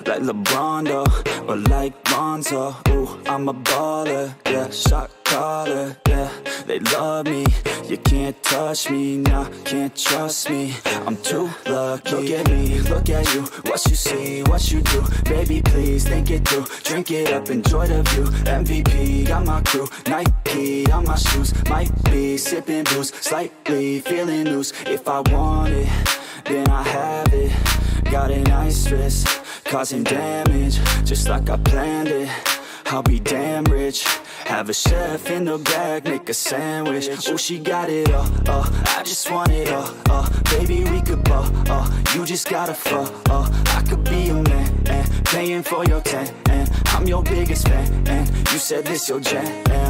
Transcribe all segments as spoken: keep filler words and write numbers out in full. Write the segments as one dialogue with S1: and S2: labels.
S1: like LeBron though, or like Lonzo. Ooh, I'm a baller, yeah, shot caller, yeah. They love me, you can't touch me, nah, can't trust me. I'm too lucky. Look at me, look at you, what you see, what you do. Baby, please think it through. Drink it up, enjoy the view. M V P, got my crew. Nike on my shoes. Might be sipping booze, slightly feeling loose. If I want it, then I have it. Got an ice wrist, causing damage, just like I planned it. I'll be damn rich. Have a chef in the back, make a sandwich. Oh, she got it all, uh, I just want it all, uh, baby, we could ball, uh, you just gotta fall, uh, I could be your man, and paying for your tan, and I'm your biggest fan, and you said this your jam,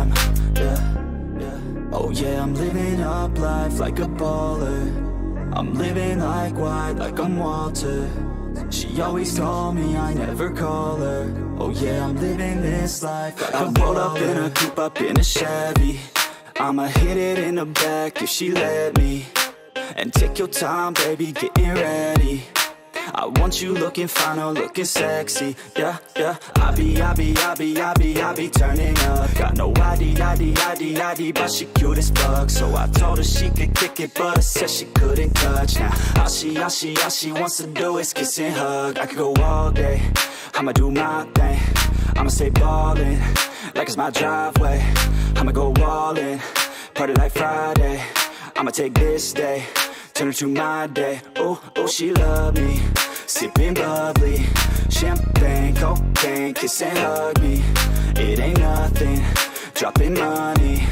S1: yeah, yeah. Oh yeah, I'm living up life like a baller. I'm living like white, like I'm Walter. She always call me, I never call her. Oh yeah, I'm living this life like I roll up in a coupe, up in a Chevy. I'ma hit it in the back if she let me. And take your time, baby, getting ready. I want you looking fine or looking sexy. Yeah, yeah. I be, I be, I be, I be, I be turning up. Got no I D, I D, I D, I D, but she cute as fuck. So I told her she could kick it, but I said she couldn't touch. Now all she, all she, all she wants to do is kiss and hug. I could go all day, I'ma do my thing. I'ma stay ballin', like it's my driveway. I'ma go all in, party like Friday. I'ma take this day, turn it to my day. Oh, oh, she love me, sipping bubbly, champagne, cocaine, kiss and hug me. It ain't nothing, dropping money.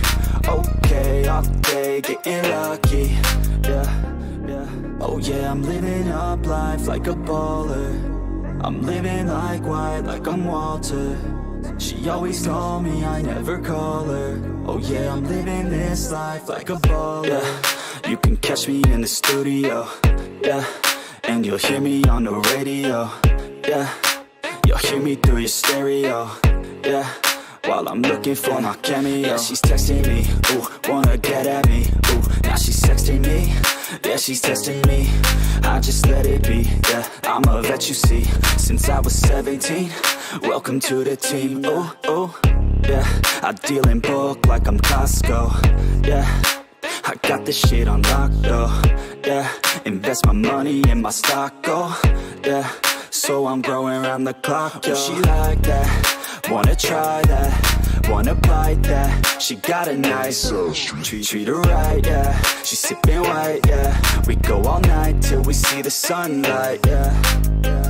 S1: Okay, all day, getting lucky. Yeah, yeah. Oh yeah, I'm living up life like a baller. I'm living like white, like I'm Walter. She always call me, I never call her. Oh yeah, I'm living this life like a baller. Yeah. You can catch me in the studio, yeah, and you'll hear me on the radio, yeah. You'll hear me through your stereo, yeah, while I'm looking for my cameo. Yeah, she's texting me, ooh, wanna get at me, ooh. Now she's texting me, yeah, she's testing me. I just let it be, yeah, I'm a vet, you see. Since I was seventeen, welcome to the team, ooh, ooh. Yeah, I deal in bulk like I'm Costco, yeah. I got this shit on lock though, yeah. Invest my money in my stock, oh, yeah. So I'm growing around the clock, yo. She like that, wanna try that, wanna bite that. She got a nice treat, treat her right, yeah. She sipping white, yeah. We go all night till we see the sunlight, yeah,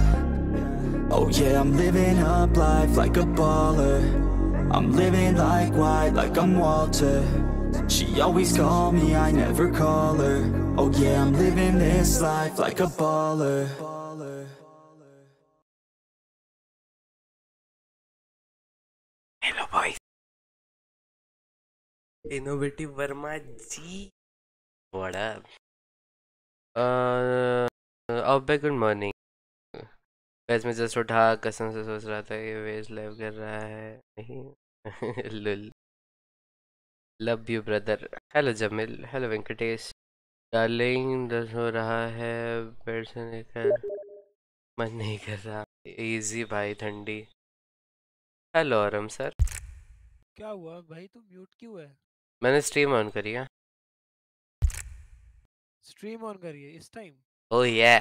S1: yeah. Oh yeah, I'm living up life like a baller. I'm living like white, like I'm Walter. She always call me, I never call her. Oh yeah, I'm living this life like a baller.
S2: Hello boys. Innovative Verma ji. What up? Uh, अब पे good morning. वैसे मैं just उठा, कसम से सोच रहा था ये वेज लाइव कर रहा है नहीं. Lol. Love you brother. Hello Jamil. Hello Venkatesh. Darling दस हो रहा है, बेड से निकल मन नहीं कर रहा. इजी भाई, ठंडी. हेलो आरम सर.
S3: क्या हुआ भाई, तू म्यूट क्यों है?
S2: मैंने स्ट्रीम ऑन करी है.
S3: स्ट्रीम ऑन करी है इस टाइम?
S2: ओह या.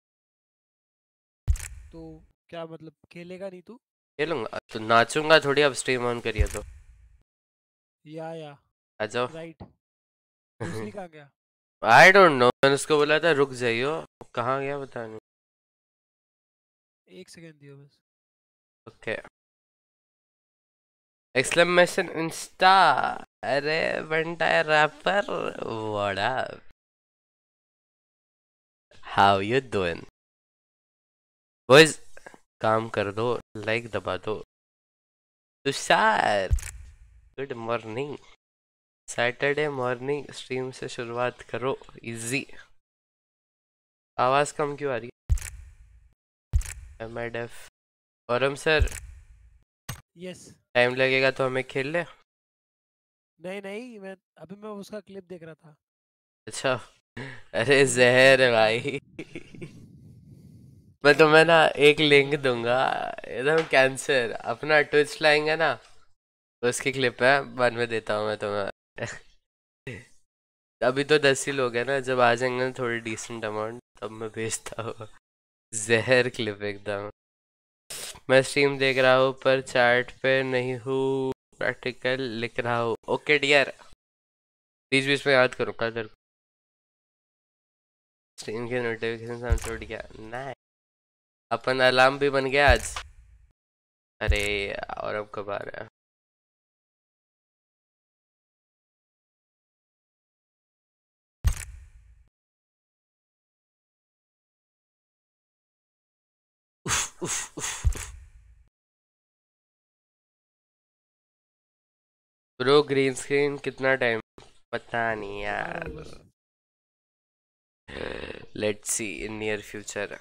S3: तो क्या मतलब खेलेगा नहीं तू?
S2: खेलूंगा तो नाचूंगा थोड़ी. अब स्ट्रीम ऑन करिए तो
S3: या या
S2: आ जाओ.
S3: राइट. दूसरी कहाँ गया?
S2: I don't know. मैंने उसको बोला था रुक जाइयो, कहाँ गया पता नहीं.
S3: एक सेकंड दियो बस.
S2: ओके. Exclamation insta. अरे बंटा rapper. What up, how you doing boys? काम कर दो, लाइक दबा दो. Tushar good morning. Saturday morning stream से शुरुआत करो. इजी. आवाज कम क्यों आ रही है? Am I deaf. औरम सर.
S3: यस.
S2: टाइम लगेगा तो हमें खेल ले.
S3: नहीं नहीं, मैं अभी मैं उसका क्लिप देख रहा था.
S2: अच्छा. अरे जहर है भाई. मैं
S3: क्या
S2: तुम्हें ना
S3: बोला?
S2: एक लिंक दूंगा, एकदम कैंसर। अपना ट्विच लाएंगे ना, उसकी क्लिप है, बाद में देता हूँ मैं तुम्हें। अभी तो दस ही लोग हैं ना, जब आ जाएंगे ना थोड़ी डिसेंट अमाउंट, तब मैं भेजता हूँ। जहर क्लिप एकदम। मैं स्ट्रीम देख रहा हूँ पर चैट पे नहीं हूँ, प्रैक्टिकल लिख रहा हूँ। ओके डियर, बीच बीच में याद करो कल तेरे को। स्ट्रीम के नोटिफिकेशन ऑन छोड़ गया ना। अपन अलार्म भी बन गया आज। अरे और अब कब आ रहा है? उफ, उफ, उफ। ब्रो ग्रीन स्क्रीन कितना टाइम? पता नहीं
S3: आ रहा हूँ
S2: यार।
S3: बस।
S2: Let's see in near future,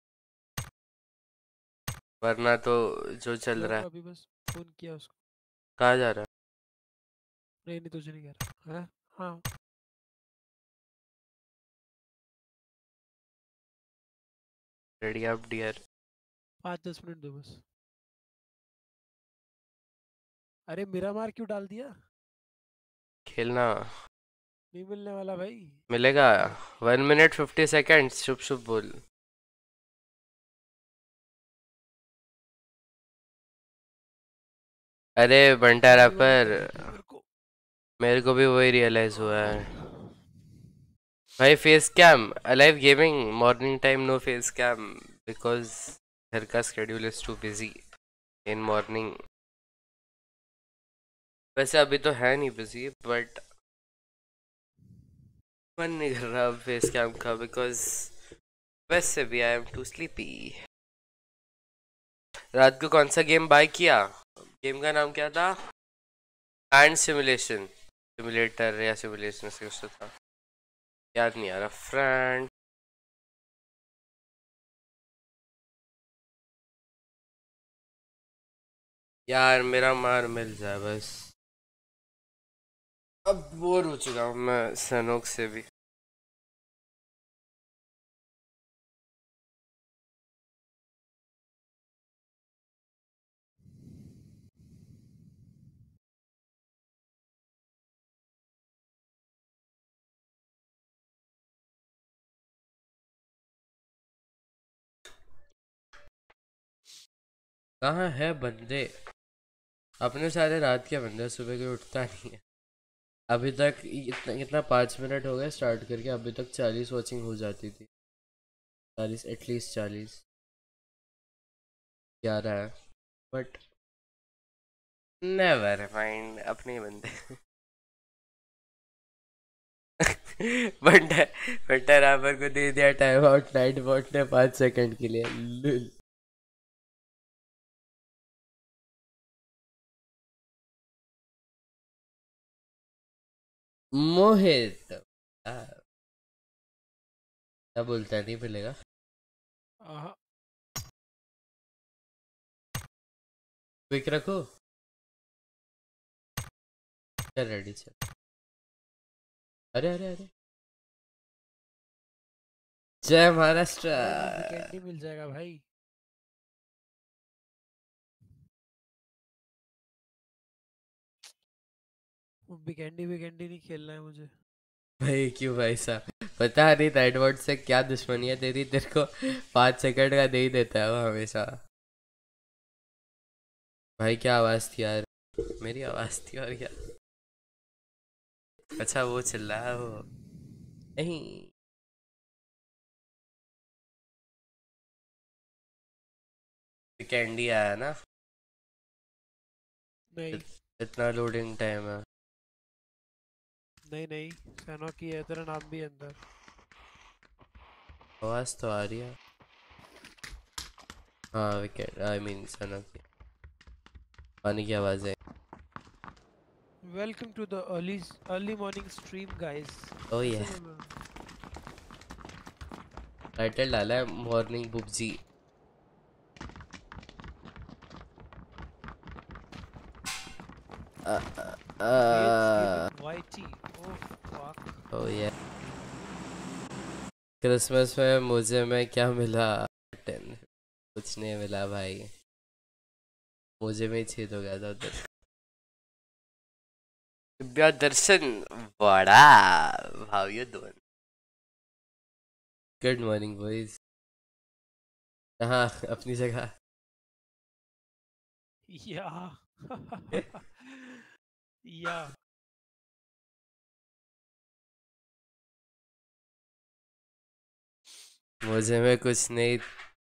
S2: वरना तो जो चल रहा है।
S3: जाऊंगा अभी, बस फोन किया उसको।
S2: कहाँ जा रहा
S3: नहीं नहीं, तुझे नहीं कह रहा। हाँ हाँ।
S2: है? Ready up dear.
S3: पाँच दस मिनट दो बस। अरे मेरा मार क्यों डाल दिया?
S2: खेलना
S3: नहीं मिलने वाला भाई।
S2: मिलेगा। वन मिनट फिफ्टी सेकेंड्स, शुभ शुभ बोल। अरे बंटा
S3: रिवाइव ऑन
S2: रैपर,
S3: करनी थी मेरे को।
S2: मेरे को भी वही रियलाइज हुआ है भाई। Face cam alive gaming morning time, no face cam because घर का schedule is too busy in morning. वैसे अभी तो है नहीं बिजी, बट मन नहीं कर रहा अब फेस कैम का, बिकॉज वैसे भी आई एम टू स्लीपी। रात को कौन सा गेम बाय किया? गेम का नाम क्या था? एंड सिमुलेशन, सिमुलेटर या सिमुलेशन से कुछ तो था, याद नहीं आ रहा फ्रेंड। यार मेरा मार मिल जाए बस। अब बोर हो चुका हूँ मैं सनोक से भी। कहाँ है बंदे? अपने सारे रात के बंदे, सुबह कोई उठता नहीं है। अभी तक इतना कितना पाँच मिनट हो गए स्टार्ट करके, अभी तक चालीस वॉचिंग हो जाती थी। चालीस एटलीस्ट चालीस। ग्यारह है, बट नेवर माइंड, अपने ही बंदे। बंटा बंटा राबर को दे दिया टाइम आउट नाइट बॉट ने पाँच सेकंड के लिए। लुल। मोहित आ, क्या बोलता है, नहीं मिलेगा?
S3: आहा।
S2: क्विक रखो, चल रेडी चल। अरे अरे अरे, जय महाराष्ट्र।
S3: अरे वो वीकेंड ही मिल जाएगा भाई। वो वीकेंडी वीकेंडी नहीं खेलना है मुझे।
S2: भाई क्यों भाई साहब, पता नहीं नाइटबॉट से क्या दुश्मनी है तेरी, तेरे को पाँच सेकंड का दे ही देता है वो हमेशा। भाई क्या आवाज थी यार? मेरी आवाज थी और क्या? अच्छा वो चिल्ला है वो। नहीं, कैंडी आया ना।
S3: नहीं
S2: इत, इतना लोडिंग टाइम है।
S3: नहीं नहीं, सैनो की है, तेरा नाम भी है अंदर।
S2: आवाज तो आ रही है। हाँ विकेट, आई मीन सना की पानी की आवाज है।
S3: Welcome to the early early morning stream guys.
S2: ओ ये
S3: ऐसे बोलो।
S2: टाइटल डाला है morning PUBG.
S3: Vets gaming YT. Oh fuck.
S2: ओ ये क्रिसमस में मुझे में क्या मिला? टेन नहीं मिला भाई, मुझे में ही छेद हो गया था उधर। दिव्या दर्शन, बड़ा how you doing? Good morning boys. हाँ अपनी जगह।
S3: या या
S2: मुझे में कुछ नहीं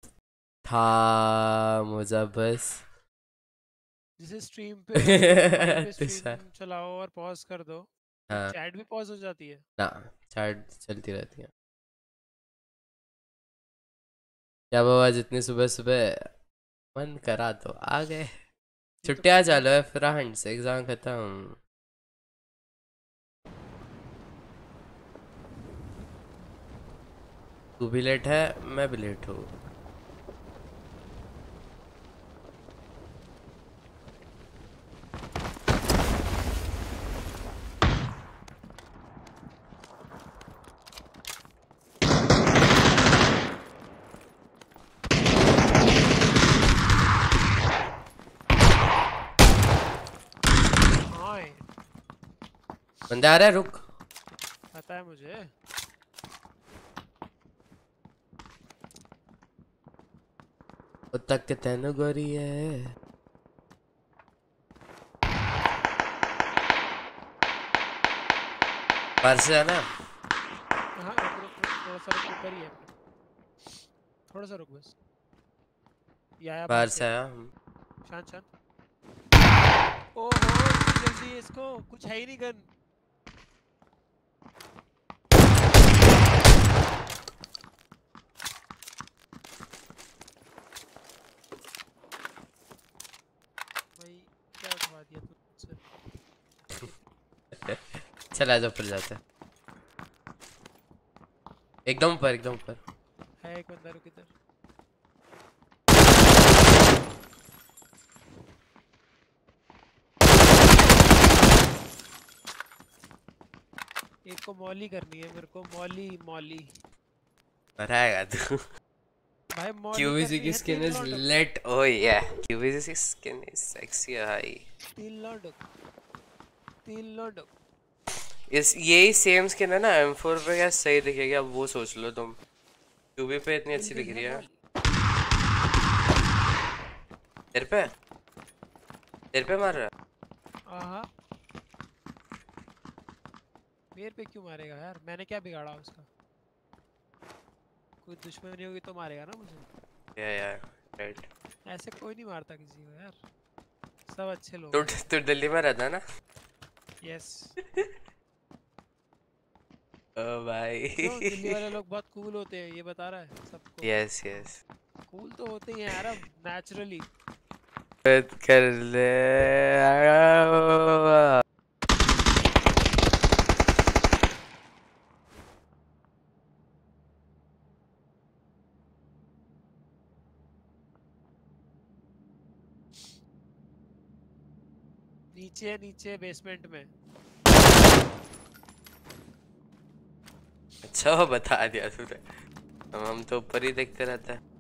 S2: था, मुझे बस
S3: जैसे स्ट्रीम पे वाई पे
S2: तुषार।
S3: स्ट्रीम चलाओ और पॉज कर दो तो
S2: हाँ
S3: चैट भी पॉज हो जाती है।
S2: ना, चैट चलती रहती है। क्या बाबा, जितनी सुबह सुबह मन करा तो आ गए।
S3: ये तो
S2: छुट्टियां
S3: पता
S2: चालू
S3: है।
S2: है, फ्रेंड्स एग्जाम खत्म। तू भी लेट है, मैं भी लेट हूँ।
S3: हाँ
S2: बंदे आ रहा है, रुक।
S3: पता है मुझे।
S2: वो तक के तेनु गोरी है। बाहर से आना।
S3: हाँ रुक रुक रुक थोड़ा सा रुक, ऊपर ही है अपने, थोड़ा सा रुक बस। या आया बाहर
S2: बाहर
S3: से।
S2: से आया हम।
S3: शांत शांत। ओहो इतनी जल्दी इसको कुछ है ही नहीं गन। भाई क्या उठवा दिया तू मुझसे।
S2: चला जा, ऊपर जाते हैं। एकदम ऊपर, एकदम ऊपर।
S3: है एक बंदा, रुक इधर। एक को मॉली करनी है मेरे को, मॉली मॉली।
S2: बनाएगा तू।
S3: भाई मॉली
S2: क्यूबीसी
S3: करनी
S2: की
S3: है
S2: स्किन
S3: तीन
S2: इज
S3: लौंडों
S2: लेट, ओह या क्यूबीसी की स्किन इज सेक्सी भाई।
S3: तीन लौंडों तीन लौंडों।
S2: इस यही सेम स्किन है ना एम फोर पे, क्या सही दिखेगी, अब वो सोच लो तुम। क्यूबी पे इतनी
S3: मिल
S2: अच्छी
S3: गई
S2: दिख
S3: है
S2: रही है।
S3: मॉली।
S2: तेरे पे तेरे पे मार रहा है।
S3: आहा मेरे पे क्यों मारेगा यार, मैंने क्या बिगाड़ा उसका। कोई दुश्मनी होगी तो मारेगा ना मुझे।
S2: या या राइट।
S3: ऐसे कोई नहीं मारता किसी को यार, सब अच्छे लोग
S2: तू
S3: हैं।
S2: तू दिल्ली में रहता है ना?
S3: यस।
S2: ओ भाई।
S3: क्यों दिल्ली वाले लोग बहुत कूल होते हैं ये बता रहा है सबको।
S2: Yes yes.
S3: कूल तो होते ही हैं यार अब नेचुरली।
S2: कर ले।
S3: नीचे नीचे बेसमेंट में।
S2: अच्छा वो बता दिया तूने, हम हम तो ऊपर ही देखते रहते हैं।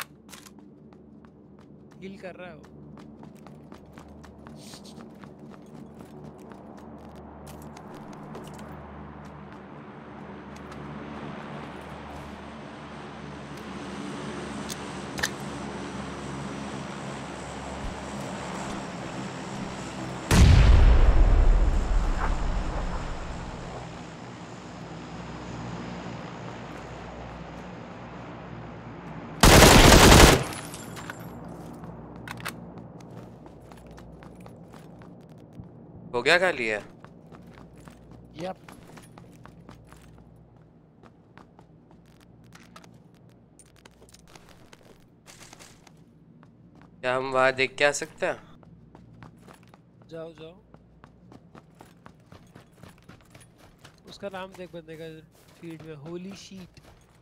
S3: हील कर रहा है वो।
S2: हो गया खा लिया?
S3: यप।
S2: क्या हम वहाँ देख के आ सकते हैं?
S3: जाओ जाओ। उसका नाम देख बंदे का फीड में, होली शीट।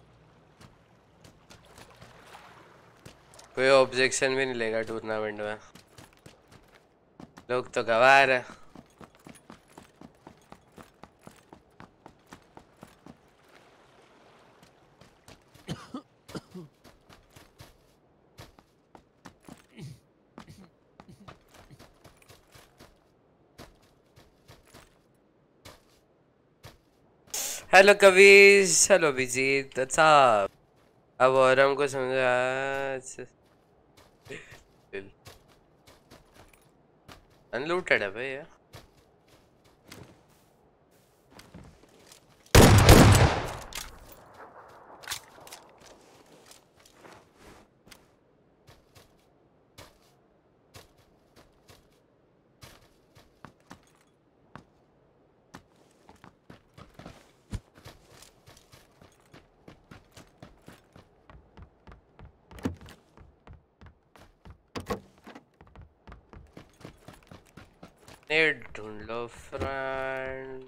S2: कोई ऑब्जेक्शन भी नहीं लेगा टूर्नामेंट में, लोग तो गवार है। Hello Kavish, hello Abhijeet. अच्छा अब और हमको समझा अनलूटेड है भाई। नेट ढूंढ लो friend.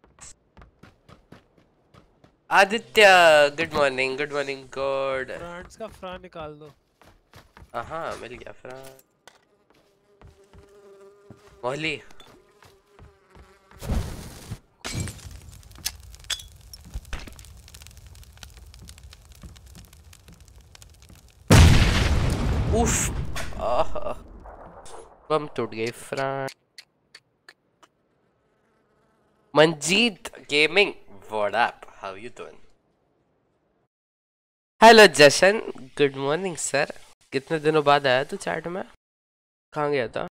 S2: Aditya good morning, good morning god.
S3: France का फ्रान निकाल दो।
S2: हाँ मिल गया फ्रान। मोहली उफ बम टूट गई फ्रान। Manjeet gaming what up, how you doing? Hello Jashan, good morning sir. कितने दिनों बाद आया तू चैट में, कहाँ गया था?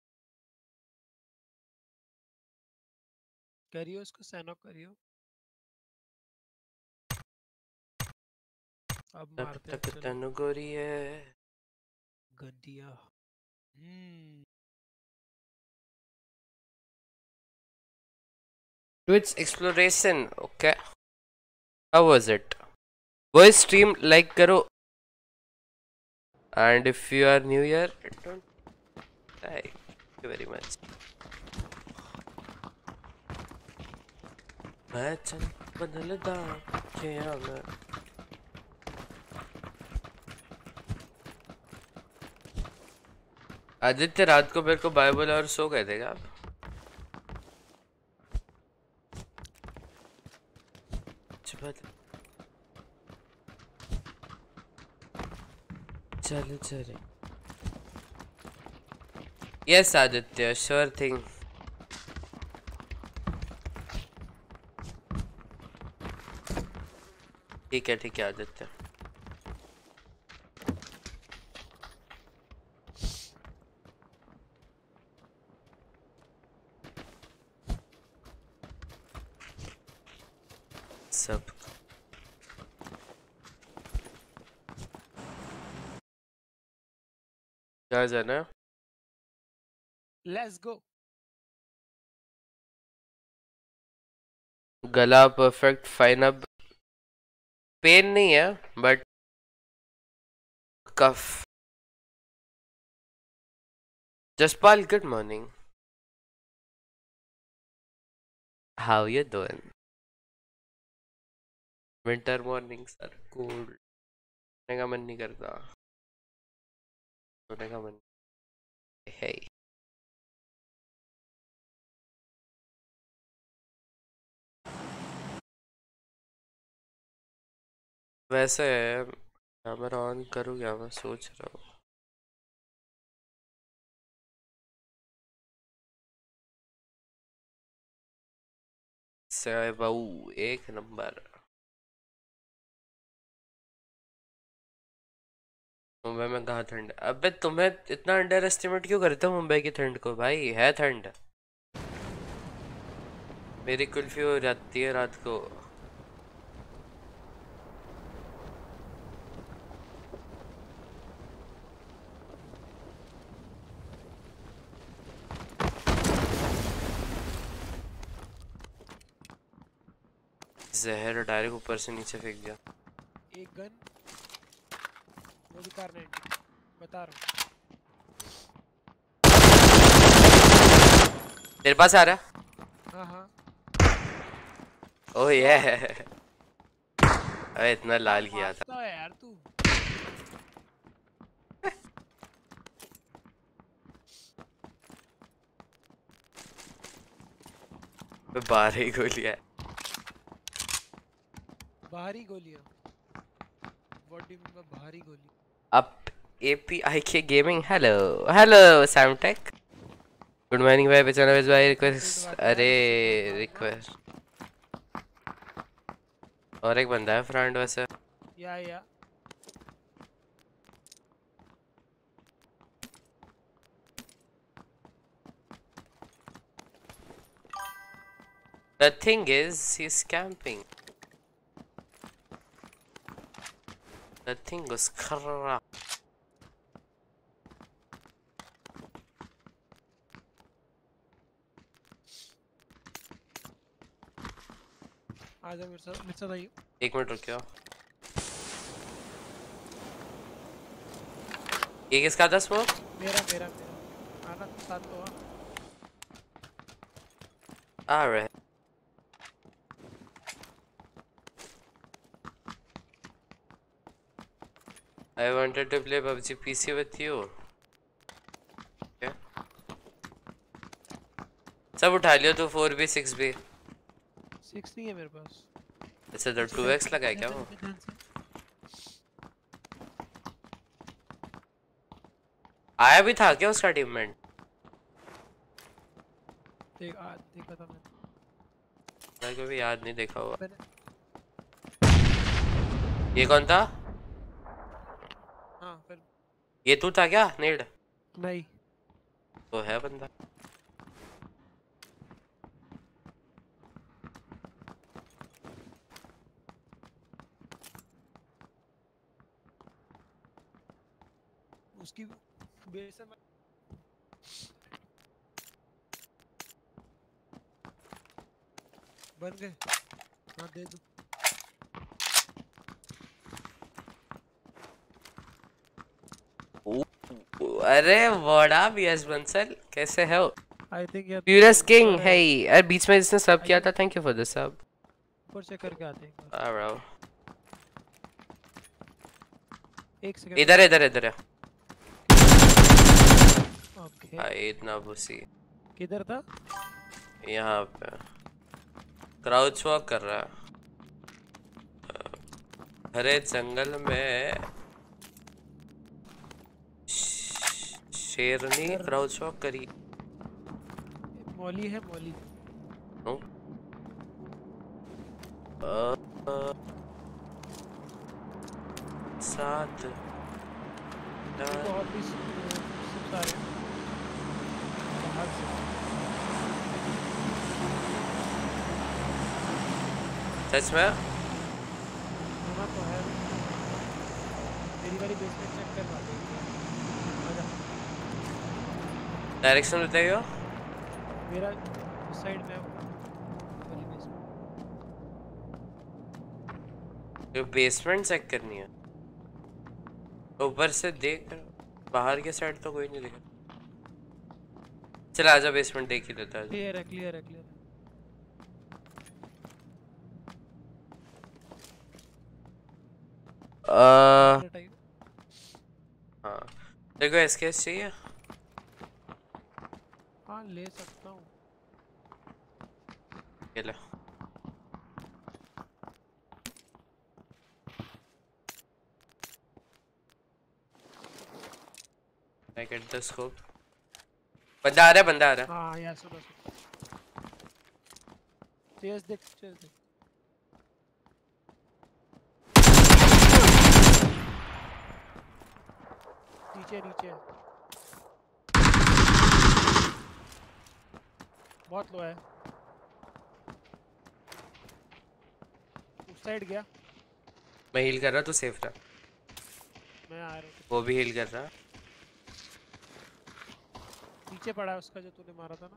S3: करियो उसको सैनो करियो। अब मारते हैं चलो।
S2: तनु गोरी है
S3: गंदिया। हम्म
S2: Twitch exploration, okay. How was it? वो stream like करो, and if you are new here, don't like. Thank you very much. मैं चल बदलदा क्या मैं आदित्य रात को मेरे को बाय बोला और सो गए थे क्या आप? चलो चले। Yes Aditya, sure thing. ठीक है ठीक है आदित्य। सब क्या जाना है?
S3: Let's go.
S2: गला परफेक्ट फाइन। अब पेन नहीं है but cough. Jaspal good morning, how you doing? Winter morning sir, cool. सोने का मन नहीं करता, सोने का मन है। वैसे कैमरा ऑन करूँ क्या, मैं सोच रहा हूँ। बाऊ एक नंबर। मुंबई में कहाँ ठंड है? अबे तुम्हें इतना अंडर एस्टिमेट क्यों करते हो मुंबई की ठंड को? भाई है ठंड। मेरी कुल्फी हो जाती है रात को। जहर डायरेक्ट ऊपर से नीचे फेंक दिया।
S3: एक गन वो भी कार नाइनटी बता रहा हूँ।
S2: तेरे पास आ रहा?
S3: हाँ हाँ।
S2: ओह ये अबे इतना लाल किया था
S3: यार तू।
S2: बाहर ही गोलियां,
S3: बाहरी गोलियां। What do you mean by बाहरी गोली?
S2: अप एपीआई के gaming. Hello hello Samtech, good morning भाई। पहचाना भाई रिक्वेस्ट। अरे रिक्वेस्ट और एक बंदा है फ्रंट वैसे।
S3: या या
S2: The thing is, he's camping. The thing was crap.
S3: आजा मेरे साथ मेरे साथ आइए।
S2: एक मिनट रुकियो। ये किसका था स्मोक?
S3: मेरा मेरा मेरा आना साथ तो आ।
S2: Alright. I wanted to play P U B G P C with you. Okay. सब उठा लियो तो four B six B.
S3: Six नहीं है मेरे पास।
S2: अच्छा तो टू एक्स लगा है क्या वो? आया भी था क्या उसका टीममेट?
S3: देख आ देखा था मैंने।
S2: मेरे को भी याद नहीं देखा हुआ।
S3: मैंने
S2: ये कौन था?
S3: हाँ फिर
S2: ये तू था क्या नेड?
S3: नहीं
S2: तो है बंदा।
S3: उसकी बेस है। बन गए। हाँ दे दो।
S2: अरे वड़ा बीएस बंसल कैसे हो?
S3: आई थिंक यार
S2: प्यूरस किंग हे यार बीच में जिसने सब किया था थैंक यू फॉर द सब।
S3: ऊपर चेक करके आते हैं।
S2: ब्रो
S3: एक सेकंड
S2: इधर इधर इधर है।
S3: ओके
S2: भाई इतना बुसी
S3: किधर था?
S2: यहाँ पे क्राउच वॉक कर रहा है हरे जंगल में। शेरनी क्राउच वॉक करी।
S3: मौली है मौली।
S2: नो साथ
S3: और भी सब सारे बाहर से।
S2: सच में
S3: होना तो है। मेरी वाली बेसमेंट चेक करवा देंगे। आजा
S2: डायरेक्शन बताइए।
S3: मेरा उस साइड में वाली बेसमेंट।
S2: जो बेसमेंट चेक करनी है ऊपर से देख बाहर के साइड तो कोई नहीं दिखा। चल आजा बेसमेंट देख ही लेता है।
S3: क्लियर है क्लियर है क्लियर है।
S2: अह हाँ देखो एसकेएस चाहिए।
S3: हाँ ले सकता हूँ।
S2: ये ले I get the scope. बंदा आ रहा है बंदा आ रहा है।
S3: हाँ यार सुनो सुनो। चेस देख चेस देख। नीचे नीचे बहुत लो है। उस साइड गया।
S2: मैं हील कर रहा तू सेफ रहा।
S3: मैं आ रहा हूँ।
S2: वो भी हील कर रहा।
S3: नीचे पड़ा है उसका जो तूने मारा था ना।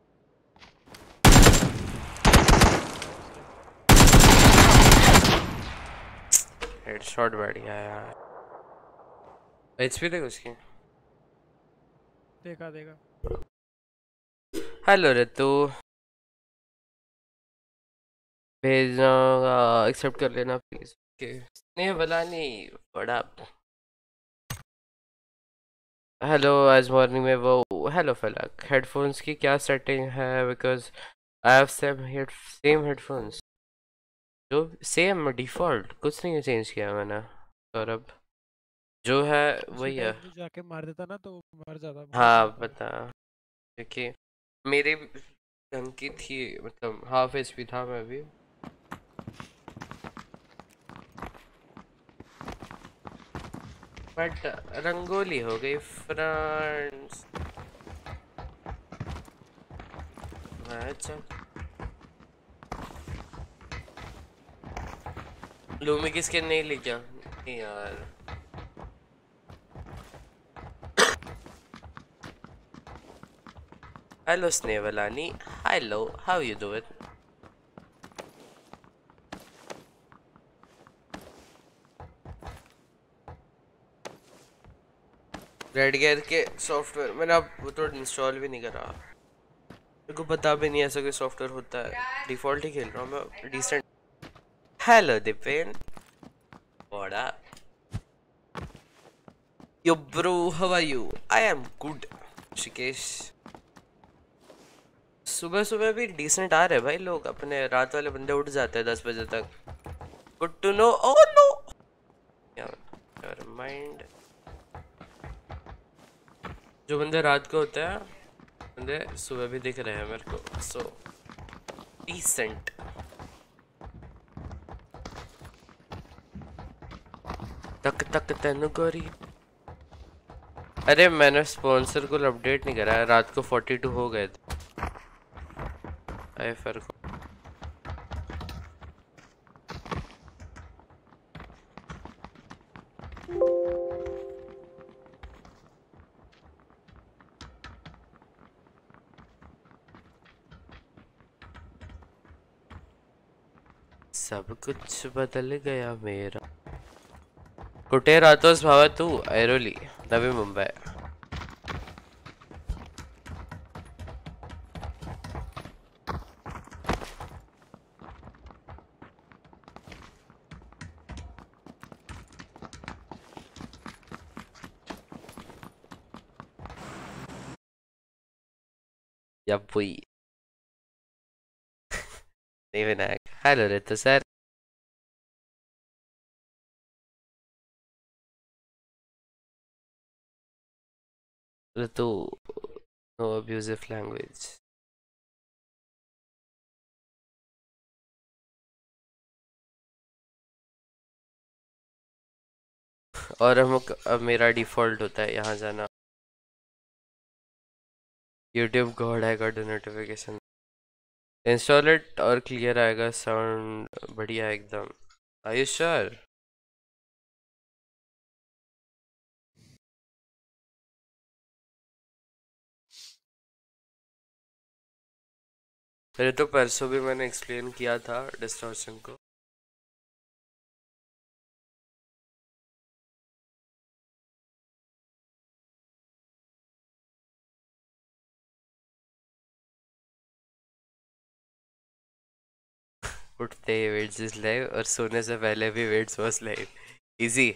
S2: हेडशॉट बढ़िया यार। एचपी देख उसकी।
S3: देखा देखा।
S2: हेलो रितु भेजना एक्सेप्ट कर लेना प्लीज। ओके नहीं बोला नहीं बड़ा। हेलो आज मॉर्निंग में वो हेलो फलक हेडफोन्स की क्या सेटिंग है because I have same head same headphones जो सेम डिफ़ॉल्ट कुछ नहीं चेंज किया मैंने सौरभ जो है वही है।
S3: जाके मार देता ना तो मर जाता।
S2: हाँ बता क्योंकि मेरे ढंग की थी मतलब हाफ एच पी था मैं भी बट रंगोली हो गई फ्रेंड्स। अच्छा लूमी की स्किन नहीं ली क्या? नहीं यार। हेलो स्नेवलानी, hello, how you doing? Red gear के सॉफ्टवेयर मैंने अब वो तो इंस्टॉल भी नहीं करा, मेरे को पता भी नहीं ऐसा कोई सॉफ्टवेयर होता है, डिफॉल्ट ही खेल रहा हूँ मैं decent. Hello Deepen, what up yo bro, how are you? I am good Shikesh. सुबह सुबह भी डिसेंट आ रहे भाई लोग अपने, रात वाले बंदे उठ जाते हैं दस बजे तक। Good to know. Oh no यार माइंड, जो बंदे रात को होते हैं बंदे सुबह भी दिख रहे हैं मेरे को, सो डिसेंट। तक तक तेनु गोरी। अरे मैंने स्पॉन्सर को अपडेट नहीं करा है, रात को बयालीस हो गए थे। आए फर्क सब कुछ बदल गया मेरा। कुटे रातोस भावा तू Airoli Navi Mumbai. Yep, we. Even I. Hello, Ritu sir. Ritu, no abusive language. और हम अब मेरा डिफॉल्ट होता है यहाँ जाना। YouTube गॉड आएगा डो नोटिफिकेशन इंस्टॉल इट और क्लियर आएगा साउंड बढ़िया एकदम। Are you sure? अरे तो परसों भी मैंने एक्सप्लेन किया था डिस्टॉर्शन को। उठते ही वेट्स इज लाइव और सोने से पहले भी vets was live. Easy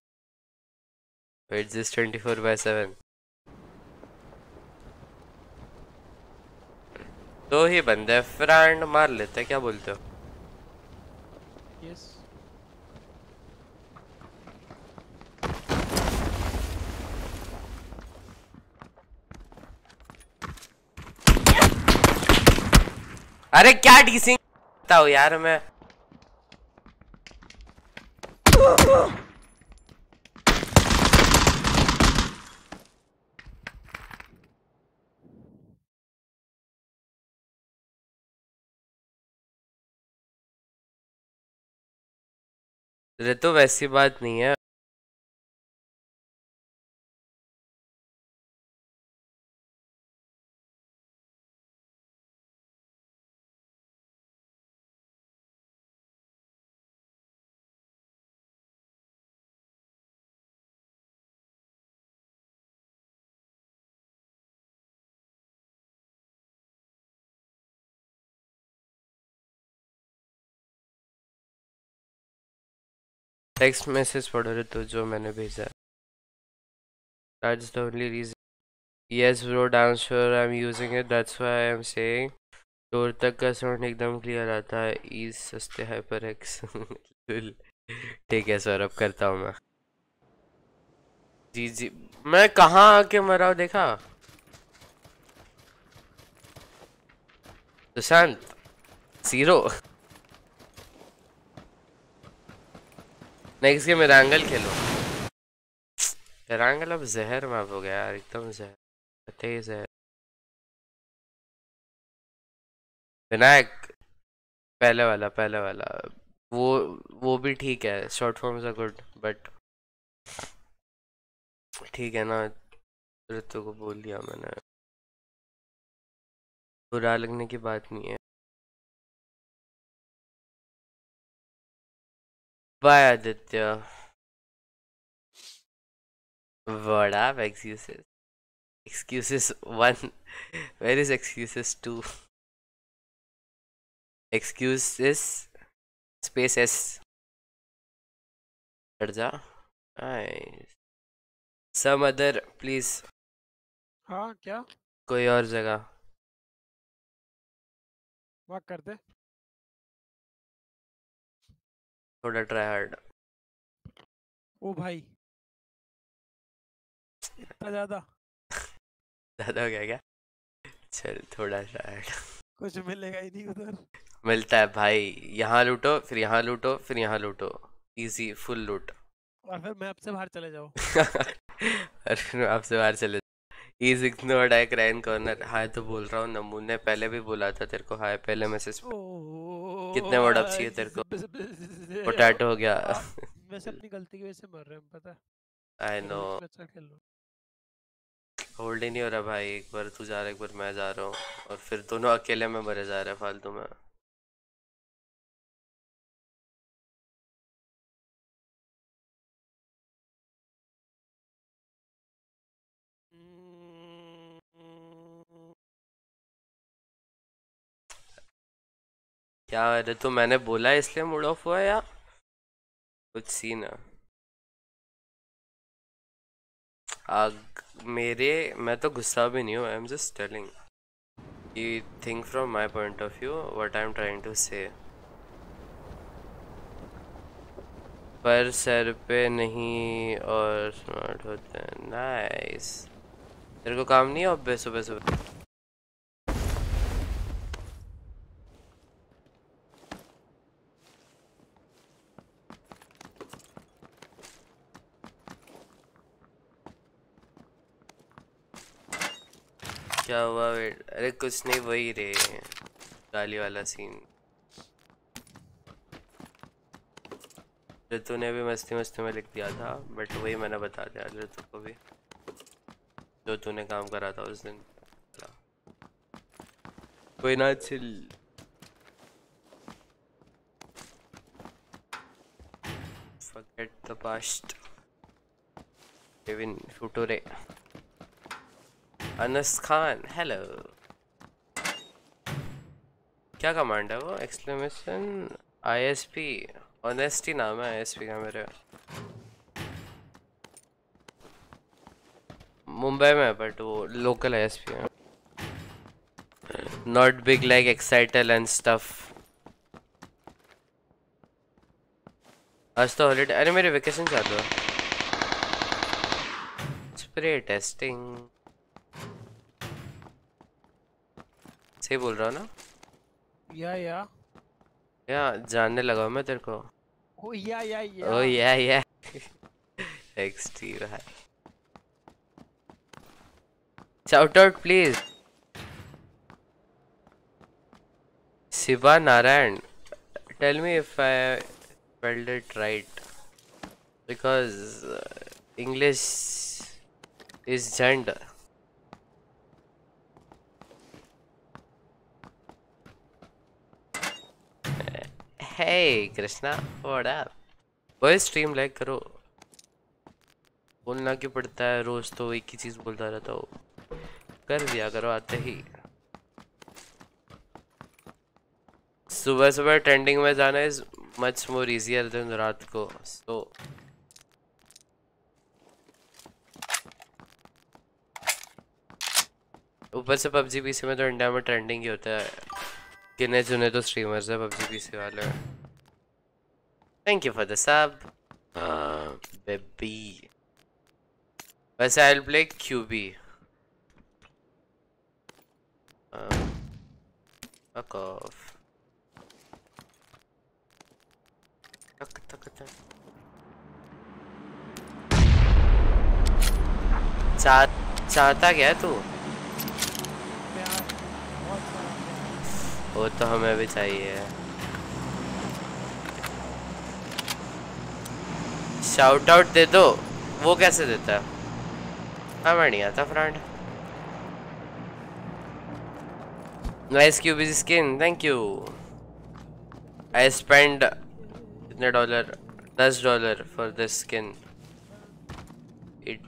S2: vets is twenty four by seven. दो ही बंदे फ्रेंड मार लेते, क्या बोलते हो?
S3: यस
S2: अरे क्या डीसिंग बताओ यार मैं। अरे तो वैसी बात नहीं है। टेक्स्ट मैसेज पढ़ रहे तो जो मैंने भेजा। That's the only reason. Yes bro, damn sure I'm using it. That's why I'm saying. Door तक का साउंड एकदम क्लियर आता है। इज सस्ते हाइपर एक्स। ठीक है सर, अब करता हूँ मैं। जी जी मैं कहाँ आके मरा हूँ देखा? सुशांत जीरो। नेक्स्ट गेम मेरा एंगल खेलो। ट्रायंगल अब जहर मैप हो गया यार, एकदम जहर, तेज है। विनायक, पहले वाला पहले वाला वो वो भी ठीक है, short forms are good but ठीक है ना। ऋतु को बोल दिया मैंने, बुरा लगने की बात नहीं है। Bye Aditya. What up excuses? Excuses one. Where is excuses two? Excuses space S. हट जा। Nice. Some other please.
S3: हाँ क्या
S2: कोई और जगह।
S3: वहाँ कर दे।
S2: थोड़ा ट्राई हार्ड।
S3: ओ भाई इतना ज्यादा
S2: ज़्यादा हो गया क्या? चल थोड़ा ट्राई हार्ड।
S3: कुछ मिलेगा ही नहीं उधर।
S2: मिलता है भाई, यहाँ लूटो फिर यहाँ लूटो फिर यहाँ लूटो, इजी फुल लूट।
S3: और फिर मैप से बाहर चले जाओ।
S2: और फिर आपसे बाहर चले। He's ignored I cry in corner। हाय तो बोल रहा हूँ, नमून ने पहले भी बोला था तेरे को हाय, पहले मैसेज। कितने वर्ड अप चाहिए तेरे को? पोटैटो हो गया।
S3: वैसे अपनी गलती की वजह से मर रहे हैं पता है।
S2: I know.
S3: अच्छा खेल लो।
S2: होल्ड ही नहीं हो रहा भाई, एक बार तू जा रहा है एक बार मैं जा रहा हूँ, और फिर दोनों अकेले में मरे जा रहे हैं फालतू में। क्या अरे तो मैंने बोला इसलिए मूड ऑफ हुआ या कुछ सीन है? आग मेरे, मैं तो गुस्सा भी नहीं हूँ, I am just telling you think from my point of view what I am trying to say. पर सर पे नहीं और स्मार्ट होते हैं। नाइस। तेरे को काम नहीं है अब सुबह सुबह? क्या हुआ वेट? अरे कुछ नहीं, वही रे गाली वाला सीन। ऋतु ने भी मस्ती मस्ती में लिख दिया था बट वही मैंने बता दिया ऋतु को भी, जो तूने काम करा था उस दिन। कोई ना, chill. Forget the past. Live in future. Anas Khan, hello. क्या कमांड है वो? Exclamation I S P, honesty नाम है आई एस पी का मेरे। मुंबई में बट वो लोकल आई एस पी है, not big like Excitel and stuff. आज तो हॉलीडे। अरे मेरे वेकेशन चालू है। स्प्रे टेस्टिंग सही बोल रहा हूँ ना?
S3: या या
S2: या जानने लगा मैं तेरे को।
S3: ओ या या या
S2: ओ या या एक्सटी भाई। Shout out please. Shiva Narayan, tell me if I spelled it right because uh, English is gender. Hey Krishna, what up? वो स्ट्रीम लाइक करो, बोलना क्यों पड़ता है रोज, तो एक ही चीज बोलता रहता हो। कर दिया करो आते ही। सुबह सुबह ट्रेंडिंग में जाना is much more easier than रात को। सो ऊपर से पबजी पीसी में तो इंडिया में ट्रेंडिंग ही होता है, गिने चुने तो स्ट्रीमर्स है पबजी पीसी वाले। Thank you for the sub baby. वैसे I will play QB. Fuck off. तक तक तक चाह चाहता क्या है तू?
S3: प्यार, बहुत सारा प्यार।
S2: वो तो हमें भी चाहिए। शाउट आउट दे दो। वो कैसे देता है? हमें नहीं आता friend. Nice QB skin, thank you. I spend कितने डॉलर? दस dollar for this skin. It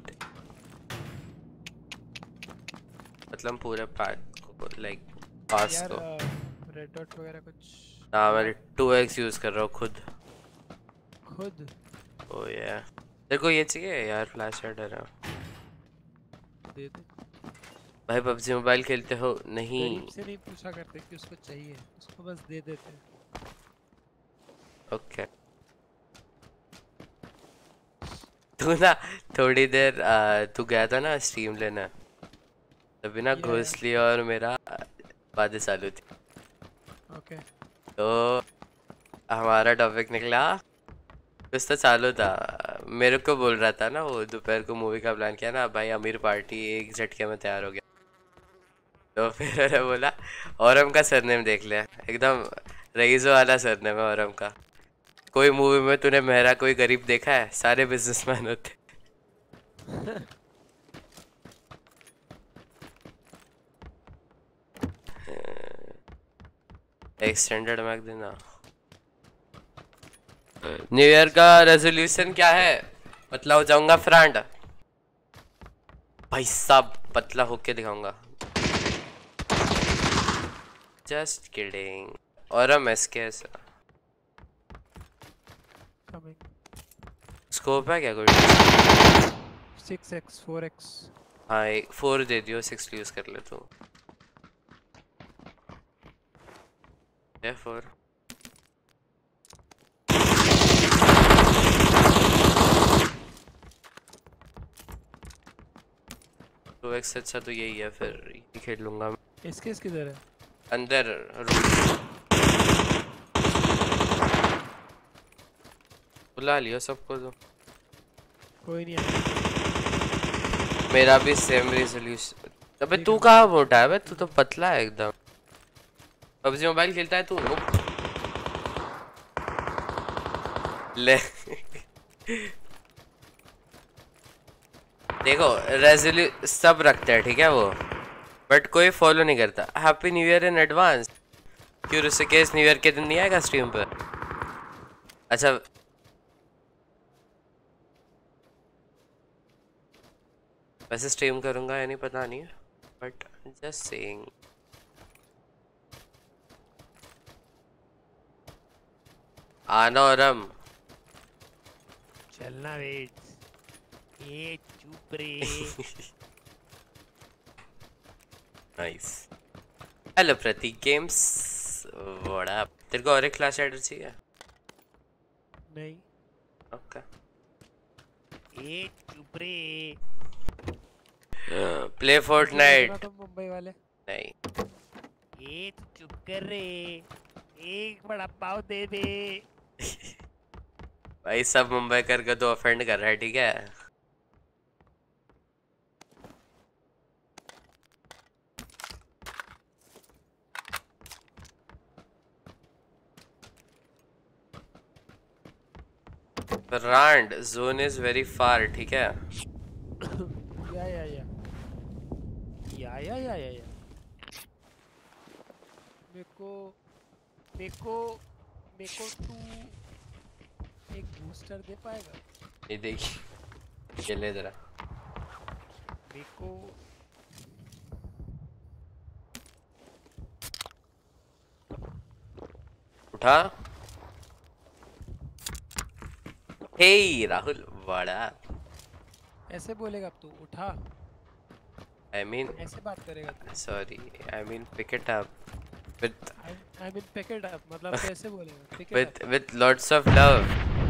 S2: मतलब पूरे पैक को लाइक पास
S3: यार
S2: को।
S3: रेड डॉट वगैरह कुछ?
S2: हाँ मैं टू एक्स यूज कर रहा हूँ खुद।
S3: खुद?
S2: ओ या तेरे को ये चाहिए यार? फ्लैश लाइट है ना?
S3: दे दे
S2: भाई पबजी मोबाइल खेलते हो? नहीं।
S3: गरीब से नहीं पूछा करते कि उसको चाहिए, उसको बस दे देते।
S2: ओके तू ना थोड़ी देर आ, तू गया था ना स्ट्रीम लेना, तभी ना घुस लिया और मेरा बातें चालू थी।
S3: ओके
S2: तो हमारा टॉपिक निकला, कुछ तो चालू था। मेरे को बोल रहा था ना वो दोपहर को मूवी का प्लान किया ना भाई, अमीर पार्टी एक झटके में तैयार हो गया। तो फिर मैंने बोला औरम का सरनेम देख लिया, एकदम रईसो वाला सरनेम है औरम का। कोई मूवी में तूने मेहरा कोई गरीब देखा है? सारे बिजनेसमैन होते। एक्सटेंडेड मैक देना। न्यू ईयर का रेजोल्यूशन क्या है? पतला हो जाऊंगा फ्रेंड। भाई साहब पतला होके दिखाऊंगा। Just kidding. औरम एसके स्कोप है क्या कोई?
S3: Six X four X.
S2: हाँ एक फोर दे दियो, सिक्स यूज कर ले तू। है फोर। टू एक्स अच्छा तो यही है, फिर यही खेल लूंगा मैं।
S3: इसके इसके किधर है?
S2: अंदर रूम बुला लियो सबको तो।
S3: कोई नहीं है।
S2: मेरा भी सेम रेजोल्यूशन। अबे तू कहाँ मोटा है? तू तो पतला है एकदम। पबजी मोबाइल खेलता है तू? ले देखो रेजोल्यू सब रखते हैं ठीक है वो, बट कोई फॉलो नहीं करता। Happy new year in advance. क्यों ऋषिकेश न्यू ईयर के दिन नहीं आएगा स्ट्रीम पर? अच्छा वैसे स्ट्रीम करूंगा या नहीं पता नहीं, बट जस्ट सेइंग। आना औरम।
S3: चलना वेट। ये चुप रे।
S2: Nice. Hello Prateek games. What up? तेरे को और एक क्लास एडर चाहिए?
S3: नहीं।
S2: ओके।
S3: ये चुप रे।
S2: Play Fortnite.
S3: तुम मुंबई वाले?
S2: नहीं।
S3: ये चुप कर रे। एक बड़ा पाव दे दे।
S2: भाई सब मुंबई करके तो ऑफेंड कर रहा है ठीक है। रांड जोन इज वेरी फार ठीक है।
S3: या या या या या या या या मेरे को मेरे को मेरे को तू एक बूस्टर दे पाएगा?
S2: ये देखिए ये ले जरा।
S3: मेरे को
S2: उठा। हे राहुल बड़ा
S3: ऐसे बोलेगा तू? उठा।
S2: I mean
S3: ऐसे बात करेगा तू?
S2: sorry I mean pick it up with
S3: I, I mean pick it up मतलब कैसे बोलेगा? pick it
S2: with
S3: up.
S2: with lots of love।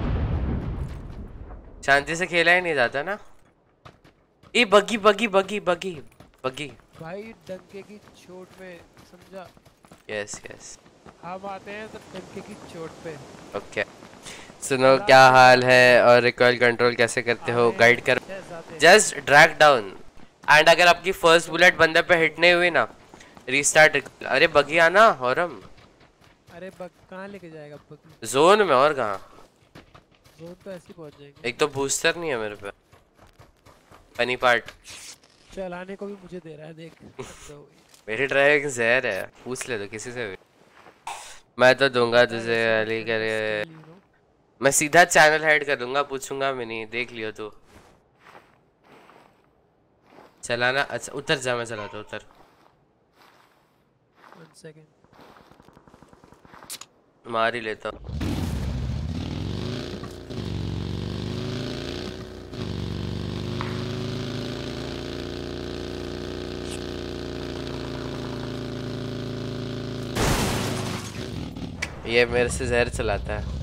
S2: शांति से खेला ही नहीं जाता ना। ये बगी बगी बगी बगी बगी
S3: भाई डंके की चोट में समझा?
S2: यस यस
S3: हम आते हैं तो डंके की चोट पे।
S2: ओके सुनो क्या हाल है और रिकॉइल कंट्रोल कैसे करते हो गाइड कर। जस्ट ड्रैग डाउन एंड अगर आपकी फर्स्ट बुलेट बंदे पे हिट नहीं हुई ना, रीस्टार्ट। अरे बगी आना और हम
S3: अरे बग कहाँ लेके जाएगा बगी?
S2: जोन में, और कहाँ?
S3: जोन तो ऐसे ही पहुंच जाएंगे।
S2: एक तो बूस्टर नहीं है मेरे पे। फनी पार्ट,
S3: चलाने को भी मुझे दे रहा है देख।
S2: मेरी ड्राइविंग जहर है, पूछ ले तो किसी से भी। मैं तो दूंगा तुझे अली करे, मैं सीधा चैनल हेड कर दूंगा, पूछूंगा मैं नहीं, देख लियो तू। चलाना अच्छा, उतर जा, मैं चलाता हूँ, उतर।
S3: वन सेकंड,
S2: मार ही लेता हूँ। ये मेरे से जहर चलाता है।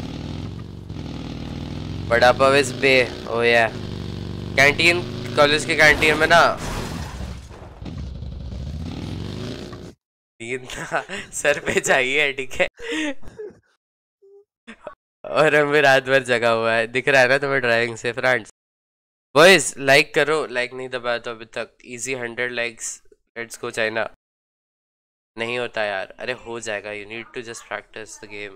S2: बड़ा पवेस बे, ओ या कैंटीन, कॉलेज के कैंटीन में ना तीन था, सर पे चाहिए, ठीक है। और हम भी रात भर जगा हुआ है, दिख रहा है ना तुम्हें ड्राइविंग से। फ्रेंड्स बॉयज लाइक करो, लाइक नहीं दबाया तो अभी तक। Easy hundred likes, let's go China. नहीं होता यार, अरे हो जाएगा, you need to just practice the game.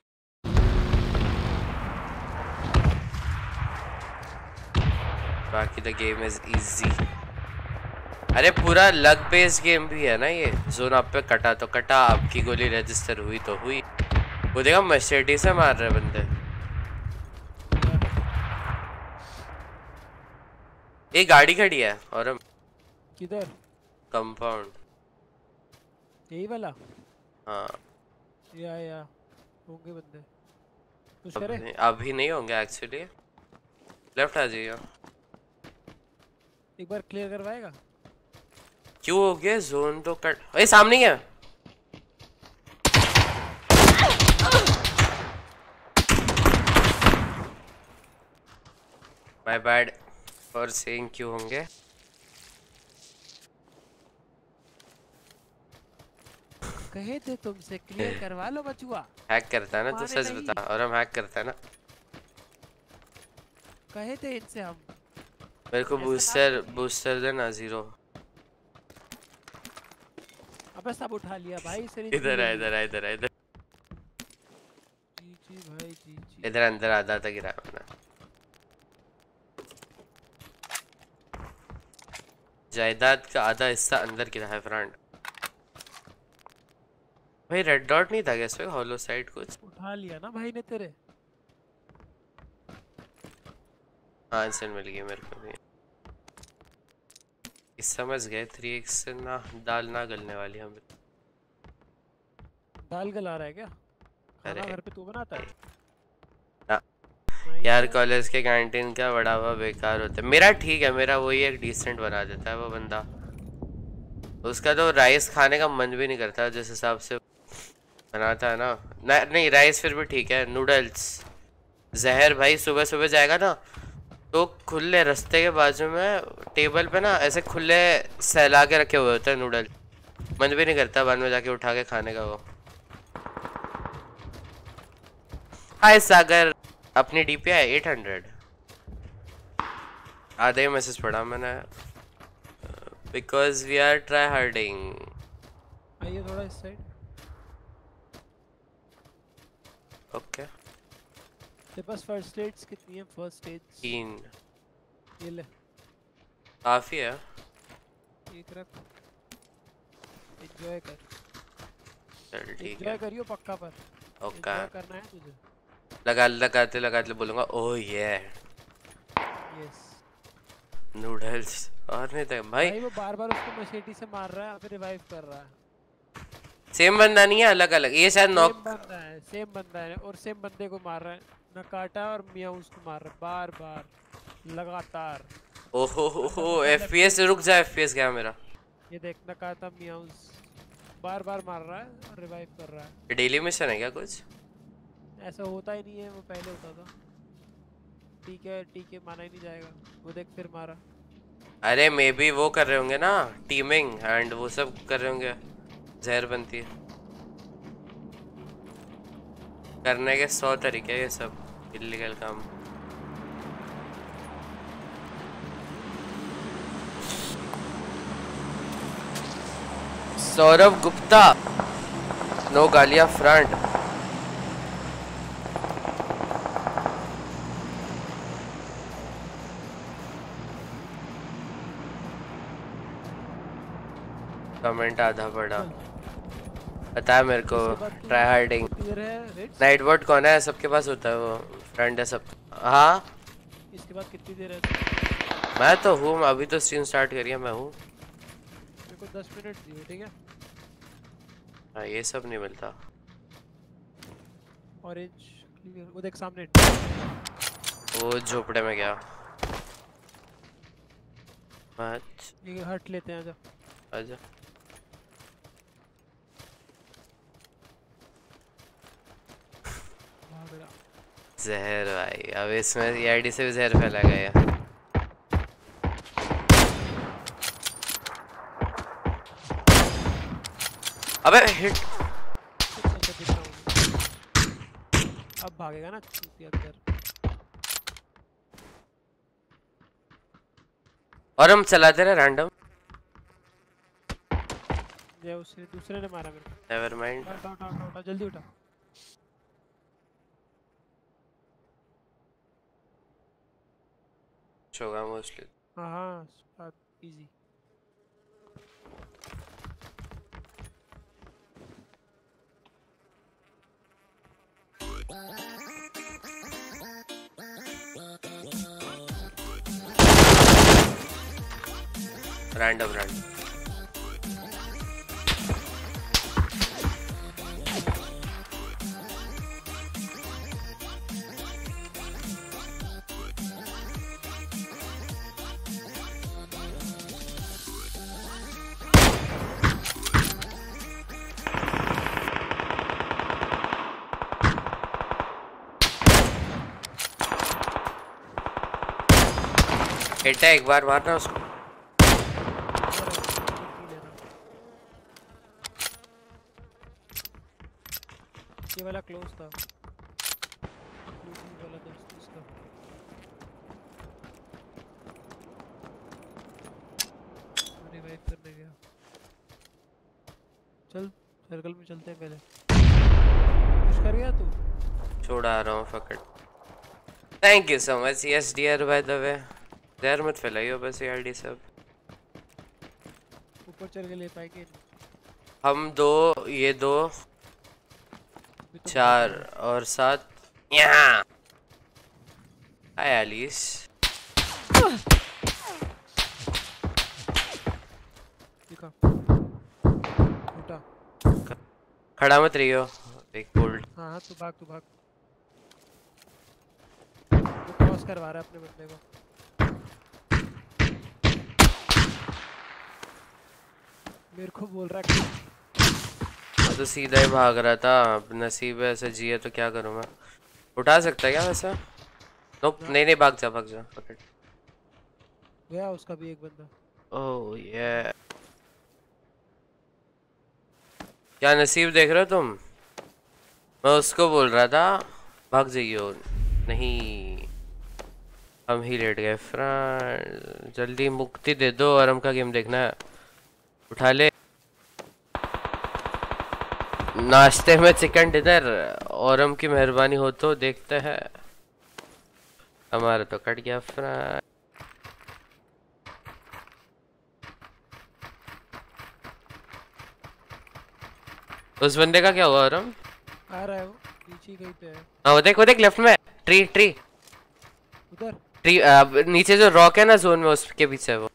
S2: बाकी द गेम इज इजी। अरे पूरा लक बेस्ड गेम भी है ना ये। जोन आप पे कटा तो कटा, आपकी गोली रजिस्टर हुई तो हुई। वो देखा मर्सिडीज से मार रहे बंदे। एक गाड़ी खड़ी है और हम
S3: किधर?
S2: कंपाउंड,
S3: यही वाला?
S2: हाँ
S3: या या होंगे बंदे, कुछ
S2: अब
S3: करे?
S2: नहीं, अभी नहीं होंगे एक्चुअली। लेफ्ट आ जाइए।
S3: एक बार क्लियर करवाएगा?
S2: क्यों हो गया? जोन तो कट, अरे सामने ही है। माय बैड फॉर सेइंग क्यों होंगे।
S3: कहे थे तुमसे क्लियर करवा लो बचुआ।
S2: हैक करता है ना तो सच बता, और हम हैक करता है ना।
S3: कहे थे इनसे हम।
S2: मेरे को बूस्टर बूस्टर देना जीरो।
S3: अबे सब उठा लिया भाई।
S2: इधर है, इधर है, इधर है, इधर।
S3: जी जी भाई जी जी।
S2: इधर अंदर आधा तक गिरा अपना। जायदाद का आधा हिस्सा अंदर गिरा है फ्रेंड। भाई रेड डॉट नहीं था क्या इसमें? हॉलो साइड कुछ
S3: उठा लिया ना भाई ने तेरे।
S2: हाँ इंसान मिल गई मेरे को भी। इस समझ गए थ्री एक्स से ना दाल ना गलने वाली हमें।
S3: दाल गला रहा है क्या? खाना घर पे तू बनाता है?
S2: ना यार, कॉलेज के कैंटीन का बड़ा हुआ बेकार होता है। मेरा ठीक है, मेरा वही एक डिसेंट बना देता है वो बंदा। उसका तो राइस खाने का मन भी नहीं करता जिस हिसाब से बनाता है ना। ना नहीं, राइस फिर भी ठीक है। नूडल्स जहर भाई, सुबह सुबह जाएगा ना तो खुले रास्ते के बाजू में टेबल पे ना ऐसे खुले सहला के रखे हुए होते हैं नूडल। मन भी नहीं करता बाद में जाके उठा के खाने का वो। हाय सागर, अपनी डीपी है एट हंड्रेड। आधे ही मैसेज पढ़ा मैंने। Because we are try harding.
S3: आइए थोड़ा इस साइड।
S2: ओके
S3: तेरे पास फर्स्ट एड्स कितनी है? फर्स्ट एड्स
S2: तीन।
S3: ये ले,
S2: काफी है।
S3: एक रख, एंजॉय कर।
S2: चल ठीक
S3: एंजॉय
S2: है,
S3: करियो पक्का पर।
S2: ओके
S3: एंजॉय करना है तुझे।
S2: लगा लगाते लगाते बोलूंगा ओह ये
S3: यस
S2: नूडल्स। और नहीं तो भाई,
S3: भाई वो बार बार उसको मशेटी से मार रहा है, फिर रिवाइव कर रहा है।
S2: सेम बंदा नहीं है, अलग अलग। ये शायद नॉक
S3: बंदा है, सेम बंदा है और सेम बंदे को मार रहा है। नकाटा और मियाँ उसको मार रहा है बार बार लगातार।
S2: ओहो हो हो एफपीएस रुक जा, एफपीएस गया मेरा।
S3: ये देख नकाटा मियाँ बार बार मार रहा है और रिवाइव कर रहा है।
S2: डेली मिशन है क्या कुछ?
S3: ऐसा होता ही नहीं है, वो पहले होता था। ठीक है ठीक है, माना ही नहीं जाएगा। वो देख फिर मारा।
S2: अरे मे बी वो कर रहे होंगे ना टीमिंग एंड वो सब कर रहे होंगे, जहर बनती है। करने के सौ तरीके ये सब इलीगल काम। सौरभ गुप्ता नो गालिया फ्रंट। कमेंट आधा पड़ा। पता है मेरे को ट्राई हार्डिंग। नाइट वर्ड कौन है? सबके पास होता है वो, फ्रेंड है सब। हाँ
S3: इसके बाद कितनी देर है?
S2: मैं तो हूँ, अभी तो स्ट्रीम स्टार्ट करी है, मैं हूँ।
S3: मेरे को दस मिनट दिए, ठीक है?
S2: हाँ ये सब नहीं मिलता।
S3: ऑरेंज क्लियर, वो देख सामने।
S2: वो झोपड़े में गया।
S3: ये हट लेते हैं, आजा
S2: आजा। जहर भाई, अब इसमें ई आई डी से भी जहर फैला गया। अबे हिट।
S3: अब भागेगा ना अंदर।
S2: और हम चलाते रहे रैंडम।
S3: ये उसे दूसरे ने मारा मेरे को।
S2: Never mind.
S3: उठा उठा उठा उठा, जल्दी उठा।
S2: होगा मोस्टली।
S3: हाँ हाँ इजी।
S2: Random random. हिट है, एक बार मारना उसको।
S3: ये वाला क्लोज था। वाला दोस्त उसका। रिवाइव करने गया। चल सर्कल में चलते हैं पहले। कुछ कर गया तू?
S2: छोड़ आ रहा हूँ फकट। Thank you so much yes dear by the way. जहर मत फैलाइयो बस ये आईडी सब।
S3: ऊपर चल के ले पाएंगे
S2: हम दो, ये दो, चार और सात यहाँ। Hi Alice.
S3: उठा।
S2: खड़ा मत रहियो, एक बोल्ट।
S3: हाँ हाँ तू भाग तू भाग। वो क्रॉस करवा रहा है अपने बंदे को। मेरे को बोल रहा है
S2: तो सीधा ही भाग रहा था। नसीब है ऐसे जिए तो क्या करूँ मैं। उठा सकता है क्या वैसे? नोप नहीं नहीं भाग जा भाग जा। पकड़
S3: गया उसका भी एक बंदा।
S2: ओह ये क्या नसीब देख रहे हो तुम? मैं उसको बोल रहा था भाग जाइयो। नहीं हम ही लेट गए फ्रेंड। जल्दी मुक्ति दे दो और हमका गेम देखना है। उठा ले। नाश्ते में चिकन डिनर और हम की मेहरबानी हो तो देखते हैं। हमारा तो कट गया फ्रेंड। उस बंदे का क्या हुआ औरम?
S3: आ रहा है वो नीचे कहीं पे है।
S2: हाँ वो देख वो देख लेफ्ट में ट्री ट्री
S3: उधर
S2: ट्री आ, नीचे जो रॉक है ना जोन में उसके पीछे है वो।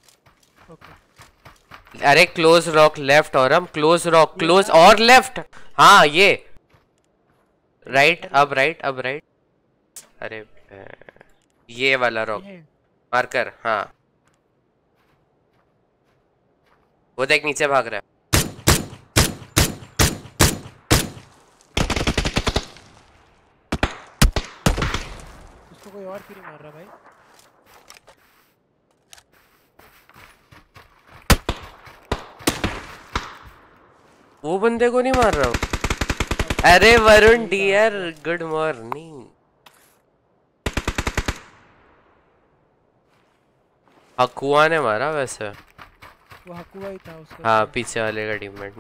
S3: ओके।
S2: अरे क्लोज रॉक लेफ्ट और हम क्लोज रॉक क्लोज और लेफ्ट। हाँ ये राइट अब राइट अब राइट। अरे ये वाला रॉक मार्कर। हाँ वो देख नीचे भाग रहा है।
S3: उसको कोई और क्यों नहीं मार रहा भाई?
S2: वो बंदे को नहीं मार रहा हूँ। अरे वरुण डियर गुड मॉर्निंग। हकुआ ने मारा वैसे।
S3: वो हकुआ ही था उसका
S2: हाँ
S3: teammate।
S2: पीछे वाले का टीममेट।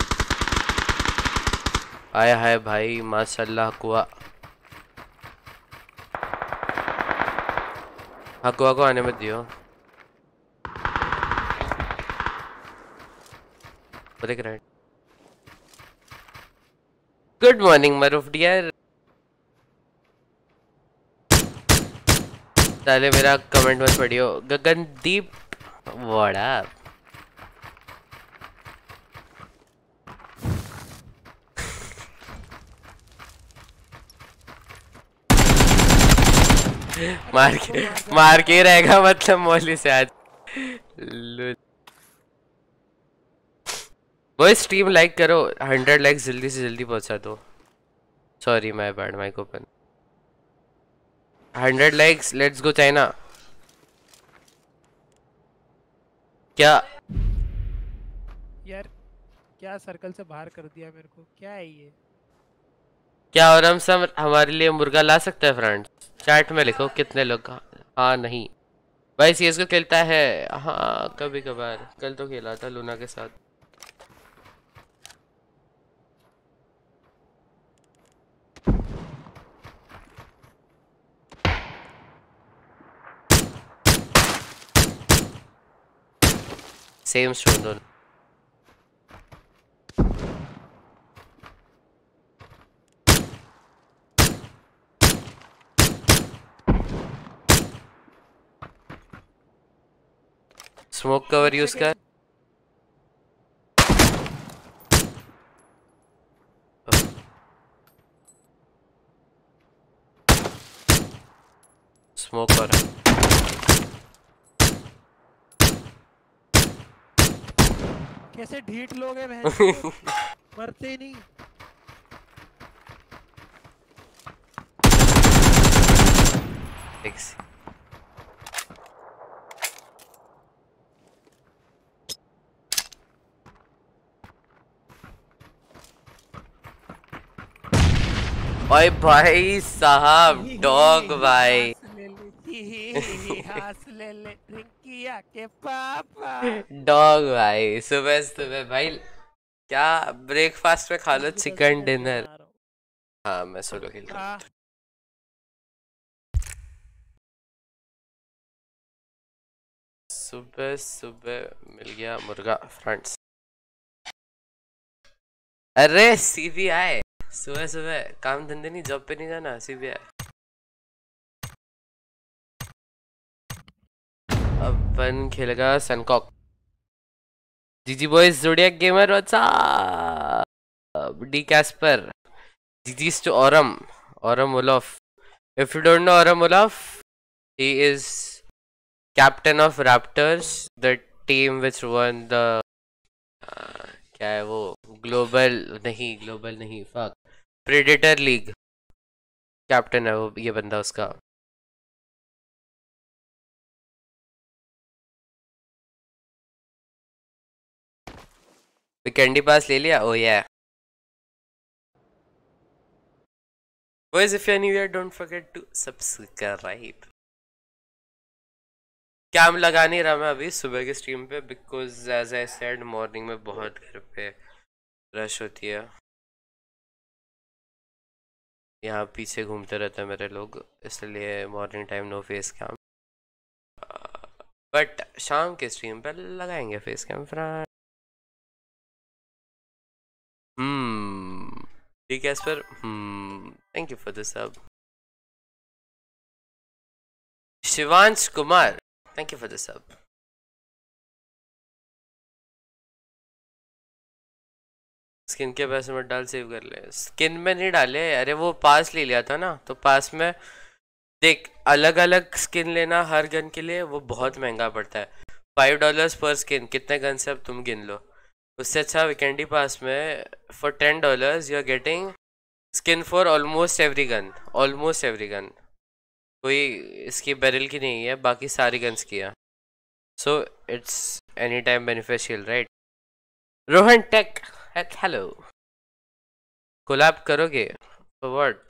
S2: आया है भाई माशाल्लाह हकुआ। हकुआ को आने मत दियो। देख रहा है। Good morning Maroof dear. साले मेरा कमेंट मत पढ़ियो। गगनदीप वड़ा मार के मार के रहेगा मतलब मौली से आज। वो स्ट्रीम लाइक करो। हंड्रेड लाइक्स जल्दी से जल्दी पहुंचा दो। Sorry my bad mic open. Hundred likes let's go China. क्या
S3: यार क्या सर्कल से बाहर कर दिया मेरे को, क्या है ये?
S2: क्या और हम सब हमारे लिए मुर्गा ला सकता है फ्रेंड्स? चैट में लिखो कितने लोग। हाँ नहीं भाई सीएस को खेलता है। हाँ कभी कभार। कल तो खेला था लूना के साथ। सेम स्टोन दोनों। स्मोक कवर यूज कर। स्मोक कर।
S3: कैसे ढीठ लोग हैं बहन मरते ही नहीं।
S2: Thanks. ओए भाई साहब डॉग भाई।
S3: हंस ले ले रिंकिया के पापा।
S2: डॉग भाई सुबह सुबह भाई क्या ब्रेकफास्ट में खा लो चिकन डिनर। हाँ मैं सोलो खेल रहा हूँ। सुबह सुबह मिल गया मुर्गा फ्रेंड्स। अरे सीबीआई सुबह सुबह काम धंधे नहीं जॉब पे नहीं जाना सीबीआई। अपन खेलेगा सनकॉक। GG boys Zodiac gamer what's up D Casper GG's to Aurum Aurum Olaf. If you don't know Aurum Olaf, he is captain of Raptors, the team which won the uh, क्या है वो global नहीं global नहीं fuck predator league. Captain है वो ये बंदा उसका। कैंडी पास ले लिया। ओ या boys if you're new here don't forget to subscribe। Cam लगा नहीं रहा मैं अभी सुबह के स्ट्रीम पे because as I said morning में बहुत घर पे रश होती है। यहाँ पीछे घूमते रहते हैं मेरे लोग इसलिए morning time no face cam. But शाम के स्ट्रीम पे लगाएंगे फेस कैम फ्रेंड। हम्म ठीक है sir. Hmm thank you for this सब। Shivansh Kumar thank you for this सब। स्किन के पैसे मत डाल सेव कर ले। स्किन में नहीं डाले अरे वो पास ले लिया था ना तो पास में देख अलग अलग स्किन लेना हर गन के लिए वो बहुत महंगा पड़ता है। फाइव डॉलर्स पर स्किन कितने गन से अब तुम गिन लो। उससे अच्छा वीकेंडी पास में for ten dollars you are getting skin for almost every gun. Almost every gun कोई इसकी बैरल की नहीं है बाकी सारी गन्स की है। So it's any time beneficial right. Rohan tech hello collab करोगे for what?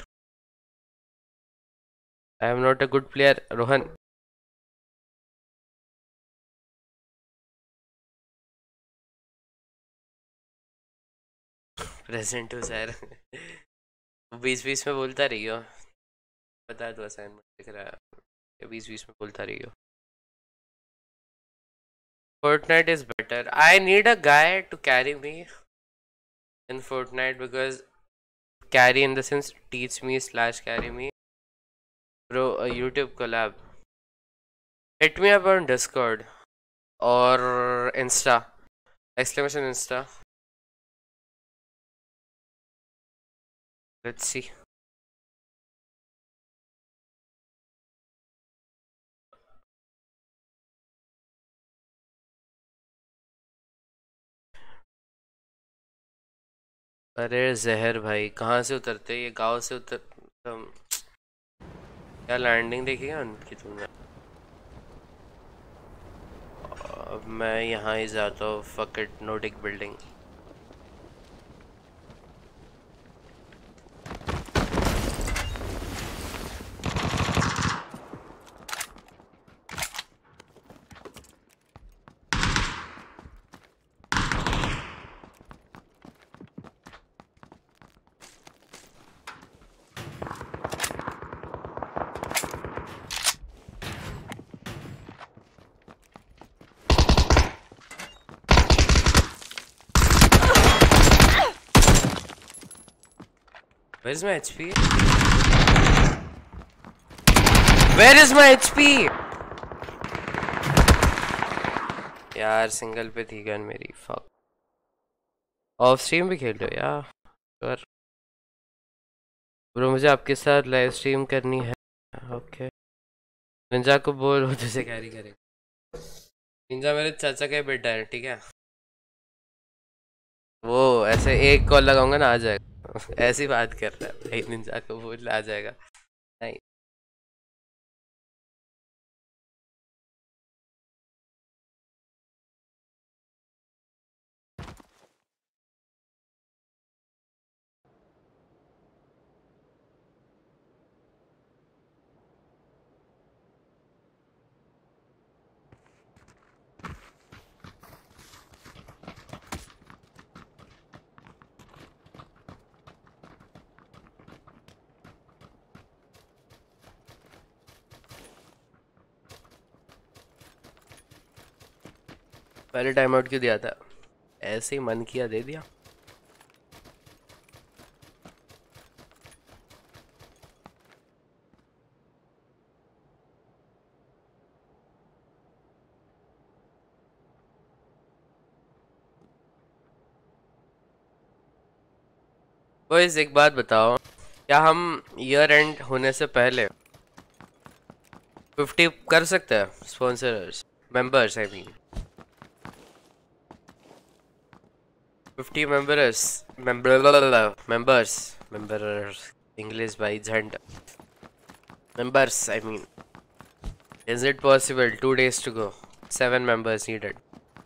S2: I am not a good player Rohan. Present हूँ सर। बीस बीस में बोलता रही हो, बता दो असाइनमेंट दिख रहा है, बीस बीस में बोलता रही हो। Fortnite is better. I need a guy to carry me in Fortnite because carry in the sense teach me slash carry me. Bro, a YouTube collab. Hit me up on Discord or Insta. Exclamation Insta. Let's see. अरे जहर भाई कहाँ से उतरते, ये गांव से उतर तुम क्या लैंडिंग देखी है उनकी तुमने? अब मैं यहाँ ही जाता हूँ, फक इट, नोटिक building. Where's my H P? Where is my H P? यार सिंगल पे थी गन मेरी, फक। ऑफ स्ट्रीम भी खेल रहे हो यार? पर ब्रो मुझे आपके साथ लाइव स्ट्रीम करनी है। ओके निंजा को बोल, वो तुझे कैरी करेगा। निंजा मेरे चाचा का बेटा है, ठीक है? वो ऐसे एक कॉल लगाऊंगा ना आ जाएगा। ऐसी बात कर रहा है भाई, निंजा को बोल आ जाएगा। नहीं पहले टाइम आउट क्यों दिया था? ऐसे ही मन किया दे दिया। बॉयज एक बात बताओ, क्या हम ईयर एंड होने से पहले फिफ्टी कर सकते हैं sponsors members? I mean fifty members member members members English बाई झंड members I mean is it possible? Two days to go, seven members needed.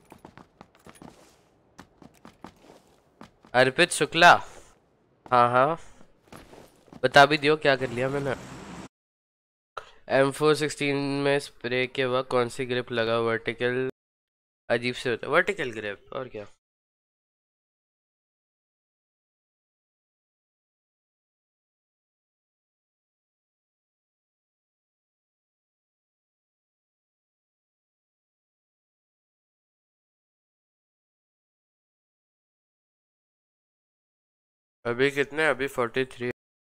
S2: Arpit Shukla, हाँ हाँ बता भी दियो क्या कर लिया मैंने। एम फोर सिक्सटीन में स्प्रे के वक्त कौन सी ग्रिप लगा? वर्टिकल अजीब से होता है, वर्टिकल ग्रिप और क्या। अभी कितने? अभी फोर्टी थ्री।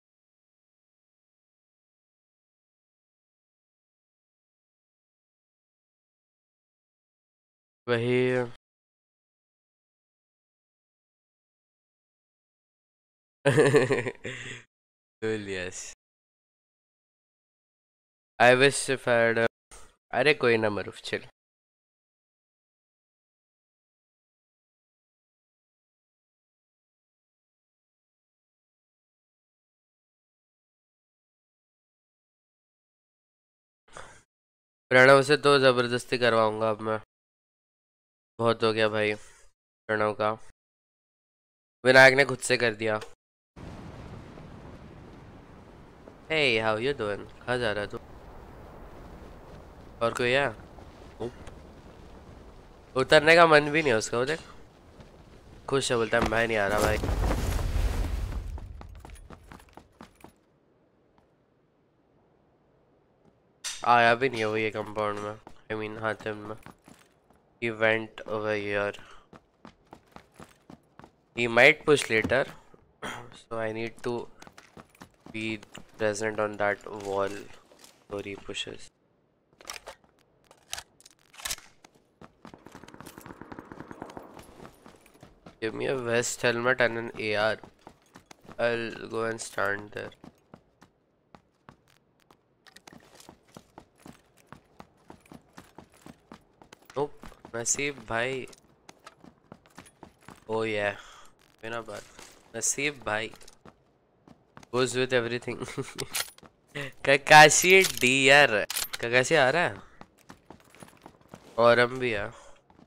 S2: वही yes I wish if I had. अरे कोई ना मरूफ, चिल। प्रणव से तो जबरदस्ती करवाऊंगा अब मैं, बहुत हो गया भाई प्रणव का। विनायक ने खुद से कर दिया। Hey how you doing? कहाँ जा रहा है तू? और कोई है? उतरने का मन भी नहीं है उसका, वो देख खुश है, बोलता है मैं नहीं आ रहा भाई। आया भी नहीं है वो ये कंपाउंड में, आई मीन हातिम में। He went over here. He might push later, so I need to be present on that wall before he pushes. Give me a vest, helmet and an A R. I'll go and stand there. Nope. नसीब भाई. Oh yeah. बिना बात. नसीब भाई. Goes with everything. Kakashi डी यार. Kakashi आ रहा है. और हम भी है.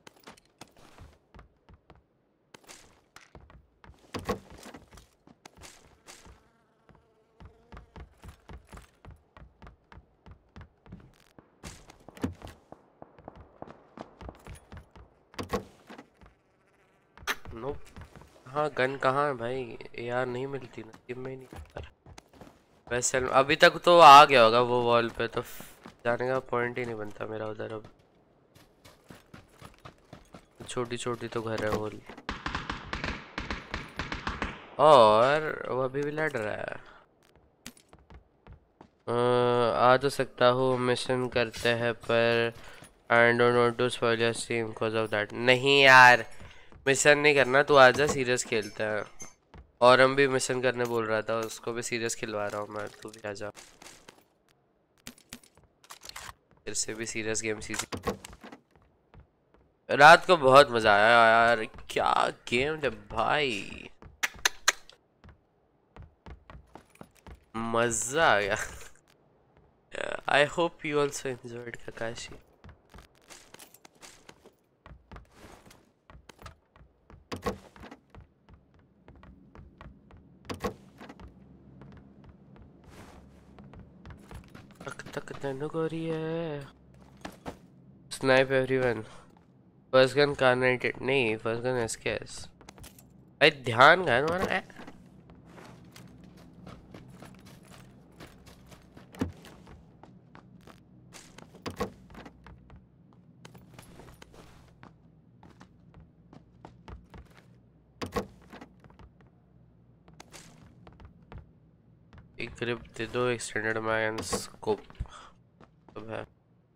S2: नो हाँ गन कहाँ है भाई यार नहीं मिलती नसीब में ही नहीं मिलता वैसे अभी तक तो आ गया होगा वो वॉल पे तो जाने का पॉइंट ही नहीं बनता मेरा उधर अब छोटी छोटी तो घर है वो और वो अभी भी लड़ रहा है आ, आ तो सकता हूँ मिशन करते हैं पर I don't want to spoil your stream because of that नहीं यार मिशन नहीं करना तू आजा सीरियस खेलते हैं और हम भी मिशन करने बोल रहा था उसको भी सीरियस खिलवा रहा हूँ मैं तू भी आजा फिर से भी सीरियस गेम सीधी रात को बहुत मजा आया यार क्या गेम थे भाई मजा आ गया I hope you also enjoyed Kakashi snipe everyone first gun कार्नेटेड नहीं फर्स्ट गन एसकेएस भाई ध्यान गया तुम्हारा एक ग्रिप दे दो एक्सटेंडेड मैग स्कोप सब है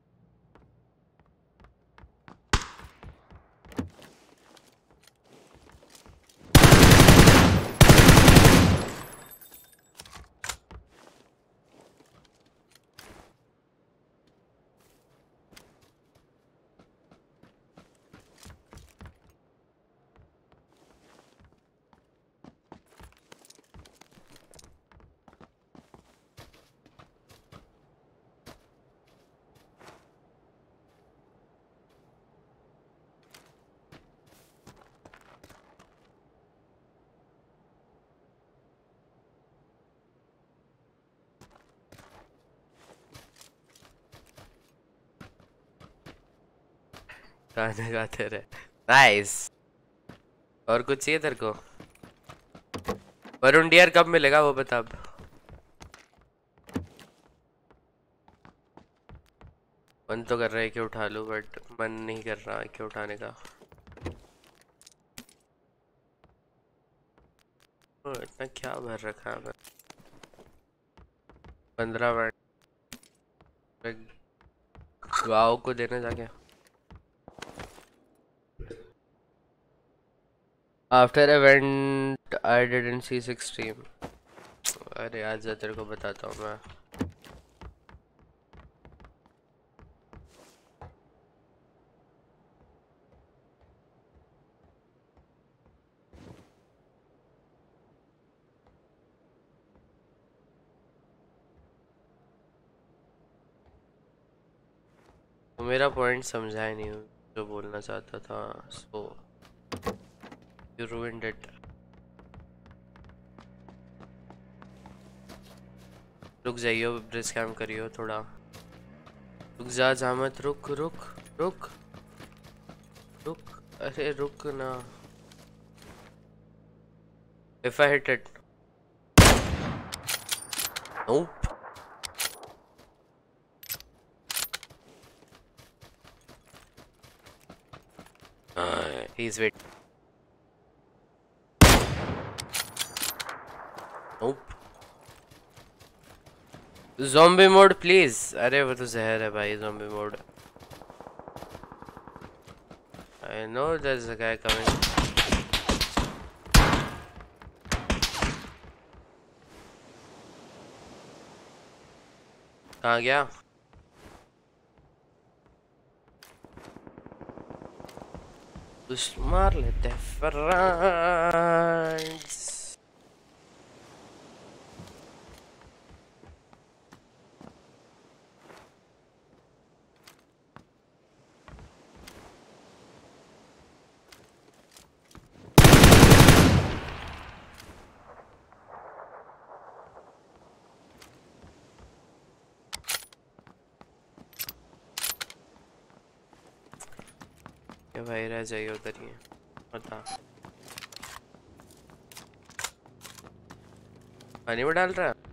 S2: गाने गाते रहे नाइस और कुछ चाहिए तेरे को वरुण डियर कब मिलेगा वो बता अब मन तो कर रहा है कि उठा लूं बट मन नहीं कर रहा है कि उठाने का ओ, इतना क्या भर रखा है मैं पंद्रह मिनट गाँव को देने जाके After event, I didn't see six stream. अरे आज तेरे को बताता हूँ मैं तो मेरा पॉइंट समझा ही नहीं जो बोलना चाहता था सो You ruined it. रुक जाइयो ब्रिज कैम करियो थोड़ा रुक जा जा मत रुक रुक रुक रुक अरे रुक ना If I hit it Nope he is wait nope zombie mode please. अरे वो तो जहर है भाई zombie mode. I know there is a guy coming. कहाँ गया? कुछ मार लेते हैं फ्रांस। क्या भाई रह जाइए उधर ही बता। पानी में डाल रहा है।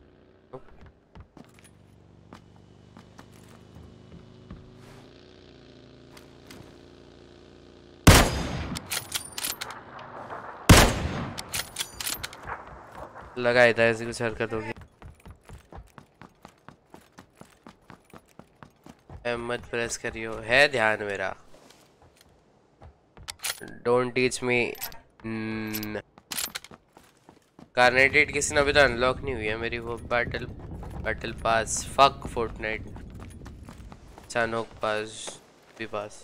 S2: लगाया था ऐसी कुछ हरकत होगी। मत प्रेस करियो है ध्यान मेरा। Don't teach me. कार्नेटेड किसी ने अभी तो अनलॉक नहीं हुई है मेरी वो battle battle pass. Fuck Fortnite चानोक पास भी pass.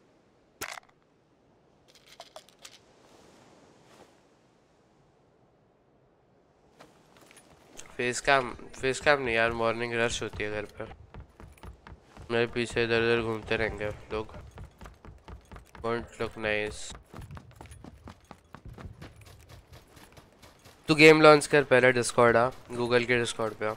S2: Face cam face cam नहीं यार मॉर्निंग रश होती है घर पे। मेरे पीछे इधर उधर घूमते रहेंगे लोग। Don't look nice. तू गेम लॉन्च कर पहले डिस्कॉर्ड आ गूगल के डिस्कॉर्ड पे आ।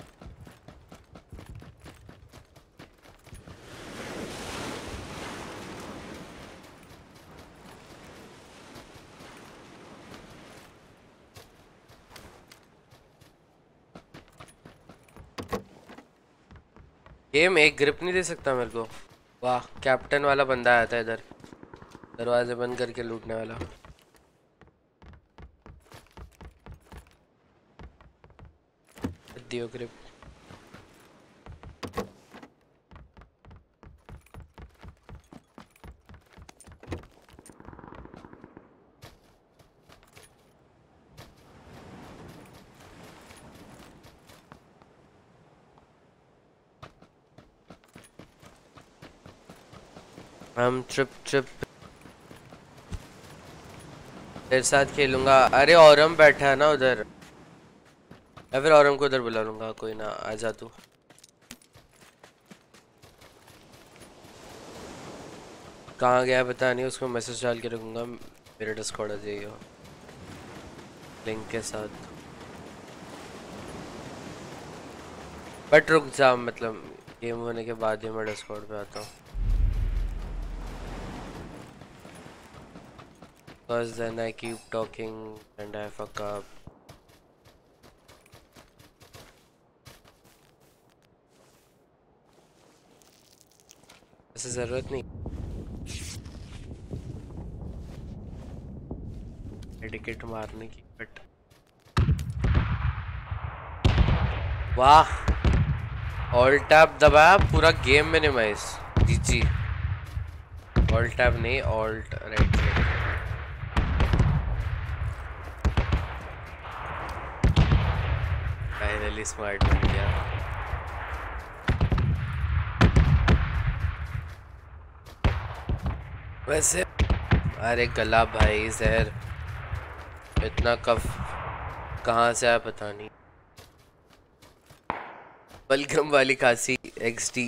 S2: गेम एक ग्रिप नहीं दे सकता मेरे को। वाह कैप्टन वाला बंदा आया था इधर दरवाजे बंद करके लूटने वाला। दियो ग्रिप। हम ट्रिप ट्रिप तेरे साथ खेलूंगा। अरे औरम बैठा है ना उधर या फिर औरम को उधर बुला लूंगा। कोई ना आजा तू। कहाँ गया पता नहीं उसको मैसेज डाल के रखूंगा मेरे डिस्कॉर्ड आ जाइए लिंक के साथ। बट रुक जा मतलब गेम होने के बाद ही मैं डिस्कॉर्ड पे आता हूँ। Because then I keep talking and I fuck up. ऐसे जरूरत नहीं टिकट मारने की। बट वाह ऑल्ट टैब दबाया पूरा गेम मिनिमाइज। जी जी ऑल्ट टैब नहीं alt right click. Finally smart बन गया। वैसे अरे गला भाई जहर इतना कफ कहाँ से आया पता नहीं। बलगम वाली खांसी एक्सटी।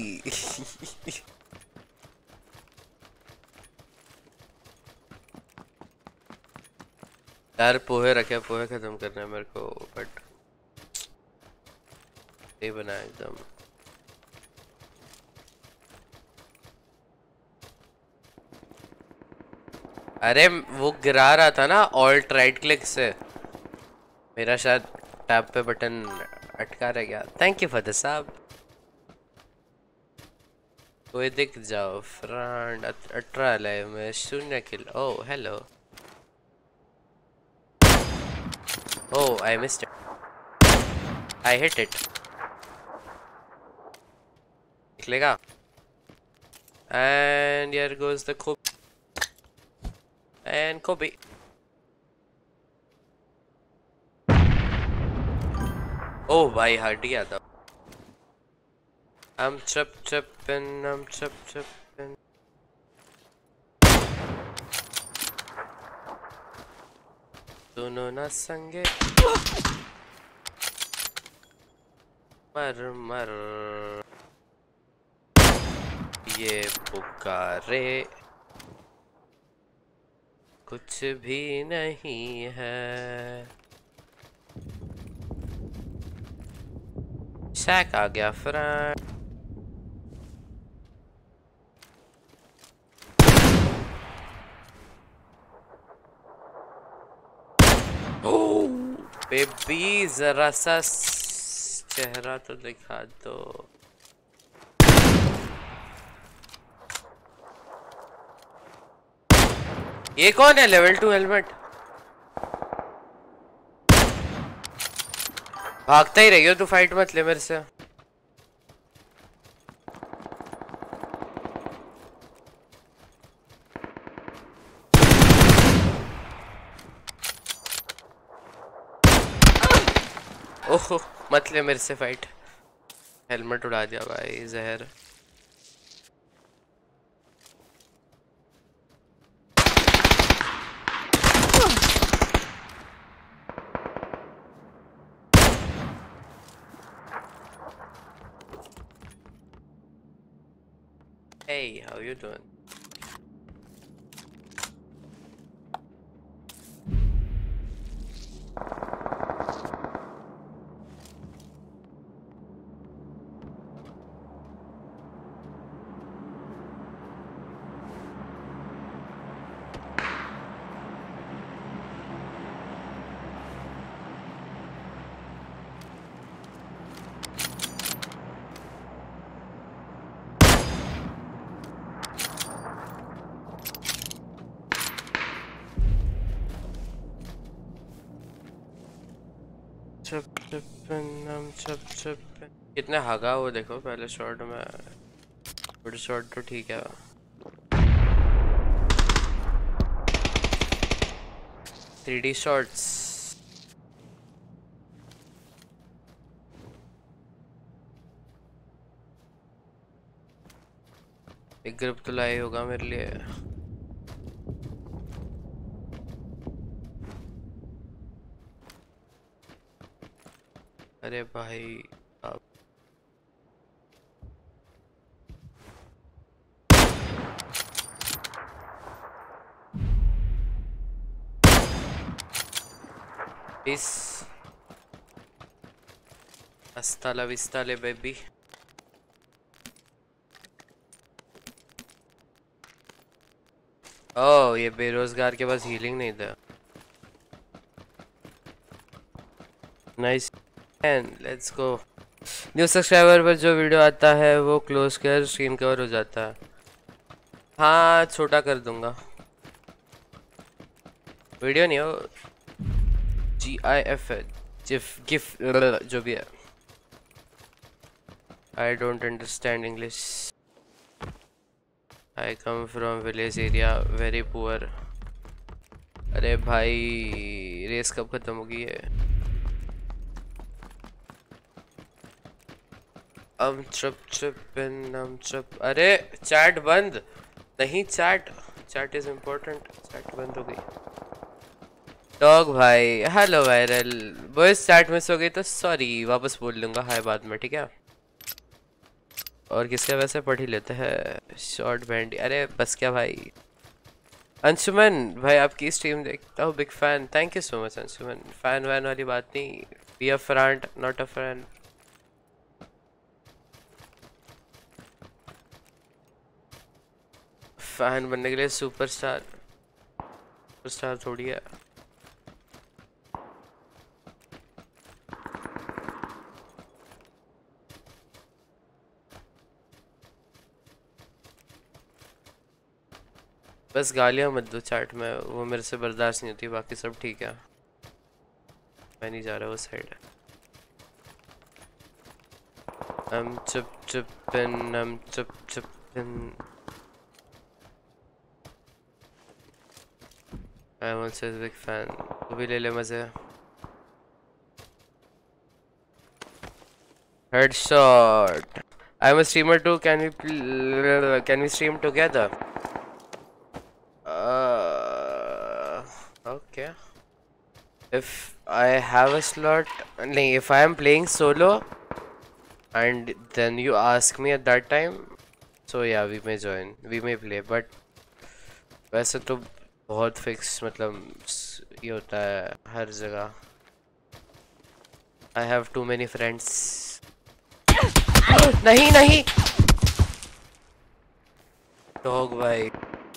S2: यार पोहे रखे पोहे खत्म करना है मेरे को बट ये बना एकदम। अरे वो गिरा रहा था ना ऑल्ट राइट क्लिक से मेरा शायद टैब पे बटन अटका रह गया। थैंक यू फॉर द सब। कोई दिख जाओ फ्रेंड। अठारह लाइव में शून्य kill. Oh hello. Oh I missed it. I hit it. निकलेगा। And here goes the Kobe. And Kobe. Oh भाई हट गया था। I'm trip tripping, I'm trip tripping. दोनों ना संगे मर मर ये पुकारे कुछ भी नहीं है। शैक आ गया फ्रेंड। बेबी जरा सा चेहरा तो दिखा दो। ये कौन है लेवल टू हेलमेट? भागता ही रही हो तू, फाइट मत ले मेरे से। ओह मत ले मेरे से फाइट। हेलमेट उड़ा दिया भाई जहर। Hey, how you doing? चुप चुप चुप चुप। कितने हागा वो देखो पहले शॉट में। बड़े शॉट तो ठीक है। Three D shots. एक ग्रुप तो लाए होगा मेरे लिए। अरे भाई अब इस अस्ताला विस्ताले बेबी। ओह ये बेरोजगार के पास हीलिंग नहीं था। Nice and let's go. New subscriber पर जो वीडियो आता है वो क्लोज कर स्क्रीन कवर हो जाता है। हाँ छोटा कर दूंगा। वीडियो नहीं हो G I F GIF GIF जो भी है। I don't understand English. I come from village area very poor. अरे भाई रेस कब खत्म होगी है? हम चुप चुप हम चुप। अरे चैट बंद नहीं। Chat chat is important. Chat बंद हो गई। डॉग भाई hello viral. Voice chat miss हो गई तो सॉरी, वापस बोल लूंगा हाय बाद में, ठीक है? और किसके वैसे पढ़ ही लेते हैं शॉर्ट बैंड। अरे बस क्या भाई। अंशुमन भाई आपकी स्ट्रीम देखता हूँ, big fan. Thank you so much Anshuman. Fan van वाली बात नहीं, be a friend not a friend. Fan बनने के लिए सुपरस्टार सुपरस्टार थोड़ी है। बस गालियाँ मत दो चैट में, वो मेरे से बर्दाश्त नहीं होती, बाकी सब ठीक है। मैं नहीं जा रहा उस साइड। हम चुप चुपिन, हम चुप चुपिन। I am also big fan. तू भी ले ले मजे। Headshot. I am a streamer too, can we can we stream together? Okay, if I have a slot, नहीं, if I am playing solo and then you ask me at that time, so yeah, we may join, we may play, but वैसे तो बहुत fix, मतलब ये होता है हर जगह। I have too many friends। नहीं नहीं डॉग भाई।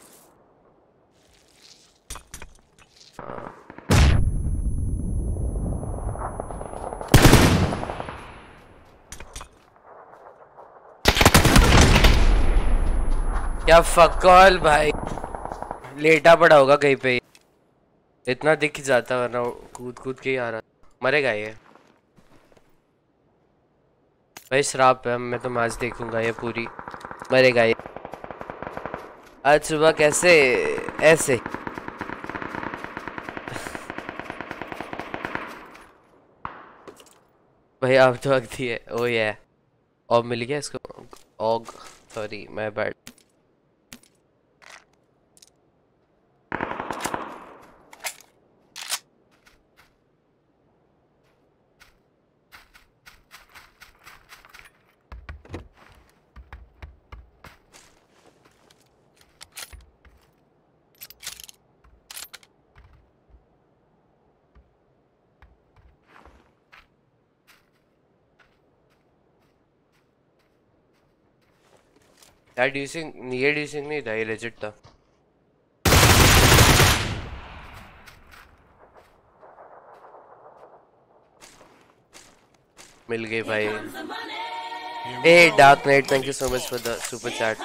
S2: क्या फकॉल भाई, लेटा पड़ा होगा कहीं पे, इतना दिख जाता, वरना कूद कूद के ही आ रहा। मरेगा ये भाई, श्राप है। मैं तो मैच देखूंगा ये पूरी, मरेगा ये। आज सुबह कैसे ऐसे भाई, आप तो अगती है। ओ ये ऑग मिल गया इसको, ऑग, सॉरी माय बैड। यार ड्यूसिंग, ये ड्यूसिंग नहीं था, ये लेजिट था। मिल गई भाई। A dark knight, thank you so much for the super chat.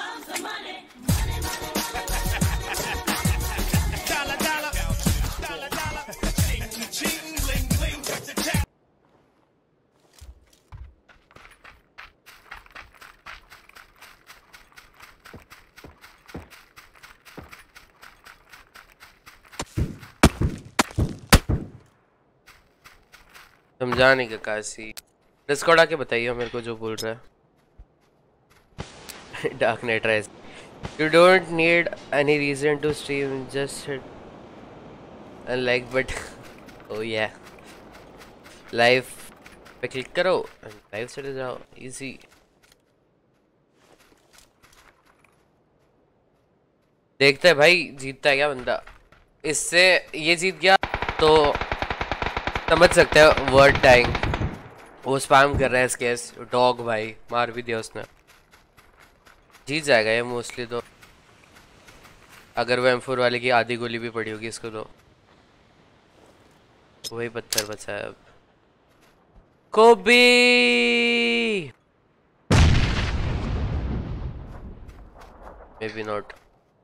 S2: समझा नहीं काशी, डिस्कॉर्ड आके बताइए मेरे को जो बोल रहा है। Dark knight rise, you don't need any reason to stream, just hit like but. Oh yeah live पे क्लिक करो, लाइव चले जाओ, इजी। देखते हैं भाई जीतता है क्या बंदा। इससे ये जीत गया तो समझ सकते हैं वर्ड टाइम, वो स्पैम कर रहा है इसकेस। डॉग भाई मार भी दिया उसने, जीत जाएगा ये मोस्टली तो, अगर वो एम फोर वाले की आधी गोली भी पड़ी होगी इसको तो। वही पत्थर बचा है अब। Kobe may be not.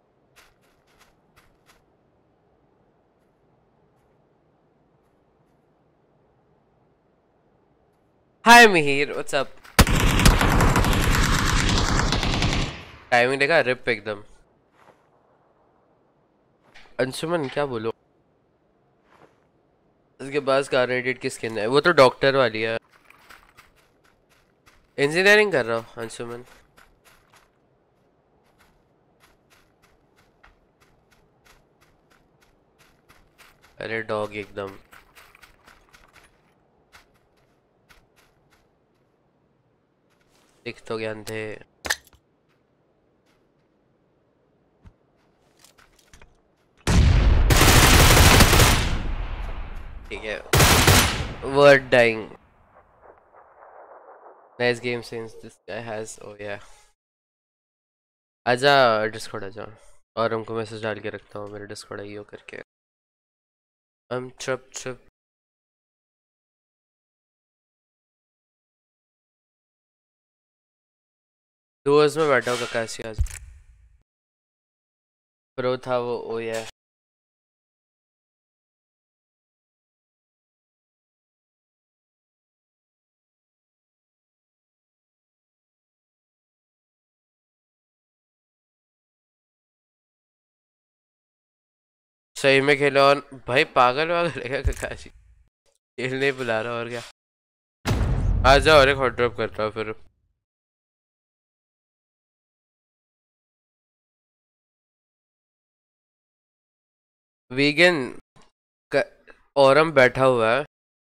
S2: Hi Mihir, what's up. Timing देखा, रिप एकदम। अंशुमन क्या बोलो, इसके पास कार्नेटेड की स्किन है, वो तो डॉक्टर वाली है। इंजीनियरिंग कर रहा हूँ अंशुमन। अरे डॉग एकदम दिख तो ज्ञान थे। ठीक है, word dying. Nice game since this guy has, oh yeah. आजा डिस्कॉर्ड आजा, और हमको मैसेज डाल के रखता हूँ मेरे डिस्कॉर्ड आईओ करके। हम चुप चुप डोर्स में बैठा होगा कैसी आज। प्रो था वो। ओ या सही में खेलो। और भाई पागल वागल है क्या ककाशी? खेलने बुला रहा और क्या। आ जाओ और एक हॉट ड्रॉप करता हूँ फिर। वीगन क... औरम बैठा हुआ है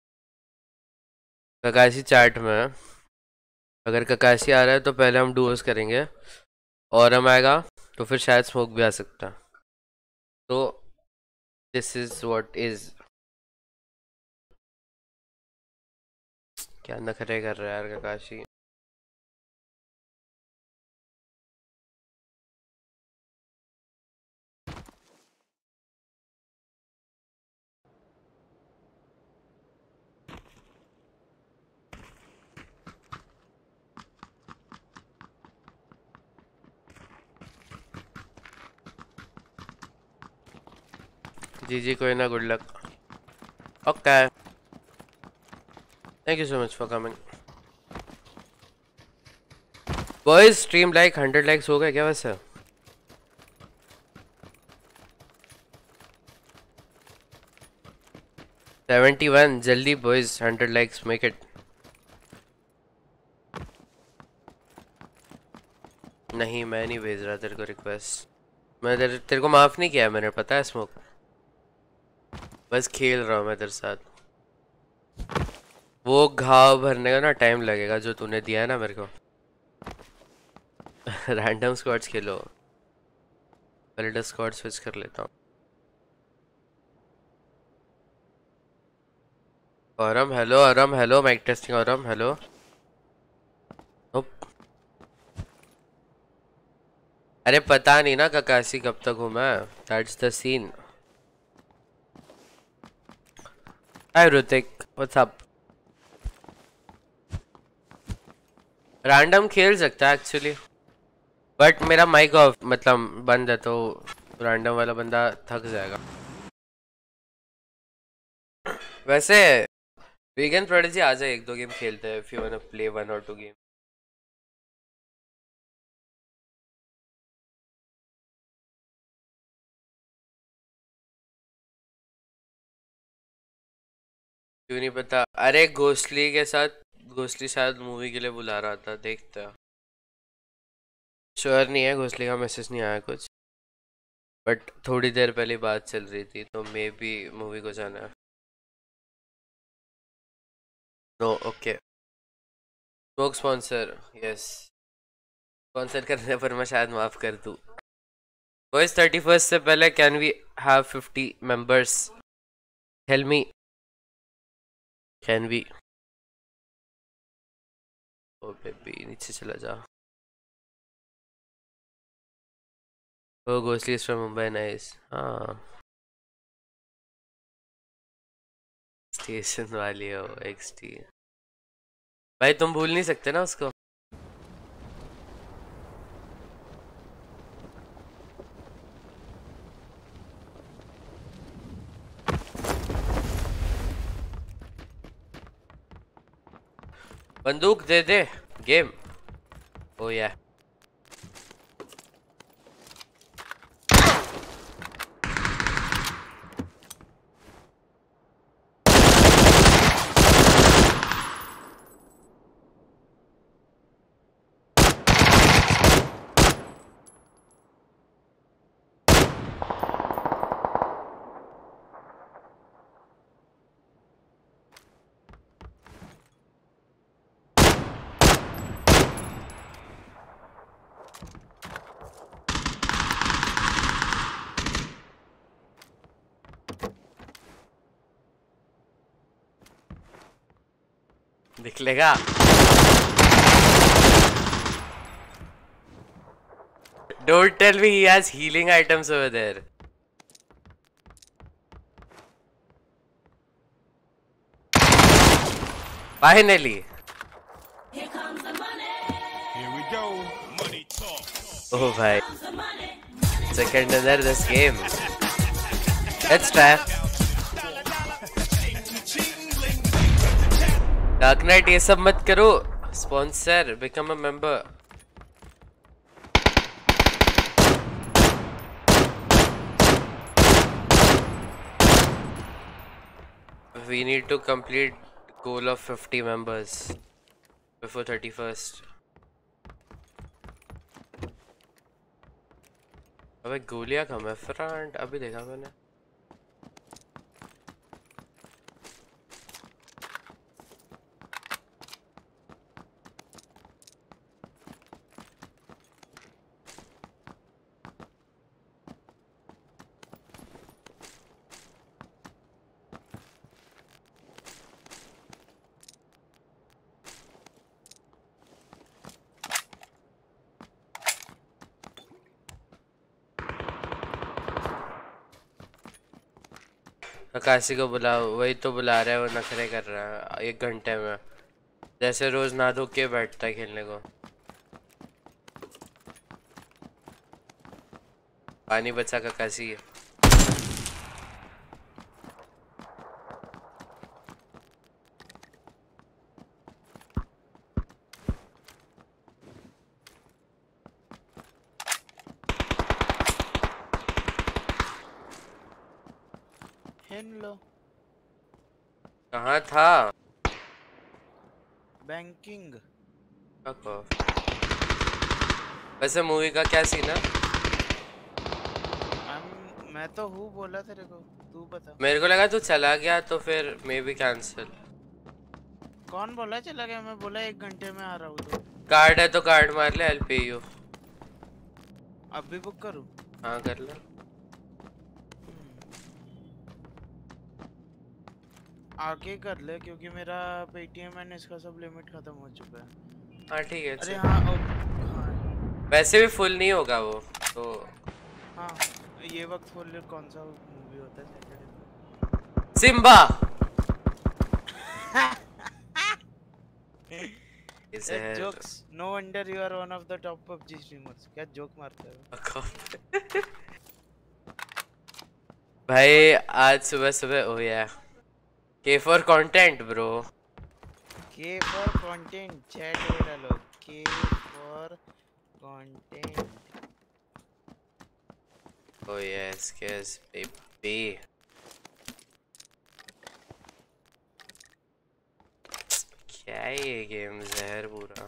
S2: ककाशी चैट में। अगर ककाशी आ रहा है तो पहले हम डुओस करेंगे, औरम आएगा तो फिर शायद स्मोक भी आ सकता है। तो दिस इज व्हाट इज। क्या नखरे कर रहा है यार ककाशी। जी जी कोई ना, good luck. Okay thank you so much for coming. Boys stream like hundred likes हो गए क्या वैसे? सेवेंटी वन जल्दी boys, hundred likes make it. नहीं मैं नहीं भेज रहा तेरे को रिक्वेस्ट। मैं तेरे, तेरे को माफ नहीं किया मैंने, पता है स्मोक। बस खेल रहा हूँ मैं तेरे साथ। वो घाव भरने का ना टाइम लगेगा जो तूने दिया है ना मेरे को। रैंडम स्क्वाड्स खेलो। पहले स्क्वाड स्विच कर लेता हूँ। Aurum hello, Aurum hello, mic testing Aurum hello. अरे पता नहीं ना ककाशी कब तक हूँ मैं, that's the scene. Hi Hrithik, what's up? Random खेल सकता है एक्चुअली, बट मेरा माइक ऑफ मतलब बंद है तो रैंडम वाला बंदा थक जाएगा। वैसे वीगन प्रोडिजी आ जाए, एक दो गेम खेलते हैं। If you want to play one और टू गेम। क्यों नहीं पता? अरे घोस्टली के साथ, घोस्टली शायद मूवी के लिए बुला रहा था, देखते हैं। श्योर नहीं है, घोस्टली का मैसेज नहीं आया कुछ, बट थोड़ी देर पहले बात चल रही थी तो मे बी मूवी को जाना है। No okay. Smoke sponsor, yes sponsor करने पर मैं शायद माफ कर दूं। बॉयज थर्टी फर्स्ट से पहले can we have fifty members? Tell me can we? Oh baby नीचे चला जा। Oh Ghostly is from Mumbai, nice. हाँ स्टेशन वाली हो एक्सटी। भाई तुम भूल नहीं सकते ना उसको। बंदूक दे दे गेम। ओ या निकलेगा। Don't tell me he has healing items over there. Finally.
S4: Here comes the money. Here we go. Money talk.
S2: Oh भाई second winner this game. Let's try. Dark Knight ये सब मत करो. Sponsor, become a member. We need to complete goal of fifty members before thirty-first. अबे गोलियां कम है front. अभी देखा मैंने. आकाशी को बुलाओ. वही तो बुला रहा है. वो नखरे कर रहा है एक घंटे में. जैसे रोज ना धो के बैठता है खेलने को. पानी बचा काकाशी है. कहाँ था?
S4: बैंकिंग.
S2: वैसे मूवी का क्या सीन है?
S4: मैं तो हूँ बोला तेरे को. तू बता.
S2: मेरे को लगा तू चला गया तो फिर मे बी कैंसिल.
S4: कौन बोला चला गया? मैं बोला एक घंटे में आ रहा हूँ. तो
S2: कार्ड है तो कार्ड मार ले. I'll pay you.
S4: अभी बुक करूँ?
S2: हाँ कर ले.
S4: आगे कर ले क्योंकि मेरा पेटीएम एंड इसका सब लिमिट खत्म हो चुका है.
S2: हाँ ठीक है.
S4: अरे हाँ, हाँ
S2: वैसे भी फुल नहीं होगा वो तो.
S4: हाँ ये वक्त फुल कौन सा मूवी होता है? Saturday.
S2: Simba.
S4: Jokes. No wonder you are one of the top PUBG streamers. क्या जोक मारते हो
S2: भाई? आज सुबह सुबह ओ या K for content bro.
S4: K for content. Chat में डालो K for content.
S2: Oh yes, yes baby. क्या है ये गेम? जहर पूरा.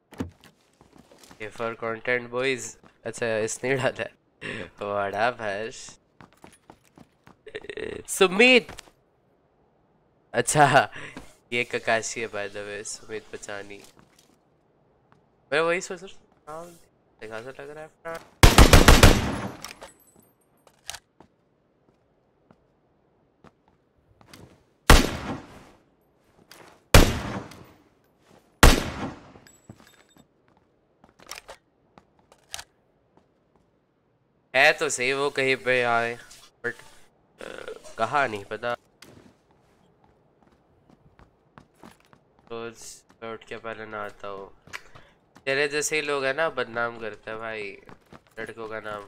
S2: K for content boys. अच्छा इसने डाला है. बड़ा भैंस. सुमित. अच्छा ये ककाशी है बाय द वे. सुमित बचानी. मैं वही सोच रहा हूँ. देखा सा लग रहा है. है तो सही वो कहीं पे आए बट कहाँ नहीं पता. रोज उठ के पहले ना आता हो. तेरे जैसे ही लोग हैं ना बदनाम करते हैं भाई लड़कों का नाम.